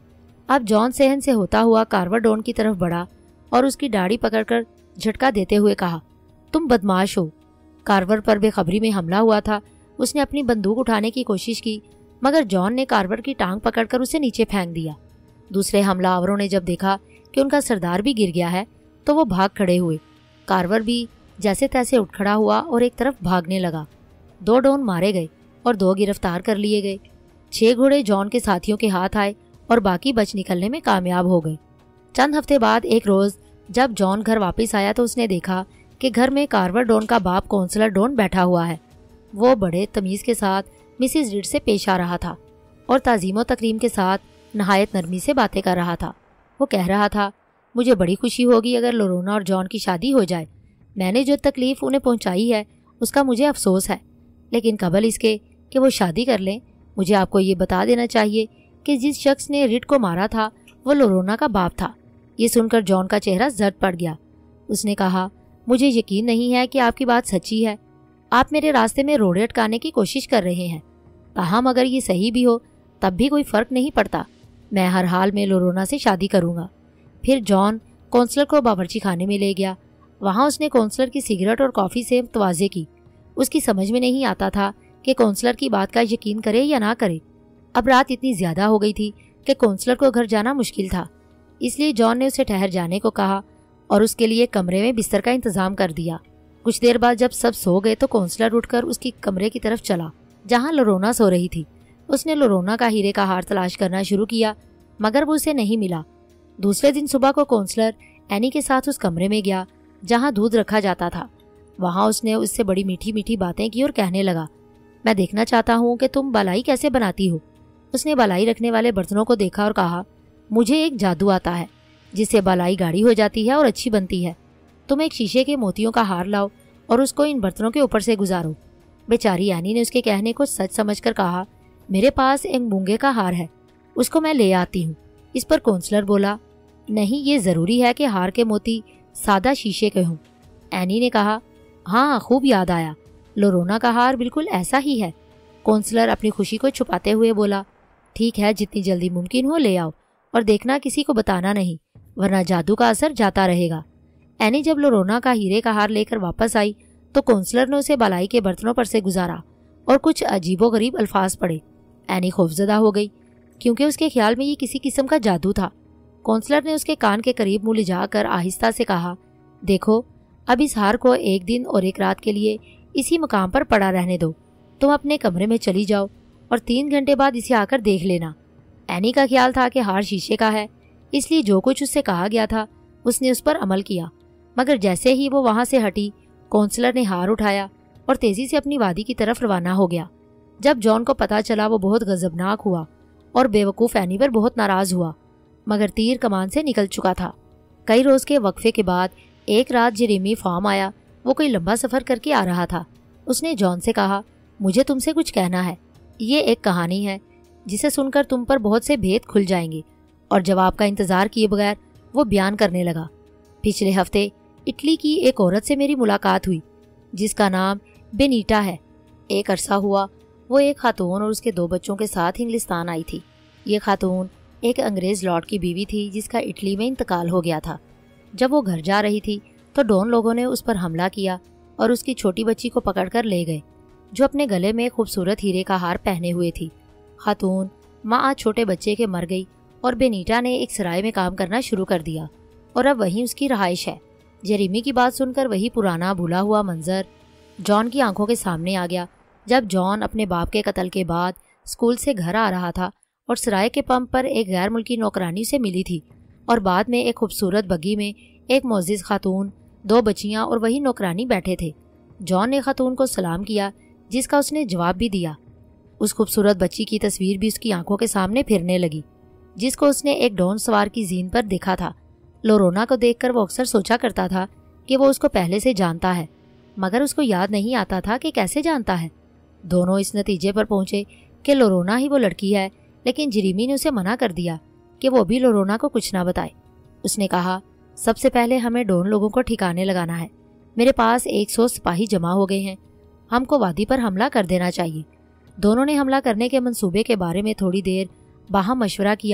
اب جان صحن سے ہوتا ہوا کارور ڈون کی طرف بڑھا اور اس کی داڑھی پکڑ کر جھٹکا دیتے ہوئے کہا، تم بدماش ہو۔ کارور پر بے خبری میں حملہ ہوا تھا۔ اس نے اپنی بندوق اٹھانے کی کوشش کی مگر جان نے کارور کی ٹانگ پکڑ کر اسے نیچے پھینک دیا۔ دوسرے حملہ آوروں نے جب دیکھا کہ ان کا سردار بھی گر گیا ہے تو وہ بھاگ کھڑے ہوئے۔ کارور بھی جیسے تیسے اٹھ کھڑا ہوا اور ایک طرف بھاگنے لگا۔ دو ڈون مارے گئے اور دو گرفتار کر لیے گئے۔ چھ گھوڑے جان کے ساتھیوں کے ہاتھ آئے اور باقی بچ نکلنے میں کامیاب ہو گئے۔ چند ہفتے بعد ایک روز جب جان گھر واپس آیا تو اس نے دیکھا کہ گھر میں کارور ڈون کا باپ کونسلر ڈون بیٹھا ہوا ہے۔ وہ بڑے تمیز کے ساتھ مسز ریڈ سے پیش آ رہا تھا اور تعظیم و تکریم کے ساتھ نہایت نرمی سے باتیں کر رہا تھا۔ وہ کہہ رہا تھا، مجھے بڑی خوشی ہوگی اگر لورونا اور جان کی شادی ہو جائے۔ میں نے جو تکلیف انہیں پہنچائی ہے اس کا مجھے افسوس ہے، لیکن قبل اس کے کہ وہ شادی کر لیں مجھے آپ کو یہ بتا دینا چاہیے کہ جس شخص نے ریڈ کو مارا تھا وہ لورونا کا باپ تھا۔ یہ سن کر جان کا چہرہ زرد پڑ گیا۔ اس نے کہا، مجھے یقین نہیں ہے کہ آپ کی بات سچی ہے۔ آپ میرے راستے میں روڑے اٹکانے کی کوشش کر رہے ہیں۔ تاہم اگر یہ صحیح بھی ہو تب بھی کوئی فرق نہیں پڑتا، میں ہر حال میں لورونا سے شادی کروں گا۔ پھر جان کونسلر کو باورچی خانے میں لے گیا۔ وہاں اس نے کونسلر کی سگریٹ اور کافی سے توازے کی۔ اس کی سمجھ میں نہیں آتا تھا کہ کونسلر کی بات کا یقین کرے یا نہ کرے۔ اب رات اتنی زیادہ ہو گئی تھی کہ کونسلر کو گھر جانا مشکل تھا، اس لیے جان نے اسے ٹھہر جانے کو کہا اور اس کے لیے کمرے میں بستر کا انتظام کر دیا۔ کچھ دیر بعد جب سب سو گئے تو کونسلر اٹھ کر اس کی کمرے کی طرف چلا جہاں لورونا سو رہی تھی۔ اس نے لورونا کا ہیرے کا ہار تلاش کرنا شروع کیا مگر وہ اسے نہیں ملا۔ دوسرے دن صبح کو کونسلر اینی کے ساتھ اس کمرے میں گیا جہاں دودھ رکھا جاتا تھا۔ وہاں اس نے اس سے بڑی میٹھی میٹھی باتیں کی اور کہنے لگا، میں دیکھنا چاہتا ہوں کہ تم بالائی کیسے بناتی ہو۔ اس نے بالائی رکھنے والے برتنوں کو دیکھا اور کہا، مجھے ایک جادو آتا ہے جس سے بالائی گاڑھی ہو جاتی ہے اور اچھی بنتی ہے۔ تم ایک شیشے کے موتیوں کا ہار لاؤ اور اس کو ان برتنوں کے اوپر سے گزارو۔ بیچاری اینی نے اس کے کہنے کو سچ سمجھ کر کہا، میرے پاس ایک مونگے کا ہار ہے، اس کو میں لے آتی ہوں۔ اس پر کونسلر بولا، نہیں، یہ ضروری ہے کہ ہار کے موتی سادہ شیشے کے ہوں۔ اینی نے کہا، ہاں خوب یاد آیا، لورونا کا ہار بالکل ایسا ہی ہے۔ کونسلر اپنی خوشی کو چھپاتے ہوئے بولا، ٹھیک ہے، جتنی جلدی ممکن ہو لے آؤ اور دیکھنا کسی کو بتانا نہیں ورنہ جادو کا اثر جاتا رہے گا۔ اینی جب لورونا کا ہیرے کا ہار لے کر واپس آئی تو کونسلر نے اسے بالائی کے برتنوں پر سے گزارا اور کچھ عجیب و غریب الفاظ پڑھے۔ اینی خوفزدہ ہو گئی کیونکہ اس کے خیال میں یہ کسی قسم کا جادو تھا۔ کونسلر نے اس کے کان کے قریب منہ لجا کر آہستہ سے کہا، دیکھو، اب اس ہار کو ایک دن اور ایک رات کے لیے اسی مقام پر پڑا رہنے دو۔ تم اپنے کمرے میں چلی جاؤ اور تین گھنٹے بعد اسے آ کر دیکھ لینا۔ اینی کا خیال تھا کہ ہار شیشے کا ہے، اس لیے جو کچھ اس سے کہا گیا تھا اس نے اس پر عمل کیا، مگر جیسے ہی وہ وہاں سے ہٹی کونسلر نے ہار اٹھایا اور تیزی سے اپنی وادی کی طرف روانہ ہو گیا۔ جب جان کو پتہ چلا وہ بہت غضبناک ہوا اور بے وقوف اینی پر بہت ناراض ہوا، مگر تیر کمان سے نکل چکا تھا۔ کئی روز کے وقفے کے بعد ایک رات جیریمی فارم آیا۔ وہ کوئی لمبا سفر کر کے آ رہا تھا۔ اس نے جان سے کہا، مجھے تم سے کچھ کہنا ہے۔ یہ ایک کہانی ہے جسے سن کر تم پر بہت سے بھید کھل جائیں گے۔ اور جواب کا انتظار کیے بغیر وہ بیان کرنے لگا، پچھلے ہفتے اٹلی کی ایک عورت سے میری ملاقات ہوئی جس کا نام بینیٹا ہے۔ ایک عرصہ ہوا وہ ایک خاتون اور اس کے دو بچوں کے ساتھ انگلستان آئی تھی۔ یہ خاتون ایک انگریز لارڈ کی بیوی تھی جس کا اٹلی میں انتقال ہو گیا تھا۔ جب وہ گھر جا رہی تھی تو ڈون لوگوں نے اس پر حملہ کیا اور اس کی چھوٹی بچی کو پکڑ کر لے گئے جو اپنے گلے میں خوبصورت ہیرے کا ہار پہنے ہوئے تھی۔ خاتون ماں چھوٹے بچے کے مر گئی اور بینیٹا نے ایک سرائے میں کام کرنا شروع کر دیا اور اب وہیں اس کی رہائش ہے۔ جیریمی کی بات سن کر وہی پرانا بھولا ہوا منظر جان کی آنکھوں کے سامنے آ گیا جب جان اپنے باپ کے قتل کے بعد اسکول سے گھر آ رہا تھا اور سرائے کے پمپ پر ایک غیر ملکی نوکرانی سے ملی تھی اور بعد میں ایک خوبصورت بگی میں ایک معزز خاتون، دو بچیاں اور وہی نوکرانی بیٹھے تھے۔ جان نے خاتون کو سلام کیا جس کا اس نے جواب بھی دیا۔ اس خوبصورت بچی کی تصویر بھی اس کی آنکھوں کے سامنے پھرنے لگی جس کو اس نے ایک ڈون سوار کی زین پر دیکھا تھا۔ لورونا کو دیکھ کر وہ اکثر سوچا کرتا تھا کہ وہ اس کو پہلے سے جانتا ہے، مگر اس کو یاد نہیں آتا تھا کہ کیسے جانتا ہے۔ دونوں اس نتیجے پر پہنچے کہ لورونا ہی وہ لڑکی ہے، لیکن جیریمی نے اسے منع کر دیا کہ وہ بھی لورونا کو کچھ نہ بتائے۔ اس نے کہا، سب سے پہلے ہمیں ڈون لوگوں کو ٹھکانے لگانا ہے۔ میرے پاس ایک سو سپاہی جمع ہو گئے ہیں، ہم کو وادی پر حملہ کر دینا چاہیے۔ دونوں نے حملہ کرنے کے منصوبے کے بارے میں تھوڑی دیر باہم مشورہ کیا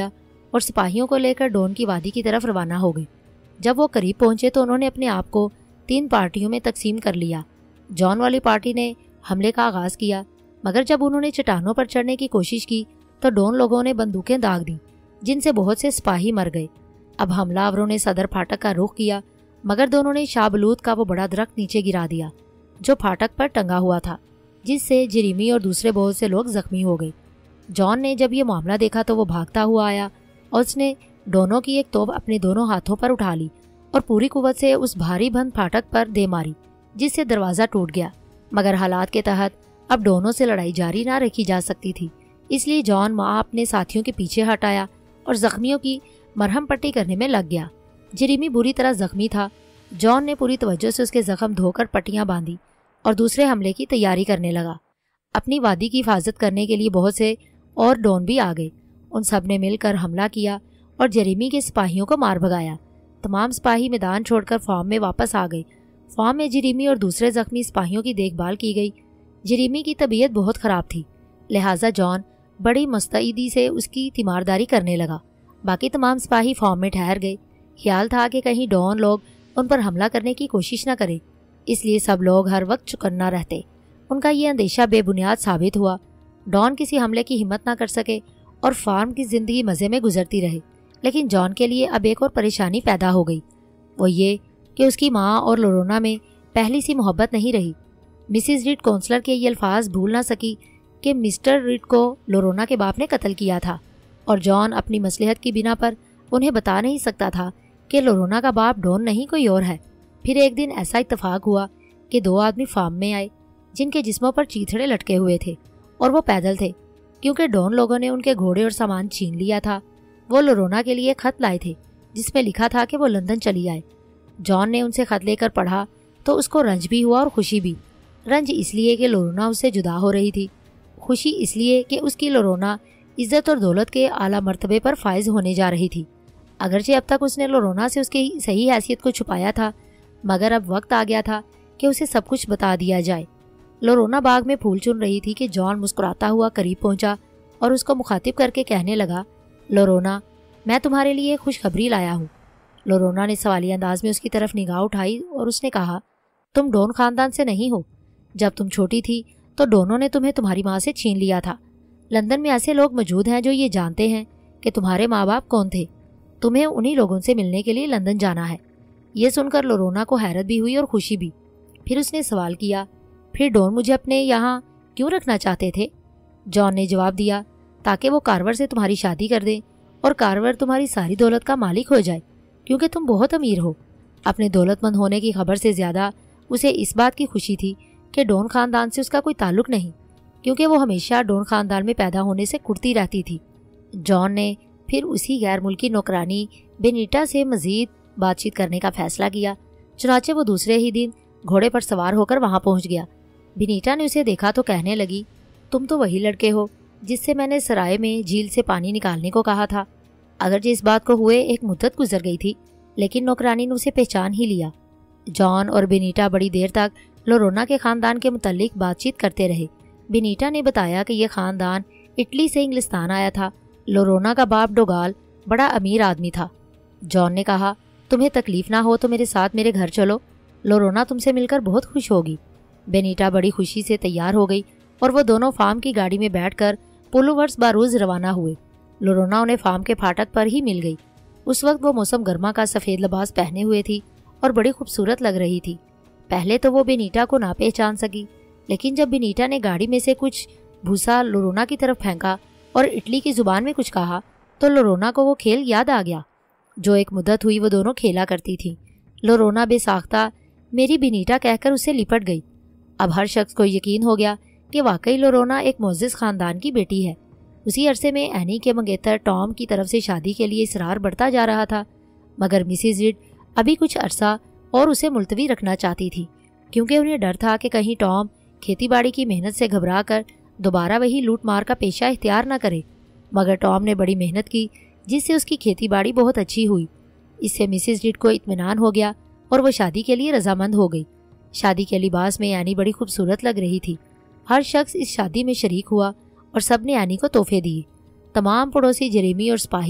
اور سپاہیوں کو لے کر ڈون کی وادی کی طرف روانہ ہو گئے۔ جب وہ قریب پہنچے تو انہوں نے اپنے آپ کو تین پارٹیوں میں تقسیم کر لیا۔ جان والی پارٹی نے حملے کا آغاز کیا، مگر جب انہوں نے چٹانوں پر چڑھنے کی کوشش کی تو ڈون لوگوں نے بندوقیں داغ دیں، جن سے بہت سے سپاہی مر گئے۔ اب حملہ آوروں نے صدر پھاٹک کا رخ کیا، مگر دونوں نے شاہ بلوت کا وہ بڑا درخت نیچے گرا دیا جو پھاٹک پر ٹنگا ہوا تھا، جس سے جریمی اور دوسرے بہت سے لوگ زخمی ہو گئے۔ جان نے جب یہ معاملہ دیکھا تو وہ بھاگتا ہوا آیا اور اس نے ڈونوں کی ایک توپ اپنے دونوں ہاتھوں پر اٹھا لی اور پوری قوت سے اس بھاری بند پھاٹک پر دے ماری، جس سے دروازہ ٹوٹ گیا۔ مگر حالات کے تحت اب ڈونوں سے لڑائی جاری نہ رکھی جا سکتی تھی، اس لیے جان ماں اپنے ساتھیوں کے پیچھے ہٹایا اور زخمیوں کی مرہم پٹی کرنے میں لگ گیا۔ جریمی بری طرح زخمی تھا۔ جان نے پوری توجہ سے اس کے زخم دھو کر پٹیاں باندھی اور دوسرے حملے کی تیاری کرنے لگا۔ اپنی وادی کی حفاظت کرنے کے لیے بہت سے اور ڈون بھی آ گئے۔ ان سب نے مل کر حملہ کیا اور جریمی کے سپاہیوں کو مار بھگایا۔ تمام سپاہی میدان چھوڑ کر فارم میں واپس آ گئے۔ فارم میں جریمی اور دوسرے زخمی سپاہیوں کی دیکھ بھال کی گئی۔ جریمی کی طبیعت بہت خراب تھی، لہٰذا جان بڑی مستعدی سے اس کی تیمارداری کرنے لگا۔ باقی تمام سپاہی فارم میں ٹھہر گئے۔ خیال تھا کہ کہیں ڈون لوگ ان پر حملہ کرنے کی کوشش نہ کرے، اس لیے سب لوگ ہر وقت چوکنا رہتے۔ ان کا یہ اندیشہ بے بنیاد ثابت ہوا۔ ڈان کسی حملے کی ہمت نہ کر سکے اور فارم کی زندگی مزے میں گزرتی رہے۔ لیکن جان کے لیے اب ایک اور پریشانی پیدا ہو گئی، وہ یہ کہ اس کی ماں اور لورونا میں پہلی سی محبت نہیں رہی۔ مسز ریڈ کونسلر کے یہ الفاظ بھول نہ سکی کہ مسٹر ریڈ کو لورونا کے باپ نے قتل کیا تھا، اور جان اپنی مصلحت کی بنا پر انہیں بتا نہیں سکتا تھا کہ لورونا کا باپ ڈون نہیں کوئی اور ہے۔ پھر ایک دن ایسا اتفاق ہوا کہ دو آدمی فارم میں آئے جن کے جسموں پر چیتھڑے لٹکے ہوئے تھے، اور وہ پیدل تھے کیونکہ ڈون لوگوں نے ان کے گھوڑے اور سامان چھین لیا تھا۔ وہ لورونا کے لیے خط لائے تھے جس میں لکھا تھا کہ وہ لندن چلی آئے۔ جان نے ان سے خط لے کر پڑھا تو اس کو رنج بھی ہوا اور خوشی بھی۔ رنج اس لیے کہ لورونا اس سے جدا ہو رہی تھی، خوشی اس لیے کہ اس کی لورونا عزت اور دولت کے اعلیٰ مرتبے پر فائز ہونے جا رہی تھی۔ اگرچہ اب تک اس نے لورونا سے اس کی صحیح حیثیت کو چھپایا تھا، مگر اب وقت آ گیا تھا کہ اسے سب کچھ بتا دیا جائے۔ لورونا باغ میں پھول چن رہی تھی کہ جان مسکراتا ہوا قریب پہنچا اور اس کو مخاطب کر کے کہنے لگا، لورونا، میں تمہارے لیے خوشخبری لایا ہوں۔ لورونا نے سوالی انداز میں اس کی طرف نگاہ اٹھائی اور اس نے کہا، تم ڈون خاندان سے نہیں ہو۔ جب تم چھوٹی تھی تو ڈونوں نے تمہیں تمہاری ماں سے چھین لیا تھا۔ لندن میں ایسے لوگ موجود ہیں جو یہ جانتے ہیں کہ تمہارے ماں باپ کون تھے۔ تمہیں انہی لوگوں سے ملنے کے لیے لندن جانا ہے۔ یہ سن کر لورونا کو حیرت بھی ہوئی اور خوشی بھی۔ پھر اس نے سوال کیا، پھر ڈون مجھے اپنے یہاں کیوں رکھنا چاہتے تھے؟ جان نے جواب دیا، تاکہ وہ کارور سے تمہاری شادی کر دیں اور کارور تمہاری ساری دولت کا مالک ہو جائے، کیونکہ تم بہت امیر ہو۔ اپنے دولت مند ہونے کی خبر سے زیادہ اسے اس بات کی خوشی تھی کہ ڈون خاندان سے اس کا کوئی تعلق نہیں، کیونکہ وہ ہمیشہ ڈون خاندان میں پیدا ہونے سے کڑتی رہتی تھی۔ جان نے پھر اسی غیر ملکی نوکرانی بینیٹا سے مزید بات چیت کرنے کا فیصلہ کیا۔ چنانچہ وہ دوسرے ہی دن گھوڑے پر سوار ہو کر وہاں پہنچ گیا۔ بینیٹا نے اسے دیکھا تو کہنے لگی، تم تو وہی لڑکے ہو جس سے میں نے سرائے میں جھیل سے پانی نکالنے کو کہا تھا۔ اگرچہ اس بات کو ہوئے ایک مدت گزر گئی تھی، لیکن نوکرانی نے اسے پہچان ہی لیا۔ جان اور بینیٹا بڑی دیر تک لورونا کے خاندان کے متعلق بات چیت کرتے رہے۔ بینیٹا نے بتایا کہ یہ خاندان اٹلی سے انگلستان آیا تھا۔ لورونا کا باپ ڈوگال بڑا امیر آدمی تھا۔ جان نے کہا، تمہیں تکلیف نہ ہو تو میرے ساتھ میرے گھر چلو، لورونا تم سے مل کر بہت خوش ہوگی۔ بینیٹا بڑی خوشی سے تیار ہو گئی اور وہ دونوں فارم کی گاڑی میں بیٹھ کر پولوورس باروز روانہ ہوئے۔ لورونا انہیں فارم کے پھاٹک پر ہی مل گئی۔ اس وقت وہ موسم گرما کا سفید لباس پہنے ہوئے تھی اور بڑی خوبصورت لگ رہی تھی۔ پہلے تو وہ بینیٹا کو نہ پہچان سکی، لیکن جب بینیٹا نے گاڑی میں سے کچھ بھوسا لورونا کی طرف پھینکا اور اٹلی کی زبان میں کچھ کہا تو لورونا کو وہ کھیل یاد آ گیا جو ایک مدت ہوئی وہ دونوں کھیلا کرتی تھی۔ لورونا بے ساختہ میری بینیٹا کہہ کر اسے لپٹ گئی۔ اب ہر شخص کو یقین ہو گیا کہ واقعی لورونا ایک معزز خاندان کی بیٹی ہے۔ اسی عرصے میں اینی کے منگیتر ٹام کی طرف سے شادی کے لیے اصرار بڑھتا جا رہا تھا، مگر مسز ریڈ ابھی کچھ عرصہ اور اسے ملتوی رکھنا چاہتی تھی، کیونکہ انہیں ڈر تھا کہ کہیں ٹام کھیتی باڑی کی محنت سے گھبرا کر دوبارہ وہی لوٹ مار کا پیشہ اختیار نہ کرے۔ مگر ٹام نے بڑی محنت کی جس سے اس کی کھیتی باڑی بہت اچھی ہوئی۔ اس سے مسز ریڈ کو اطمینان ہو گیا اور وہ شادی کے لیے رضامند ہو گئی۔ شادی کے لباس میں اینی بڑی خوبصورت لگ رہی تھی۔ ہر شخص اس شادی میں شریک ہوا اور سب نے اینی کو تحفے دیے۔ تمام پڑوسی جریمی اور سپاہی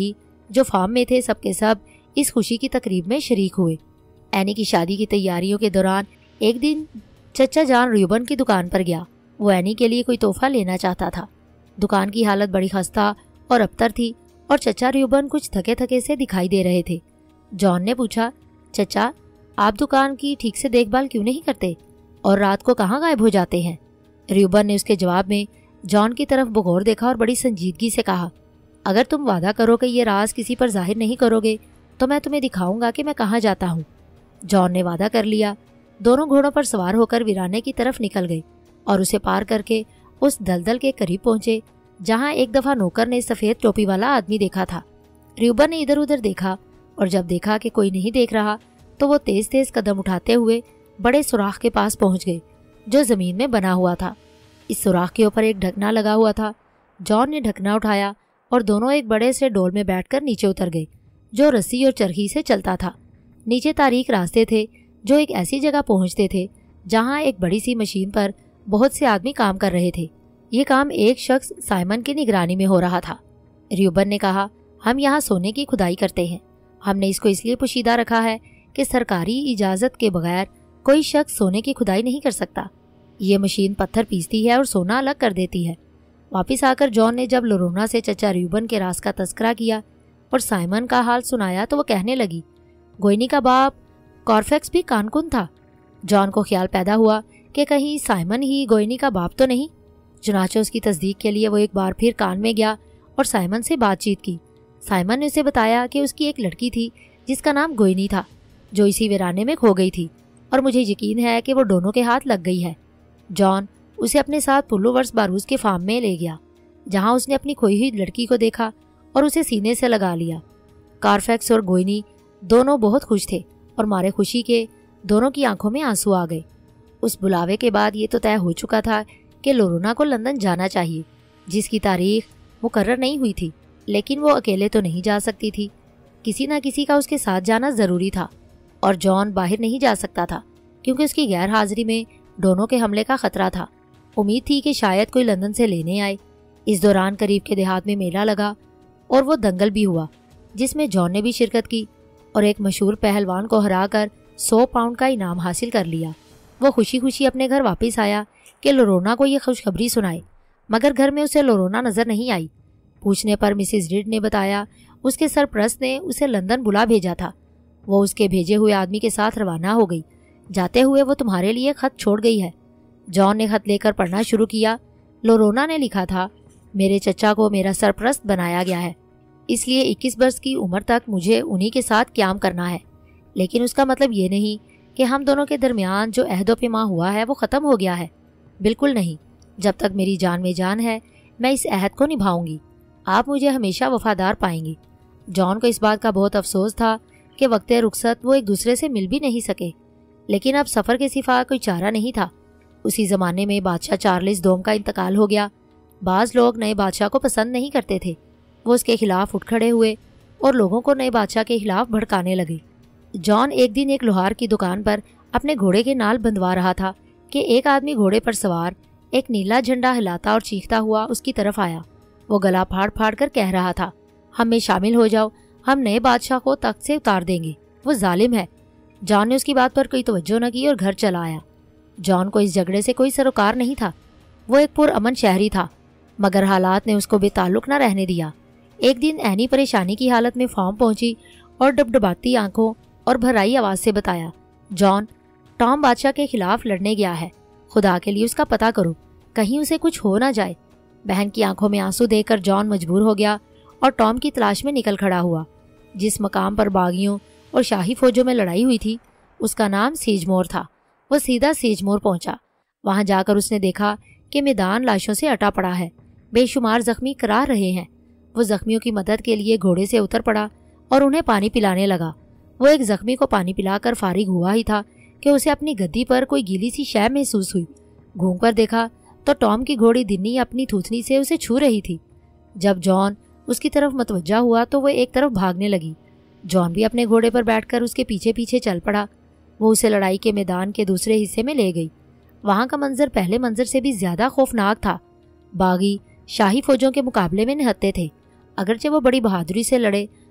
جو فارم میں تھے سب کے سب اس خوشی کی تقریب میں شریک ہوئے۔ اینی کی شادی کی تیاریوں کے دوران ایک دن چچا جان ریوبن کی دکان پر گیا۔ وہ اینی کے لیے کوئی تحفہ لینا چاہتا تھا۔ دکان کی حالت بڑی خستہ اور ابتر تھی اور چچا ریوبن کچھ تھکے تھکے سے دکھائی دے رہے تھے۔ جان نے پوچھا، چچا آپ دکان کی ٹھیک سے دیکھ بھال کیوں نہیں کرتے اور رات کو کہاں غائب ہو جاتے ہیں؟ ریوبن نے اس کے جواب میں جان کی طرف بغور دیکھا اور بڑی سنجیدگی سے کہا، اگر تم وعدہ کرو کہ یہ راز کسی پر ظاہر نہیں کرو گے تو میں تمہیں دکھاؤں گا کہ میں کہاں جاتا ہوں۔ جان نے وعدہ کر لیا۔ دونوں گھوڑوں پر سوار ہو کر ویرانے کی طرف نکل گئے اور اسے پار کر کے اس دلدل کے قریب پہنچے جہاں ایک دفعہ نوکر نے سفید ٹوپی والا آدمی دیکھا تھا۔ ریوبن نے ادھر ادھر دیکھا اور جب دیکھا کہ کوئی نہیں دیکھ رہا تو وہ تیز تیز قدم اٹھاتے ہوئے بڑے سوراخ کے پاس پہنچ گئے جو زمین میں بنا ہوا تھا۔ اس سوراخ کے اوپر ایک ڈھکنا لگا ہوا تھا۔ جان نے ڈھکنا اٹھایا اور دونوں ایک بڑے سے ڈول میں بیٹھ کر نیچے اتر گئے جو رسی اور چرخی سے چلتا تھا۔ نیچے تاریک راستے تھے جو ایک ایسی جگہ پہنچتے تھے جہاں ایک بڑی سی مشین پر بہت سے آدمی کام کر رہے تھے۔ یہ کام ایک شخص سائمن کی نگرانی میں ہو رہا تھا۔ ریوبن نے کہا، ہم یہاں سونے کی کھدائی کرتے ہیں۔ ہم نے اس کو اس لیے پوشیدہ رکھا ہے کہ سرکاری اجازت کے بغیر کوئی شخص سونے کی کھدائی نہیں کر سکتا۔ یہ مشین پتھر پیستی ہے اور سونا الگ کر دیتی ہے۔ واپس آ کر جان نے جب لورونا سے چچا ریوبن کے راز کا تذکرہ کیا اور سائمن کا حال سنایا تو وہ کہنے لگی، گوئنی کا باپ کارفیکس بھی کانکن تھا۔ جان کو خیال پیدا ہوا کہ کہیں سائمن ہی گوئنی کا باپ تو نہیں۔ چنانچہ اس کی تصدیق کے لیے وہ ایک بار پھر کان میں گیا اور سائمن سے بات چیت کی۔ سائمن نے اسے بتایا کہ اس کی ایک لڑکی تھی جس کا نام گوئنی تھا جو اسی ویرانے میں کھو گئی تھی اور مجھے یقین ہے کہ وہ دونوں کے ہاتھ لگ گئی ہے۔ جان اسے اپنے ساتھ پلو ورس باروز کے فارم میں لے گیا جہاں اس نے اپنی کھوئی ہوئی لڑکی کو دیکھا اور اسے سینے سے لگا لیا۔ کارفیکس اور گوئنی دونوں بہت خوش تھے اور مارے خوشی کے دونوں کی آنکھوں میں آنسو آ گئے۔ اس بلاوے کے بعد یہ تو طے ہو چکا تھا کہ لورونا کو لندن جانا چاہیے جس کی تاریخ مقرر نہیں ہوئی تھی، لیکن وہ اکیلے تو نہیں جا سکتی تھی، کسی نہ کسی کا اس کے ساتھ جانا ضروری تھا اور جان باہر نہیں جا سکتا تھا کیونکہ اس کی غیر حاضری میں دونوں کے حملے کا خطرہ تھا۔ امید تھی کہ شاید کوئی لندن سے لینے آئے۔ اس دوران قریب کے دیہات میں میلہ لگا اور وہ دنگل بھی ہوا جس میں جان نے بھی شرکت کی اور ایک مشہور پہلوان کو ہرا کر سو پاؤنڈ کا انعام حاصل کر لیا۔ وہ خوشی خوشی اپنے گھر واپس آیا کہ لورونا کو یہ خوشخبری سنائے، مگر گھر میں اسے لورونا نظر نہیں آئی۔ پوچھنے پر مسز ریڈ نے بتایا اس کے سرپرست نے اسے لندن بلا بھیجا تھا۔ وہ اس کے بھیجے ہوئے آدمی کے ساتھ روانہ ہو گئی۔ جاتے ہوئے وہ تمہارے لیے خط چھوڑ گئی ہے۔ جان نے خط لے کر پڑھنا شروع کیا۔ لورونا نے لکھا تھا، میرے چچا کو میرا سرپرست بنایا گیا ہے، اس لیے اکیس برس کی عمر تک مجھے انہی کے ساتھ قیام کرنا ہے، لیکن اس کا مطلب یہ نہیں کہ ہم دونوں کے درمیان جو عہد و پیما ہوا ہے وہ ختم ہو گیا ہے۔ بالکل نہیں، جب تک میری جان میں جان ہے میں اس عہد کو نبھاؤں گی۔ آپ مجھے ہمیشہ وفادار پائیں گی۔ جان کو اس بات کا بہت افسوس تھا کہ وقت رخصت وہ ایک دوسرے سے مل بھی نہیں سکے، لیکن اب سفر کے سوا کوئی چارہ نہیں تھا۔ اسی زمانے میں بادشاہ چارلس دوم کا انتقال ہو گیا۔ بعض لوگ نئے بادشاہ کو پسند نہیں کرتے تھے، وہ اس کے خلاف اٹھ کھڑے ہوئے اور لوگوں کو نئے بادشاہ کے خلاف بھڑکانے لگے۔ جان ایک دن ایک لوہار کی دکان پر اپنے گھوڑے کے نال بندھوا رہا تھا کہ ایک آدمی گھوڑے پر سوار ایک نیلا جھنڈا ہلاتا اور چیختا ہوا اس کی طرف آیا۔ وہ گلا پھاڑ پھاڑ کر کہہ رہا تھا، ہم میں شامل ہو جاؤ، ہم نئے بادشاہ کو تخت سے اتار دیں گے، وہ ظالم ہے۔ جان نے اس کی بات پر کوئی توجہ نہ کی اور گھر چلا آیا۔ جان کو اس جھگڑے سے کوئی سروکار نہیں تھا، وہ ایک پرامن شہری تھا، مگر حالات نے اس کو بے تعلق نہ رہنے دیا۔ ایک دن اینی پریشانی کی حالت میں فارم پہنچی اور ڈبڈباتی آنکھوں اور بھرائی آواز سے بتایا، جان ٹام بادشاہ کے خلاف لڑنے گیا ہے، خدا کے لیے اس کا پتہ کرو، کہیں اسے کچھ ہو نہ جائے۔ بہن کی آنکھوں میں آنسو دیکھ کر جان مجبور ہو گیا اور ٹام کی تلاش میں نکل کھڑا ہوا۔ جس مقام پر باغیوں اور شاہی فوجوں میں لڑائی ہوئی تھی اس کا نام سیج مور تھا۔ وہ سیدھا سیج مور پہنچا۔ وہاں جا کر اس نے دیکھا کہ میدان لاشوں سے اٹا پڑا ہے، بے شمار زخمی کراہ رہے ہیں۔ وہ زخمیوں کی مدد کے لیے گھوڑے سے اتر پڑا اور انہیں پانی پلانے لگا۔ وہ ایک زخمی کو پانی پلا کر فارغ ہوا ہی تھا کہ اسے اپنی گدی پر کوئی گیلی سی شے محسوس ہوئی۔ گھوم کر دیکھا تو ٹام کی گھوڑی دنی اپنی تھوتنی سے اسے چھو رہی تھی۔ جب جان اس کی طرف متوجہ ہوا تو وہ ایک طرف بھاگنے لگی۔ جان بھی اپنے گھوڑے پر بیٹھ کر اس کے پیچھے پیچھے چل پڑا۔ وہ اسے لڑائی کے میدان کے دوسرے حصے میں لے گئی۔ وہاں کا منظر پہلے منظر سے بھی زیادہ خوفناک تھا۔ باغی شاہی فوجوں کے مقابلے میں نہتے تھے۔ اگرچہ وہ بڑی بہادری سے لڑے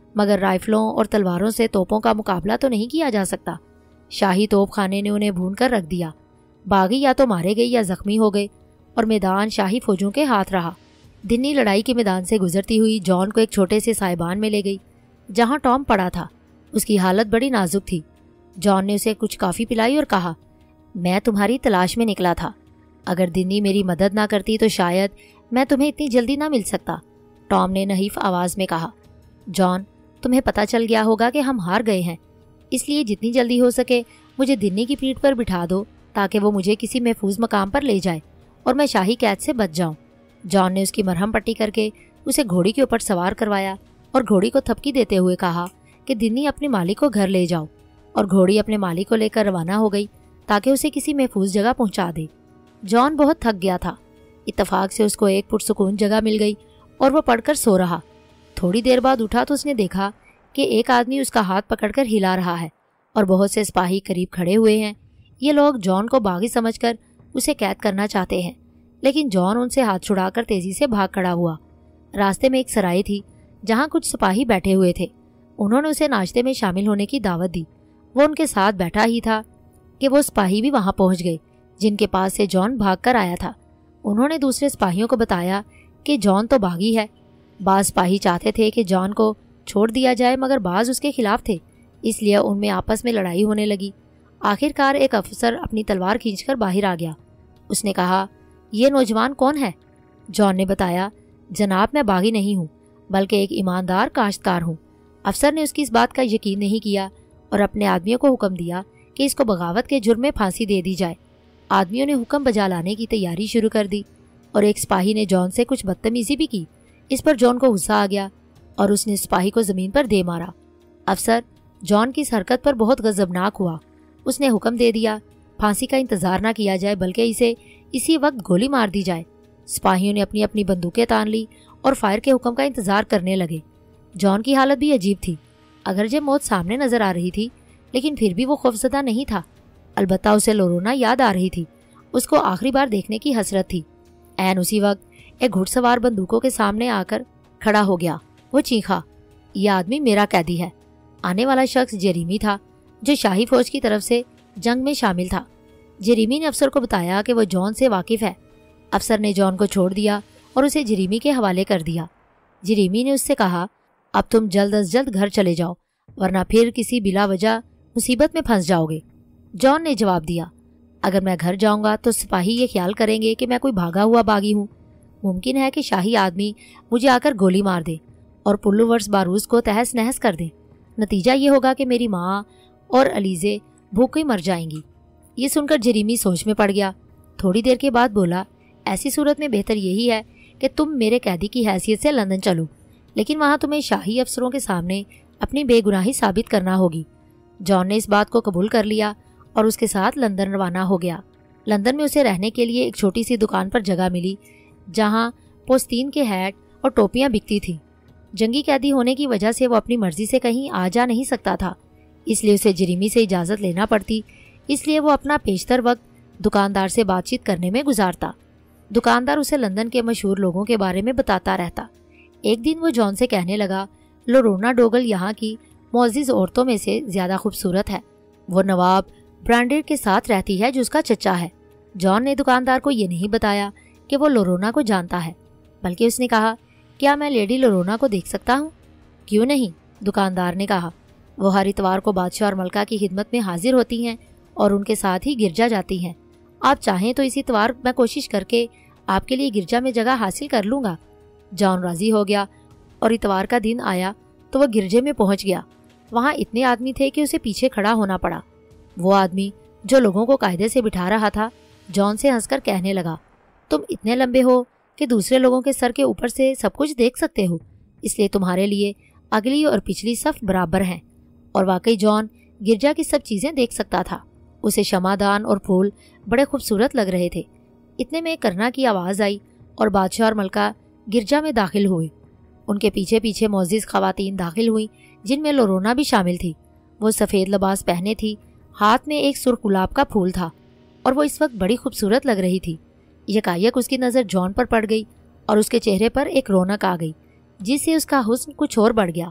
مگر رائفلوں اور تلواروں سے توپوں کا مقابلہ تو نہیں کیا جا سکتا۔ شاہی توپ خانے نے انہیں بھون کر رکھ دیا۔ باغی یا تو مارے گئے یا زخمی ہو گئے اور میدان شاہی فوجوں کے ہاتھ رہا۔ دنی لڑائی کے میدان سے گزرتی ہوئی جان کو ایک چھوٹے سے سائبان میں لے گئی جہاں ٹام پڑا تھا۔ اس کی حالت بڑی نازک تھی۔ جان نے اسے کچھ کافی پلائی اور کہا، میں تمہاری تلاش میں نکلا تھا۔ اگر دنی میری مدد نہ کرتی تو شاید میں تمہیں اتنی جلدی نہ مل سکتا، ٹام نے نحیف آواز میں کہا۔ جان، تمہیں پتہ چل گیا ہوگا کہ ہم ہار گئے ہیں، اس لیے جتنی جلدی ہو سکے مجھے دنی کی پیٹھ پر بٹھا دو تاکہ وہ مجھے کسی محفوظ مقام پر لے جائے اور میں شاہی قید سے بچ جاؤں۔ جان نے اس کی مرہم پٹی کر کے اسے گھوڑی کے اوپر سوار کروایا اور گھوڑی کو تھپکی دیتے ہوئے کہا کہ دنی اپنے مالک کو گھر لے جاؤ، اور گھوڑی اپنے مالک کو لے کر روانہ ہو گئی تاکہ اسے کسی محفوظ جگہ پہنچا دے۔ جان بہت تھک گیا تھا۔ اتفاق سے اس کو ایک پرسکون جگہ مل گئی اور وہ پڑھ کر سو رہا۔ تھوڑی دیر بعد اٹھا تو اس نے دیکھا کہ ایک آدمی اس کا ہاتھ پکڑ کر ہلا رہا ہے اور بہت سے سپاہی قریب کھڑے ہوئے ہیں۔ یہ لوگ جان کو باغی سمجھ کر اسے قید کرنا چاہتے ہیں، لیکن جان ان سے ہاتھ چھڑا کر تیزی سے بھاگ کھڑا ہوا۔ راستے میں ایک سرائے تھی جہاں کچھ سپاہی بیٹھے ہوئے تھے۔ انہوں نے اسے ناشتے میں شامل ہونے کی دعوت دی۔ وہ ان کے ساتھ بیٹھا ہی تھا کہ وہ سپاہی بھی وہاں پہنچ گئے جن کے پاس سے جان بھاگ کر آیا تھا۔ انہوں نے دوسرے سپاہیوں کو بتایا کہ جان تو باغی ہے۔ بعض سپاہی چاہتے تھے کہ جان کو چھوڑ دیا جائے مگر بعض اس کے خلاف تھے، اس لیے ان میں آپس میں لڑائی ہونے لگی۔ آخر کار ایک افسر اپنی تلوار کھینچ کر باہر آ گیا۔ اس نے کہا، یہ نوجوان کون ہے؟ جان نے بتایا، جناب میں باغی نہیں ہوں بلکہ ایک ایماندار کاشتکار ہوں۔ افسر نے اس کی اس بات کا یقین نہیں کیا اور اپنے آدمیوں کو حکم دیا کہ اس کو بغاوت کے جرم میں پھانسی دے دی جائے۔ آدمیوں نے حکم بجا لانے کی تیاری شروع کر دی اور ایک سپاہی نے جان سے کچھ بدتمیزی بھی کی۔ اس پر جان کو غصہ آ گیا اور اس نے سپاہی کو زمین پر دے مارا۔ افسر جان کی اس حرکت پر بہت غضبناک ہوا۔ اس نے حکم دے دیا پھانسی کا انتظار نہ کیا جائے بلکہ اسے اسی وقت گولی مار دی جائے۔ سپاہیوں نے اپنی اپنی بندوقیں تان لی اور فائر کے حکم کا انتظار کرنے لگے۔ جان کی حالت بھی عجیب تھی۔ اگرچہ موت سامنے نظر آ رہی تھی لیکن پھر بھی وہ خوفزدہ نہیں تھا۔ البتہ اسے لورونا یاد آ رہی تھی۔ اس کو آخری بار دیکھنے کی حسرت تھی۔ عین اسی وقت ایک گھڑ سوار بندوقوں کے سامنے آ کر کھڑا ہو گیا۔ وہ چیخا، یہ آدمی میرا قیدی ہے۔ آنے والا شخص جیریمی تھا جو شاہی فوج کی طرف سے جنگ میں شامل تھا۔ جیریمی نے افسر کو بتایا کہ وہ جان سے واقف ہے۔ افسر نے جان کو چھوڑ دیا اور اسے جیریمی کے حوالے کر دیا۔ جیریمی نے اس سے کہا، اب تم جلد از جلد گھر چلے جاؤ ورنہ پھر کسی بلا وجہ مصیبت میں پھنس جاؤ گے۔ جان نے جواب دیا، اگر میں گھر جاؤں گا تو سپاہی یہ خیال کریں گے کہ میں کوئی بھاگا ہوا باغی ہوں۔ ممکن ہے کہ شاہی آدمی مجھے آ کر گولی مار دے اور پلو ورس باروز کو تہس نہس کر دے۔ نتیجہ یہ ہوگا کہ میری ماں اور علیزے بھوکے مر جائیں گی۔ یہ سن کر جیریمی سوچ میں پڑ گیا۔ تھوڑی دیر کے بعد بولا، ایسی صورت میں بہتر یہی ہے کہ تم میرے قیدی کی حیثیت سے لندن چلو، لیکن وہاں تمہیں شاہی افسروں کے سامنے اپنی بے گناہی ثابت کرنا ہوگی۔ جان نے اس بات کو قبول کر لیا اور اس کے ساتھ لندن روانہ ہو گیا۔ لندن میں اسے رہنے کے لیے ایک چھوٹی سی دکان پر جگہ ملی جہاں پوستین کے ہیٹ اور ٹوپیاں بکتی تھیں۔ جنگی قیدی ہونے کی وجہ سے وہ اپنی مرضی سے کہیں آ جا نہیں سکتا تھا، اس لیے اسے جیریمی سے اجازت لینا پڑتی۔ اس لیے وہ اپنا بیشتر وقت دکاندار سے بات چیت کرنے میں گزارتا۔ دکاندار اسے لندن کے مشہور لوگوں کے بارے میں بتاتا رہتا۔ ایک دن وہ جان سے کہنے لگا، لورونا ڈوگل یہاں کی معزز عورتوں میں سے زیادہ خوبصورت ہے۔ وہ نواب برانڈیڈ کے ساتھ رہتی ہے جو اس کا چچا ہے۔ جان نے دکاندار کو یہ نہیں بتایا کہ وہ لورونا کو جانتا ہے، بلکہ اس نے کہا، کیا میں لیڈی لورونا کو دیکھ سکتا ہوں؟ کیوں نہیں، دکاندار نے کہا۔ وہ ہر اتوار کو بادشاہ اور ملکہ کی خدمت میں حاضر ہوتی ہیں اور ان کے ساتھ ہی گرجا جاتی ہیں۔ آپ چاہیں تو اسی اتوار میں کوشش کر کے آپ کے لیے گرجا میں جگہ حاصل کر لوں گا۔ جان راضی ہو گیا اور اتوار کا دن آیا تو وہ گرجے میں پہنچ گیا۔ وہاں اتنے آدمی تھے کہ اسے پیچھے کھڑا ہونا پڑا۔ وہ آدمی جو لوگوں کو قاعدے سے بٹھا رہا تھا جان سے ہنس کر کہنے لگا، تم اتنے لمبے ہو کہ دوسرے لوگوں کے سر کے اوپر سے سب کچھ دیکھ سکتے ہو، اس لیے تمہارے لیے اگلی اور پچھلی صف برابر ہیں۔ اور واقعی جان گرجا کی سب چیزیں دیکھ سکتا تھا۔ اسے شمعدان اور پھول بڑے خوبصورت لگ رہے تھے۔ اتنے میں کرنا کی آواز آئی اور بادشاہ اور ملکہ گرجا میں داخل ہوئے۔ ان کے پیچھے پیچھے معزز خواتین داخل ہوئیں جن میں لورونا بھی شامل تھی۔ وہ سفید لباس پہنے تھی، ہاتھ میں ایک سرخ گلاب کا پھول تھا اور وہ اس وقت بڑی خوبصورت لگ رہی تھی۔ یکایک اس کی نظر جان پر پڑ گئی اور اس کے چہرے پر ایک رونق آ گئی جس سے اس کا حسن کچھ اور بڑھ گیا۔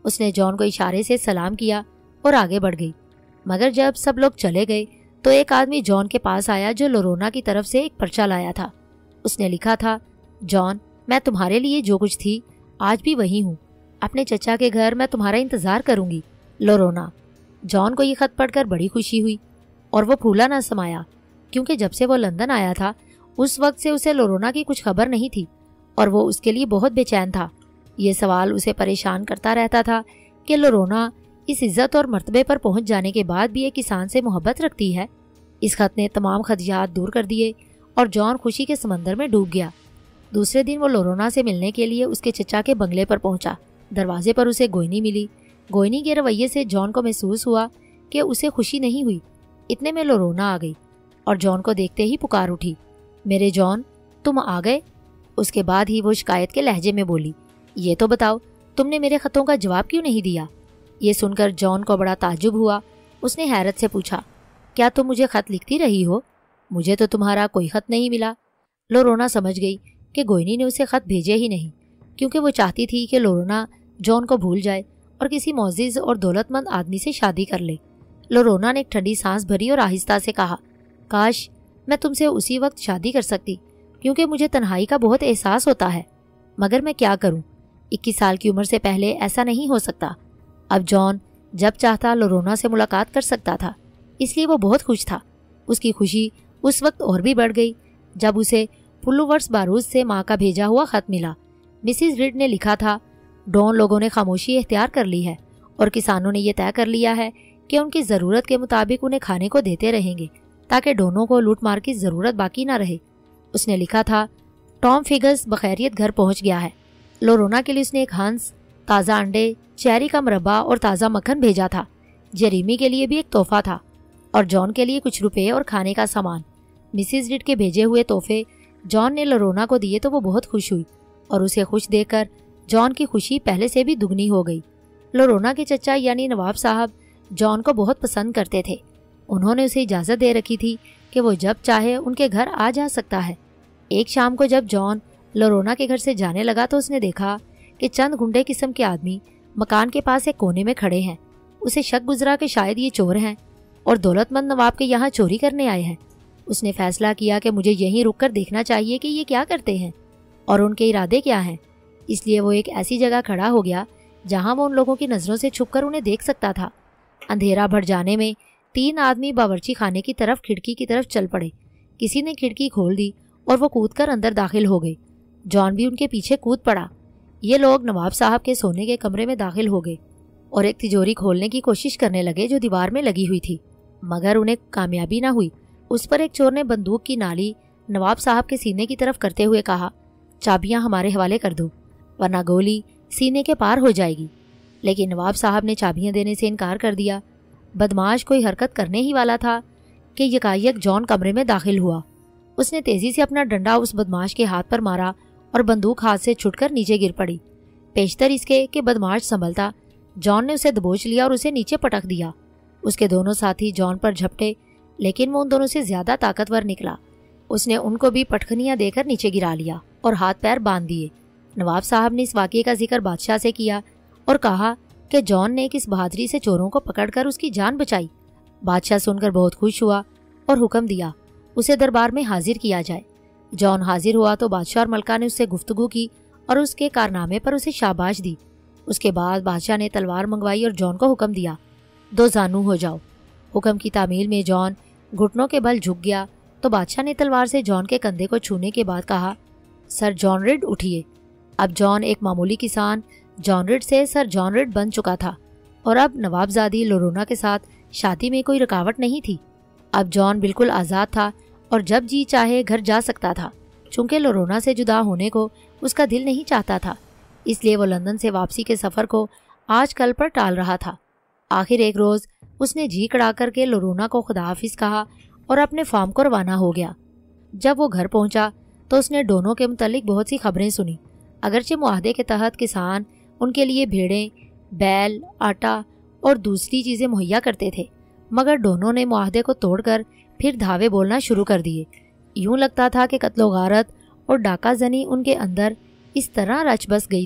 اس نے جان کو اشارے سے سلام کیا اور آگے بڑھ گئی، مگر جب سب لوگ چلے گئے تو ایک آدمی جان کے پاس آیا جو لورونا کی طرف سے ایک پرچہ لایا تھا۔ اس نے لکھا تھا، جان، میں تمہارے لیے جو کچھ تھی آج بھی وہی ہوں، اپنے چچا کے گھر میں تمہارا انتظار کروں گی، لورونا۔ جان کو یہ خط پڑھ کر بڑی خوشی ہوئی اور وہ پھولا نہ سمایا، کیونکہ جب سے وہ لندن آیا تھا اس وقت سے اسے لورونا کی کچھ خبر نہیں تھی اور وہ اس کے لیے بہت بے چین تھا۔ یہ سوال اسے پریشان کرتا رہتا تھا کہ لورونا اس عزت اور مرتبے پر پہنچ جانے کے بعد بھی ایک کسان سے محبت رکھتی ہے۔ اس خط نے تمام خدشات دور کر دیے اور جان خوشی کے سمندر میں ڈوب گیا۔ دوسرے دن وہ لورونا سے ملنے کے لیے اس کے چچا کے بنگلے پر پہنچا۔ دروازے پر اسے گوئنی ملی۔ گوئنی کے رویے سے جان کو محسوس ہوا کہ اسے خوشی نہیں ہوئی۔ اتنے میں لورونا آ گئی اور جان کو دیکھتے ہی پکار اٹھی، میرے جان، تم آ گئے؟ اس کے بعد ہی وہ شکایت کے لہجے میں بولی، یہ تو بتاؤ تم نے میرے خطوں کا جواب کیوں نہیں دیا؟ یہ سن کر جان کو بڑا تعجب ہوا۔ اس نے حیرت سے پوچھا، کیا تم مجھے خط لکھتی رہی ہو؟ مجھے تو تمہارا کوئی خط نہیں ملا۔ لورونا سمجھ گئی کہ گوئنی نے اسے خط بھیجے ہی نہیں، کیونکہ وہ چاہتی تھی کہ لورونا جان کو بھول جائے اور کسی معزز اور دولت مند آدمی سے شادی کر لے۔ لورونا نے ایک ٹھنڈی سانس بھری اور آہستہ سے کہا، کاش میں تم سے اسی وقت شادی کر سکتی، کیونکہ مجھے تنہائی کا بہت احساس ہوتا ہے، مگر میں کیا کروں، اکیس سال کی عمر سے پہلے ایسا نہیں ہو سکتا۔ اب جان جب چاہتا لورونا سے ملاقات کر سکتا تھا، اس لیے وہ بہت خوش تھا۔ اس کی خوشی اس وقت اور بھی بڑھ گئی جب اسے پلوورس باروز سے ماں کا بھیجا ہوا خط ملا۔ مسز ریڈ نے لکھا تھا، ڈون لوگوں نے خاموشی اختیار کر لی ہے اور کسانوں نے یہ طے کر لیا ہے کہ ان کی ضرورت کے مطابق انہیں کھانے کو دیتے رہیں گے تاکہ ڈونوں کو لوٹ مار کی ضرورت باقی نہ رہے۔ اس نے لکھا تھا، ٹام فگرز بخیریت گھر پہنچ گیا ہے۔ لورونا کے لیے اس نے ایک ہنس، تازہ انڈے، چیری کا مربع اور تازہ مکھن بھیجا تھا۔ جیریمی کے لیے بھی ایک تحفہ تھا اور جان کے لیے کچھ روپے اور کھانے کا سامان۔ مسز ریڈ کے بھیجے ہوئے تحفے جان نے لورونا کو دیے تو وہ بہت خوش ہوئی اور اسے خوش دیکھ کر جان کی خوشی پہلے سے بھی دگنی ہو گئی۔ لورونا کے چچا یعنی نواب صاحب جان کو بہت پسند کرتے تھے۔ انہوں نے اسے اجازت دے رکھی تھی کہ وہ جب چاہے ان کے گھر آ جا سکتا ہے۔ ایک شام کو جب جان لورونا کے گھر سے جانے لگا تو اس نے دیکھا کہ چند گنڈے قسم کے آدمی مکان کے پاس ایک کونے میں کھڑے ہیں۔ اسے شک گزرا کہ شاید یہ چور ہیں اور دولت مند نواب کے یہاں چوری کرنے آئے ہیں۔ اس نے فیصلہ کیا کہ مجھے یہیں رک کر دیکھنا چاہیے کہ یہ کیا کرتے ہیں اور ان کے ارادے کیا ہیں۔ اس لیے وہ ایک ایسی جگہ کھڑا ہو گیا جہاں وہ ان لوگوں کی نظروں سے چھپ کر انہیں دیکھ سکتا تھا۔ اندھیرا بڑھ جانے میں تین آدمی باورچی خانے کی طرف کھڑکی کی طرف چل پڑے۔ کسی نے کھڑکی کھول دی اور وہ کود کر اندر داخل ہو گئے۔ جان بھی ان کے پیچھے کود پڑا۔ یہ لوگ نواب صاحب کے سونے کے کمرے میں داخل ہو گئے اور ایک تجوری کھولنے کی کوشش کرنے لگے جو دیوار میں لگی ہوئی تھی، مگر انہیں کامیابی نہ ہوئی۔ اس پر ایک چور نے بندوق کی نالی نواب صاحب کے سینے کی طرف کرتے ہوئے کہا، چابیاں ہمارے حوالے کر دو ورنہ گولی سینے کے پار ہو جائے گی۔ لیکن نواب صاحب نے چابیاں دینے سے انکار کر دیا۔ بدماش کوئی حرکت کرنے ہی والا تھا کہ یکایک جان کمرے میں داخل ہوا۔ اس نے تیزی سے اپنا ڈنڈا اس بدماش کے ہاتھ پر مارا اور بندوق ہاتھ سے چھٹ کر نیچے گر پڑی۔ پیشتر اس کے کہ بدماش سنبھلتا، جان نے اسے دبوچ لیا اور اسے نیچے پٹک دیا۔ اس کے دونوں ساتھی جان پر جھپٹے، لیکن وہ ان دونوں سے زیادہ طاقتور نکلا۔ اس نے ان کو بھی پٹخنیاں دے کر نیچے گرا لیا اور ہاتھ پیر باندھ دیے۔ نواب صاحب نے اس واقعے کا ذکر بادشاہ سے کیا اور کہا کہ جان نے کس بہادری سے چوروں کو پکڑ کر اس کی جان بچائی۔ بادشاہ سن کر بہت خوش ہوا اور حکم دیا اسے دربار میں حاضر کیا جائے۔ جان حاضر ہوا تو بادشاہ اور ملکہ نے اس سے گفتگو کی اور اس کے کارنامے پر اسے شاباش دی۔ اس کے بعد بادشاہ نے تلوار منگوائی اور جان کو حکم دیا، دو زانو ہو جاؤ۔ حکم کی تعمیل میں جان گھٹنوں کے بل جھک گیا تو بادشاہ نے تلوار سے جان کے کندھے کو چھونے کے بعد کہا، سر جان ریڈ اٹھیے۔ اب جان ایک معمولی کسان جان ریڈ سے سر جان ریڈ بن چکا تھا اور اب نوابزادی لورونا کے ساتھ شادی میں کوئی رکاوٹ نہیں تھی۔ اب جان بالکل آزاد تھا اور جب جی چاہے گھر جا سکتا تھا، چونکہ لورونا سے جدا ہونے کو اس کا دل نہیں چاہتا تھا، اس لیے وہ لندن سے واپسی کے سفر کو آج کل پر ٹال رہا تھا۔ آخر ایک روز اس نے جی کڑا کر کے لورونا کو خدا حافظ کہا اور اپنے فارم کو روانہ ہو گیا۔ جب وہ گھر پہنچا تو اس نے ڈونوں کے متعلق بہت سی خبریں سنی۔ اگرچہ معاہدے کے تحت کسان ان کے لیے بھیڑیں، بیل، آٹا اور دوسری چیزیں مہیا کرتے تھے، مگر ڈونوں نے معاہدے کو توڑ کر پھر دھاوے بولنا شروع کر دیے۔ یوں لگتا تھا کہ قتل و غارت اور ڈاکہ زنی ان کے اندر اس طرح رچ بس گئی تھی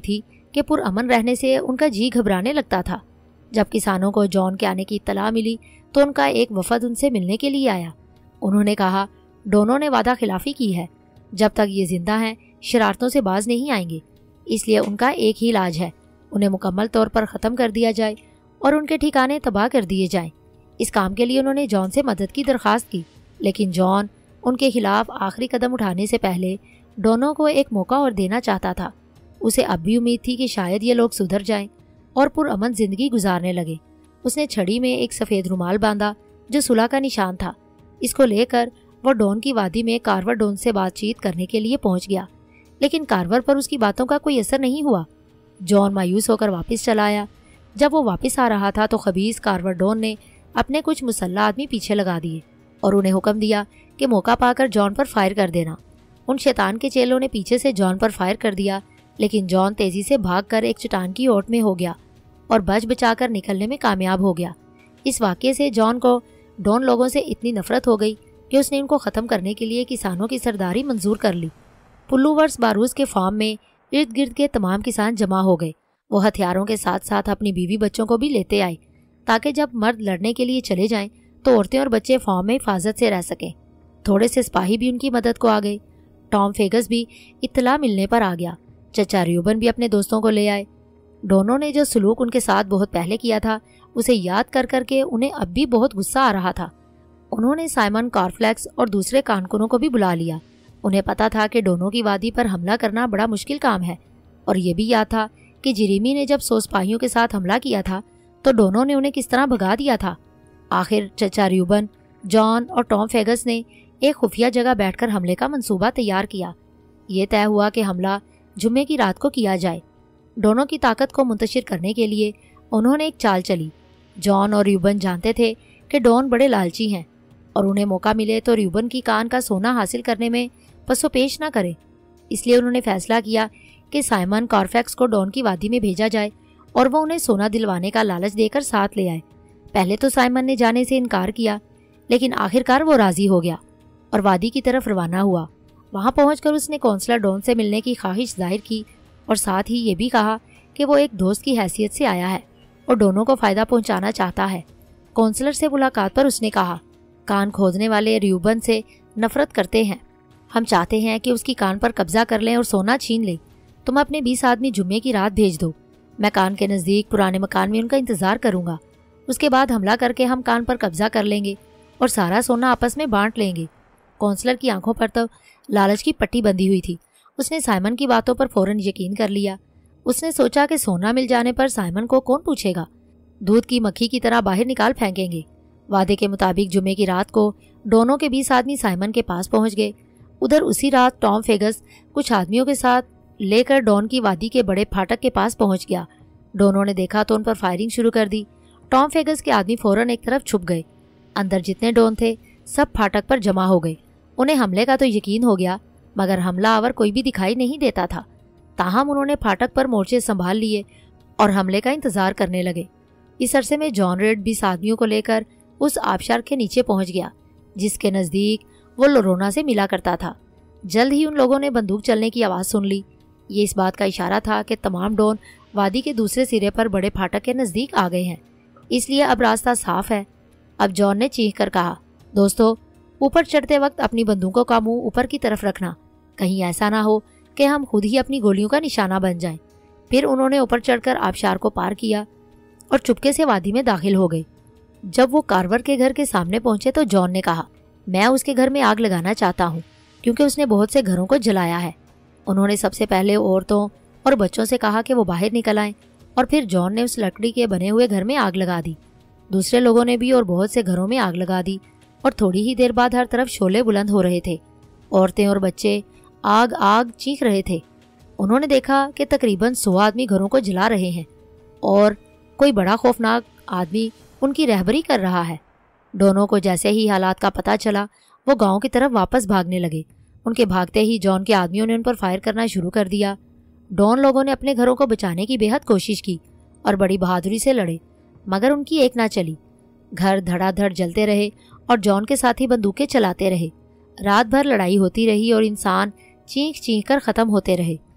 کہ پرامن رہنے سے ان کا جی گھبرانے لگتا تھا۔ جب کسانوں کو جان کے آنے کی اطلاع ملی تو ان کا ایک وفد ان سے ملنے کے لیے آیا۔ انہوں نے کہا ڈونوں نے وعدہ خلافی کی ہے، جب تک یہ زندہ ہیں شرارتوں سے باز نہیں آئیں گے، اس لیے ان کا ایک ہی علاج ہے، انہیں مکمل طور پر ختم کر دیا جائے اور ان کے ٹھکانے تباہ کر دیے جائیں۔ اس کام کے لیے انہوں نے جان سے مدد کی درخواست کی، لیکن جان ان کے خلاف آخری قدم اٹھانے سے پہلے ڈونوں کو ایک موقع اور دینا چاہتا تھا۔ اسے اب بھی امید تھی کہ شاید یہ لوگ سدھر جائیں اور پرامن زندگی گزارنے لگے۔ اس نے چھڑی میں ایک سفید رومال باندھا جو صلح کا نشان تھا۔ اس کو لے کر وہ ڈون کی وادی میں کارور ڈون سے بات چیت کرنے کے لیے پہنچ گیا، لیکن کارور پر اس کی باتوں کا کوئی اثر نہیں ہوا۔ جان مایوس ہو کر واپس چلا آیا۔ جب وہ واپس آ رہا تھا تو خبیث کارور ڈون نے اپنے کچھ مسلح آدمی پیچھے لگا دیے اور انہیں حکم دیا کہ موقع پا کر جان پر فائر کر دینا۔ ان شیطان کے چیلوں نے پیچھے سے جان پر فائر کر دیا، لیکن جان تیزی سے بھاگ کر ایک چٹان کی اوٹ میں ہو گیا اور بچ بچا کر نکلنے میں کامیاب ہو گیا۔ اس واقعے سے جان کو ڈون لوگوں سے اتنی نفرت ہو گئی کہ اس نے ان کو ختم کرنے کے لیے کسانوں کی سرداری منظور کر لی۔ پلو ورس باروز کے فارم میں ارد گرد کے تمام کسان جمع ہو گئے۔ وہ ہتھیاروں کے ساتھ ساتھ اپنی بیوی بچوں کو بھی لیتے آئے تاکہ جب مرد لڑنے کے لیے چلے جائیں تو عورتیں اور بچے فارم میں حفاظت سے رہ سکیں۔ تھوڑے سے سپاہی بھی ان کی مدد کو آ گئے۔ ٹام فیگس بھی اطلاع ملنے پر آ گیا۔ چچا ریوبن بھی اپنے دوستوں کو لے آئے۔ ڈونوں نے جو سلوک ان کے ساتھ بہت پہلے کیا تھا اسے یاد کر کر کے انہیں اب بھی بہت غصہ آ رہا تھا۔ انہوں نے سائمن کارفلیکس اور دوسرے کانکنوں کو بھی بلا لیا۔ انہیں پتا تھا کہ ڈونوں کی وادی پر حملہ کرنا بڑا مشکل کام ہے، اور یہ بھی یاد تھا کہ جریمی نے جب سو سپاہیوں کے ساتھ حملہ کیا تھا تو ڈونوں نے انہیں کس طرح بھگا دیا تھا۔ آخر چچا ریوبن، جان اور ٹام فیگس نے ایک خفیہ جگہ بیٹھ کر حملے کا منصوبہ تیار کیا۔ یہ طے ہوا کہ حملہ جمعے کی رات کو کیا جائے۔ ڈونوں کی طاقت کو منتشر کرنے کے لیے انہوں نے ایک چال چلی۔ جان اور ریوبن جانتے تھے کہ ڈون بڑے لالچی ہیں اور انہیں موقع ملے تو ریوبن کی کان کا سونا حاصل کرنے میں پس و پیش نہ کرے۔ اس لیے انہوں نے فیصلہ کیا کہ سائمن کارفیکس کو ڈون کی وادی میں بھیجا جائے اور وہ انہیں سونا دلوانے کا لالچ دے کر ساتھ لے آئے۔ پہلے تو سائمن نے جانے سے انکار کیا، لیکن آخرکار وہ راضی ہو گیا اور وادی کی طرف روانہ ہوا۔ وہاں پہنچ کر اس نے کونسلر ڈون سے ملنے کی خواہش ظاہر کی اور ساتھ ہی یہ بھی کہا کہ وہ ایک دوست کی حیثیت سے آیا ہے اور ڈونوں کو فائدہ پہنچانا چاہتا ہے۔ کونسلر سے ملاقات پر اس نے کہا، کان کھودنے والے ریوبن سے نفرت کرتے ہیں، ہم چاہتے ہیں کہ اس کی کان پر قبضہ کر لیں اور سونا چھین لیں۔ تم اپنے بیس آدمی جمعے کی رات بھیج دو، میں کان کے نزدیک پرانے مکان میں ان کا انتظار کروں گا۔ اس کے بعد حملہ کر کے ہم کان پر قبضہ کر لیں گے اور سارا سونا آپس میں بانٹ لیں گے۔ کونسلر کی آنکھوں پر تو لالچ کی پٹی بندھی ہوئی تھی۔ اس نے سائمن کی باتوں پر فوراً یقین کر لیا۔ اس نے سوچا کہ سونا مل جانے پر سائمن کو کون پوچھے گا، دودھ کی مکھی کی طرح باہر نکال پھینکیں گے۔ وعدے کے مطابق جمعے کی رات کو ڈونوں کے بیس آدمی سائمن کے پاس پہنچ گئے۔ ادھر اسی رات ٹام فیگس کچھ آدمیوں کے ساتھ لے کر ڈون کی وادی کے بڑے پھاٹک کے پاس پہنچ گیا۔ ڈونوں نے دیکھا تو ان پر فائرنگ شروع کر دی۔ ٹام فیگس کے آدمی فوراً ایک طرف چھپ گئے۔ اندر جتنے ڈون تھے سب پھاٹک پر جمع ہو گئے۔ انہیں حملے کا تو یقین ہو گیا، مگر حملہ آور کوئی بھی دکھائی نہیں دیتا تھا۔ تاہم انہوں نے پھاٹک پر مورچے سنبھال لیے اور حملے کا انتظار کرنے لگے۔ اس عرصے میں جان ریڈ بیس آدمیوں کو لے کر اس آبشار کے نیچے پہنچ گیا جس کے نزدیک وہ لورونا سے ملا کرتا تھا۔ جلد ہی ان لوگوں نے بندوق چلنے کی آواز سن لی۔ یہ اس بات کا اشارہ تھا کہ تمام ڈون وادی کے دوسرے سرے پر بڑے پھاٹک کے نزدیک آ گئے ہیں، اس لیے اب راستہ صاف ہے۔ اب جان نے چیخ کر کہا، دوستو، اوپر چڑھتے وقت اپنی بندوقوں کا منہ اوپر کی طرف رکھنا، کہیں ایسا نہ ہو کہ ہم خود ہی اپنی گولیوں کا نشانہ بن جائیں۔ پھر انہوں نے اوپر چڑھ کر آبشار کو پار کیا اور چپکے سے وادی میں داخل ہو گئے۔ جب وہ کارور کے گھر کے سامنے پہنچے تو جان نے کہا، میں اس کے گھر میں آگ لگانا چاہتا ہوں کیونکہ اس نے بہت سے گھروں کو جلایا ہے۔ انہوں نے سب سے پہلے عورتوں اور بچوں سے کہا کہ وہ باہر نکل آئیں اور پھر جان نے اس لکڑی کے بنے ہوئے گھر میں آگ لگا دی۔ دوسرے لوگوں نے بھی اور بہت سے گھروں میں آگ لگا دی اور تھوڑی ہی دیر بعد ہر طرف شعلے بلند ہو رہے تھے۔ عورتیں اور بچے آگ آگ چیخ رہے تھے۔ انہوں نے دیکھا کہ تقریباً سو آدمی گھروں کو جلا رہے ہیں اور کوئی بڑا خوفناک آدمی ان کی رہبری کر رہا ہے۔ ڈونوں کو جیسے ہی حالات کا پتہ چلا وہ گاؤں کی طرف واپس بھاگنے لگے۔ ان کے بھاگتے ہی جان کے آدمیوں نے ان پر فائر کرنا شروع کر دیا۔ ڈون لوگوں نے اپنے گھروں کو بچانے کی بے حد کوشش کی اور بڑی بہادری سے لڑے، مگر ان کی ایک نہ چلی۔ گھر دھڑا دھڑ جلتے رہے اور جان کے ساتھی بندوقیں چلاتے رہے۔ رات بھر لڑائی ہوتی رہی اور انسان چینخ چینخ کر ختم ہوتے رہے۔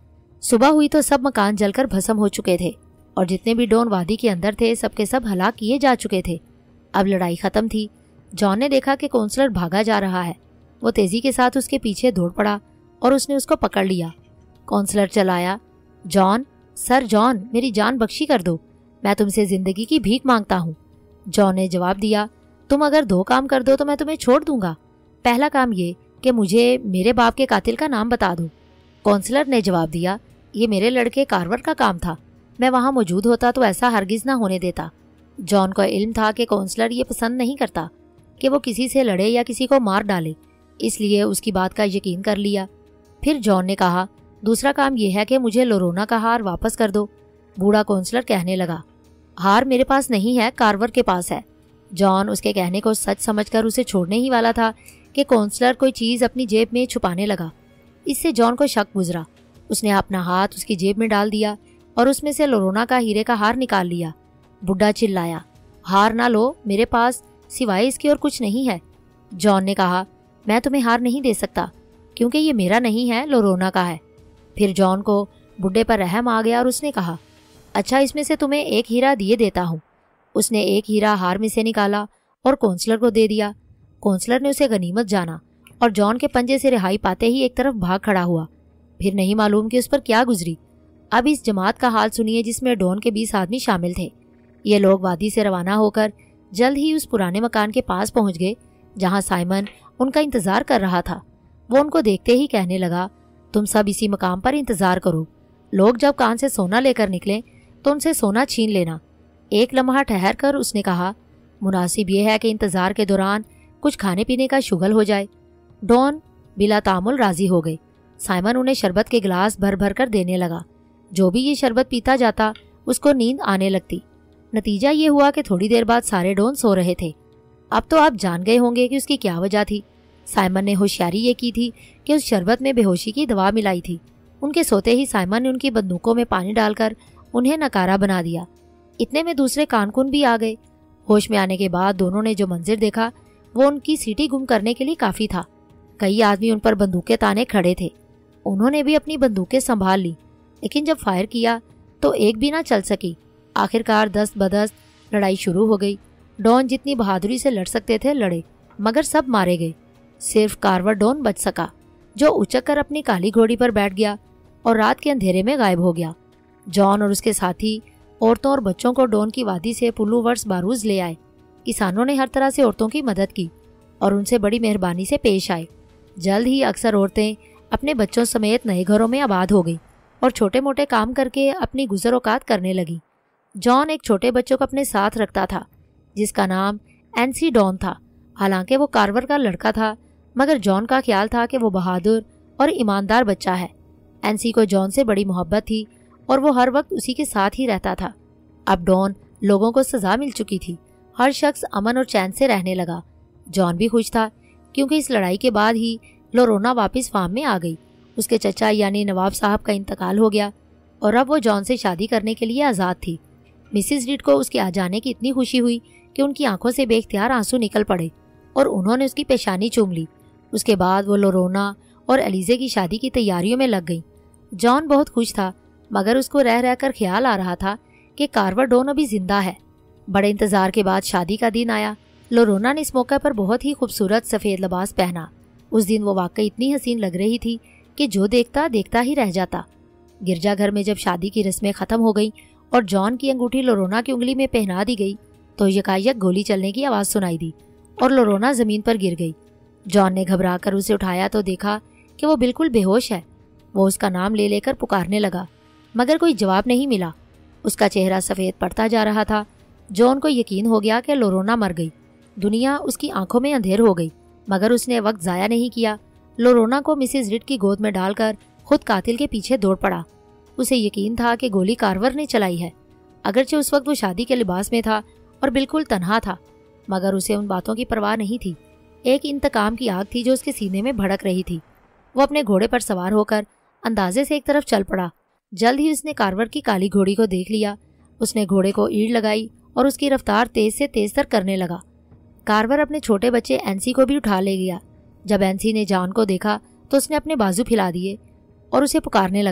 صبح ہوئی تو سب مکان جل کر بھسم ہو چکے تھے اور جتنے بھی ڈون وادی کے اندر تھے سب کے سب ہلاک کیے جا چکے تھے۔ اب لڑائی ختم تھی۔ جان نے دیکھا کہ کونسلر بھاگا جا رہا ہے۔ وہ تیزی کے ساتھ اس کے پیچھے دوڑ پڑا اور اس نے اس کو پکڑ لیا۔ کونسلر چلایا، جان، سر جان، میری جان بخشی کر دو، میں تم سے زندگی کی بھیک مانگتا ہوں۔ جان نے جواب دیا، تم اگر دو کام کر دو تو میں تمہیں چھوڑ دوں گا۔ پہلا کام یہ کہ مجھے میرے باپ کے قاتل کا نام بتا دو۔ کونسلر نے جواب دیا، یہ میرے لڑکے کارور کا کام تھا، میں وہاں موجود ہوتا تو ایسا ہرگز نہ ہونے دیتا۔ جان کو علم تھا کہ کونسلر یہ پسند نہیں کرتا کہ وہ کسی سے لڑے یا کسی کو مار ڈالے، اس لیے اس کی بات کا یقین کر لیا۔ پھر جان نے کہا، دوسرا کام یہ ہے کہ مجھے لورونا کا ہار واپس کر دو۔ بوڑھا کونسلر کہنے لگا، ہار میرے پاس نہیں ہے، کارور کے پاس ہے۔ جان اس کے کہنے کو سچ سمجھ کر اسے چھوڑنے ہی والا تھا کہ کونسلر کوئی چیز اپنی جیب میں چھپانے لگا۔ اس سے جان کو شک گزرا۔ اس نے اپنا ہاتھ اس کی جیب میں ڈال دیا اور اس میں سے لورونا کا ہیرے کا ہار نکال لیا۔ بڈھا چلایا، ہار نہ لو، میرے پاس سوائے اس کے اور کچھ نہیں ہے۔ جان نے کہا، میں تمہیں ہار نہیں دے سکتا کیونکہ یہ میرا نہیں ہے، لورونا کا ہے۔ پھر جان کو بڈھے پر رحم آ گیا اور اس نے کہا، اچھا اس میں سے تمہیں ایک ہیرا دیے دیتا ہوں۔ اس نے ایک ہیرا ہار میں سے نکالا اور کونسلر کو دے دیا۔ کونسلر نے اسے غنیمت جانا اور جان کے پنجے سے رہائی پاتے ہی ایک طرف بھاگ کھڑا ہوا۔ پھر نہیں معلوم کہ اس پر کیا گزری۔ اب اس جماعت کا حال سنیے جس میں ڈون کے بیس آدمی شامل تھے۔ یہ لوگ وادی سے روانہ ہو کر جلد ہی اس پرانے مکان کے پاس پہنچ گئے جہاں سائمن ان کا انتظار کر رہا تھا۔ وہ ان کو دیکھتے ہی کہنے لگا، تم سب اسی مقام پر انتظار کرو، لوگ جب کان سے سونا لے کر نکلیں تو ان سے سونا چھین لینا۔ ایک لمحہ ٹھہر کر اس نے کہا، مناسب یہ ہے کہ انتظار کے دوران کچھ کھانے پینے کا شغل ہو جائے۔ ڈون بلا تعامل راضی ہو گئے۔ سائمن انہیں شربت کے گلاس بھر بھر کر دینے لگا۔ جو بھی یہ شربت پیتا جاتا اس کو نیند آنے لگتی۔ نتیجہ یہ ہوا کہ تھوڑی دیر بعد سارے ڈون سو رہے تھے۔ اب تو آپ جان گئے ہوں گے کہ اس کی کیا وجہ تھی۔ سائمن نے ہوشیاری یہ کی تھی کہ اس شربت میں بے ہوشی کی دوا ملائی تھی۔ ان کے سوتے ہی سائمن نے ان کی بندوقوں میں پانی ڈال کر انہیں نکارا بنا دیا۔ اتنے میں دوسرے کانکن بھی آ گئے۔ ہوش میں آنے کے بعد دونوں نے جو منظر دیکھا وہ ان کی سیٹی گم کرنے کے لیے کافی تھا۔ کئی آدمی ان پر بندوقیں تانے کھڑے تھے۔ انہوں نے بھی اپنی بندوقیں سنبھال لی، لیکن جب فائر کیا تو ایک بھی نہ چل سکی۔ آخرکار دست بدست لڑائی شروع ہو گئی۔ ڈون جتنی بہادری سے لڑ سکتے تھے لڑے، مگر سب مارے گئے۔ صرف کارور ڈون بچ سکا، جو اچک کر اپنی کالی گھوڑی پر بیٹھ گیا اور رات کے اندھیرے میں غائب ہو گیا۔ جان اور اس کے ساتھی عورتوں اور بچوں کو ڈون کی وادی سے پلو ورس باروز لے آئے۔ کسانوں نے ہر طرح سے عورتوں کی مدد کی اور ان سے بڑی مہربانی سے پیش آئے۔ جلد ہی اکثر عورتیں اپنے بچوں سمیت نئے گھروں میں آباد ہو گئی اور چھوٹے موٹے کام کر کے اپنی گزر اوقات کرنے لگی۔ جان ایک چھوٹے بچوں کو اپنے ساتھ رکھتا تھا جس کا نام اینسی ڈون تھا۔ حالانکہ وہ کارور کا لڑکا تھا، مگر جان کا خیال تھا کہ وہ بہادر اور ایماندار بچہ ہے۔ اینسی کو جان سے بڑی محبت تھی اور وہ ہر وقت اسی کے ساتھ ہی رہتا تھا۔ اب ڈون لوگوں کو سزا مل چکی تھی، ہر شخص امن اور چین سے رہنے لگا۔ جان بھی خوش تھا کیونکہ اس لڑائی کے بعد ہی لورونا واپس فارم میں آ گئی۔ اس کے چچا یعنی نواب صاحب کا انتقال ہو گیا اور اب وہ جان سے شادی کرنے کے لیے آزاد تھی۔ مسز ریڈ کو اس کے آ جانے کی اتنی خوشی ہوئی کہ ان کی آنکھوں سے بے اختیار آنسو نکل پڑے اور انہوں نے اس کی پیشانی چوم لی۔ اس کے بعد وہ لورونا اور ایلیزے کی شادی کی تیاریوں میں لگ گئی۔ جان بہت خوش تھا، مگر اس کو رہ رہ کر خیال آ رہا تھا کہ کارور ڈون ابھی زندہ ہے۔ بڑے انتظار کے بعد شادی کا دن آیا۔ لورونا نے اس موقع پر بہت ہی خوبصورت سفید لباس پہنا۔ اس دن وہ واقعی اتنی حسین لگ رہی تھی کہ جو دیکھتا دیکھتا ہی رہ جاتا۔ گرجا گھر میں جب شادی کی رسمیں ختم ہو گئیں اور جان کی انگوٹھی لورونا کی انگلی میں پہنا دی گئی تو یکایک گولی چلنے کی آواز سنائی دی اور لورونا زمین پر گر گئی۔ جان نے گھبرا کر اسے اٹھایا تو دیکھا کہ وہ بالکل بے ہوش ہے۔ وہ اس کا نام لے لے کر پکارنے لگا، مگر کوئی جواب نہیں ملا۔ اس کا چہرہ سفید پڑتا جا رہا تھا۔ جان کو یقین ہو گیا کہ لورونا مر گئی۔ دنیا اس کی آنکھوں میں اندھیر ہو گئی، مگر اس نے وقت ضائع نہیں کیا۔ لورونا کو مسز ریڈ کی گود میں ڈال کر خود قاتل کے پیچھے دوڑ پڑا۔ اسے یقین تھا کہ گولی کارور نے چلائی ہے۔ اگرچہ اس وقت وہ شادی کے لباس میں تھا اور بالکل تنہا تھا، مگر اسے ان باتوں کی پرواہ نہیں تھی۔ ایک انتقام کی آگ تھی جو اس کے سینے میں بھڑک رہی تھی۔ وہ اپنے گھوڑے پر سوار ہو کر اندازے سے ایک طرف چل پڑا۔ جلد ہی اس نے کارور کی کالی گھوڑی کو دیکھ لیا۔ اس نے گھوڑے کو ایڑ لگائی اور اس کی رفتار تیز سے تیز تر کرنے لگا۔ کارور اپنے چھوٹے بچے اینسی کو بھی اٹھا لے گیا۔ جب اینسی نے جان کو دیکھا تو اس نے اپنے بازو پھیلا دیے اور اسے پکارنے لگا،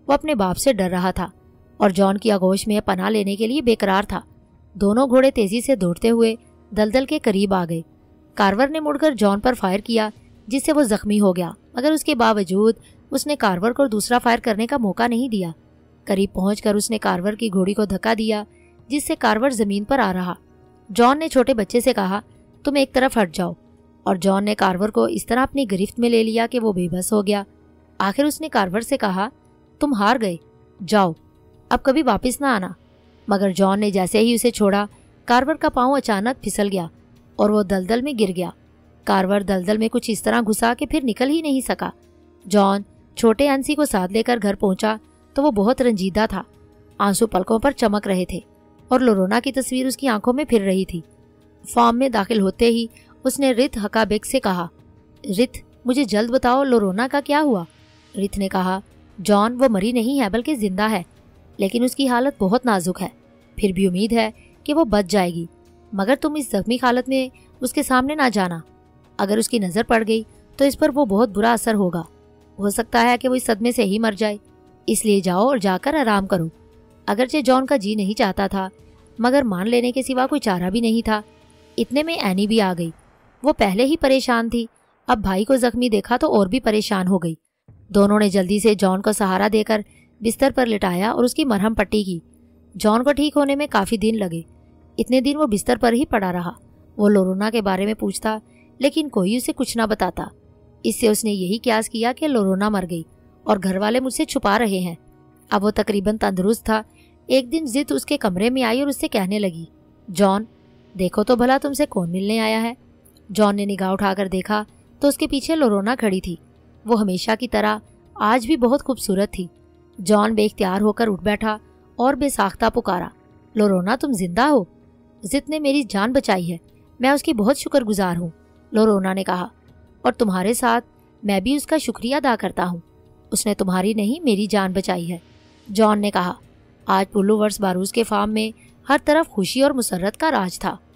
وہ اپنے باپ سے ڈر رہا تھا اور جان کی آغوش میں پناہ لینے کے لیے بےقرار تھا۔ دونوں گھوڑے تیزی سے دوڑتے ہوئے دلدل کے قریب آ گئے۔ کارور نے مڑ کر جان پر فائر کیا جس سے وہ زخمی ہو گیا، مگر اس کے باوجود اس نے کارور کو دوسرا فائر کرنے کا موقع نہیں دیا۔ قریب پہنچ کر اس نے کارور کی گھوڑی کو دھکا دیا جس سے کارور زمین پر آ رہا۔ جان نے چھوٹے بچے سے کہا، تم ایک طرف ہٹ جاؤ، اور جان نے کارور کو اس طرح اپنی گرفت میں لے لیا کہ وہ بے بس ہو گیا۔ آخر اس نے کارور سے کہا، تم ہار گئے، جاؤ، اب کبھی واپس نہ آنا۔ مگر جان نے جیسے ہی اسے چھوڑا، کارور کا پاؤں اچانک پھسل گیا اور وہ دلدل میں گر گیا۔ کارور دلدل میں کچھ اس طرح گھسا کہ پھر نکل ہی نہیں سکا۔ جان چھوٹے انسی کو ساتھ لے کر گھر پہنچا تو وہ بہت رنجیدہ تھا۔ آنسو پلکوں پر چمک رہے تھے اور لورونا کی تصویر اس کی آنکھوں میں پھر رہی تھی۔ فارم میں داخل ہوتے ہی اس نے رت ہکا بیگ سے کہا، رت، مجھے جلد بتاؤ لورونا کا کیا ہوا؟ رت نے کہا، جان وہ مری نہیں ہے بلکہ زندہ ہے، لیکن اس کی حالت بہت نازک ہے، پھر بھی امید ہے کہ وہ بچ جائے گی، مگر تم اس زخمی حالت میں اس کے سامنے نہ جانا۔ اگر اس کی نظر پڑ گئی تو اس پر وہ بہت برا اثر ہوگا، ہو سکتا ہے کہ وہ اس صدمے سے ہی مر جائے، اس لیے جاؤ اور جا کر آرام کرو۔ اگرچہ جان کا جی نہیں چاہتا تھا، مگر مان لینے کے سوا کوئی چارہ بھی نہیں تھا۔ اتنے میں اینی بھی آ گئی۔ وہ پہلے ہی پریشان تھی، اب بھائی کو زخمی دیکھا تو اور بھی پریشان ہو گئی۔ دونوں نے جلدی سے جان کو سہارا دے کر بستر پر لٹایا اور اس کی مرہم پٹی کی۔ جان کو ٹھیک ہونے میں کافی دن لگے۔ اتنے دن وہ بستر پر ہی پڑا رہا۔ وہ لورونا کے بارے میں پوچھتا لیکن کوئی اسے کچھ نہ بتاتا۔ اس سے اس نے یہی قیاس کیا کہ لورونا مر گئی اور گھر والے مجھ سے چھپا رہے ہیں۔ اب وہ تقریباً تندرست تھا۔ ایک دن ضد اس کے کمرے میں آئی اور اس سے کہنے لگی، جان، دیکھو تو بھلا تم سے کون ملنے آیا ہے۔ جان نے نگاہ اٹھا کر دیکھا تو اس کے پیچھے لورونا کھڑی تھی۔ وہ ہمیشہ کی طرح آج بھی بہت خوبصورت تھی۔ جان بے اختیار ہو کر اٹھ بیٹھا اور بے ساختہ پکارا، لورونا تم زندہ ہو؟ ضد نے میری جان بچائی ہے، میں اس کی بہت شکر گزار ہوں، لورونا نے کہا، اور تمہارے ساتھ میں بھی اس کا شکریہ ادا کرتا ہوں، اس نے تمہاری نہیں میری جان بچائی ہے۔ جان نے کہا، آج پلو ورس باروز کے فارم میں ہر طرف خوشی اور مسرت کا راج تھا۔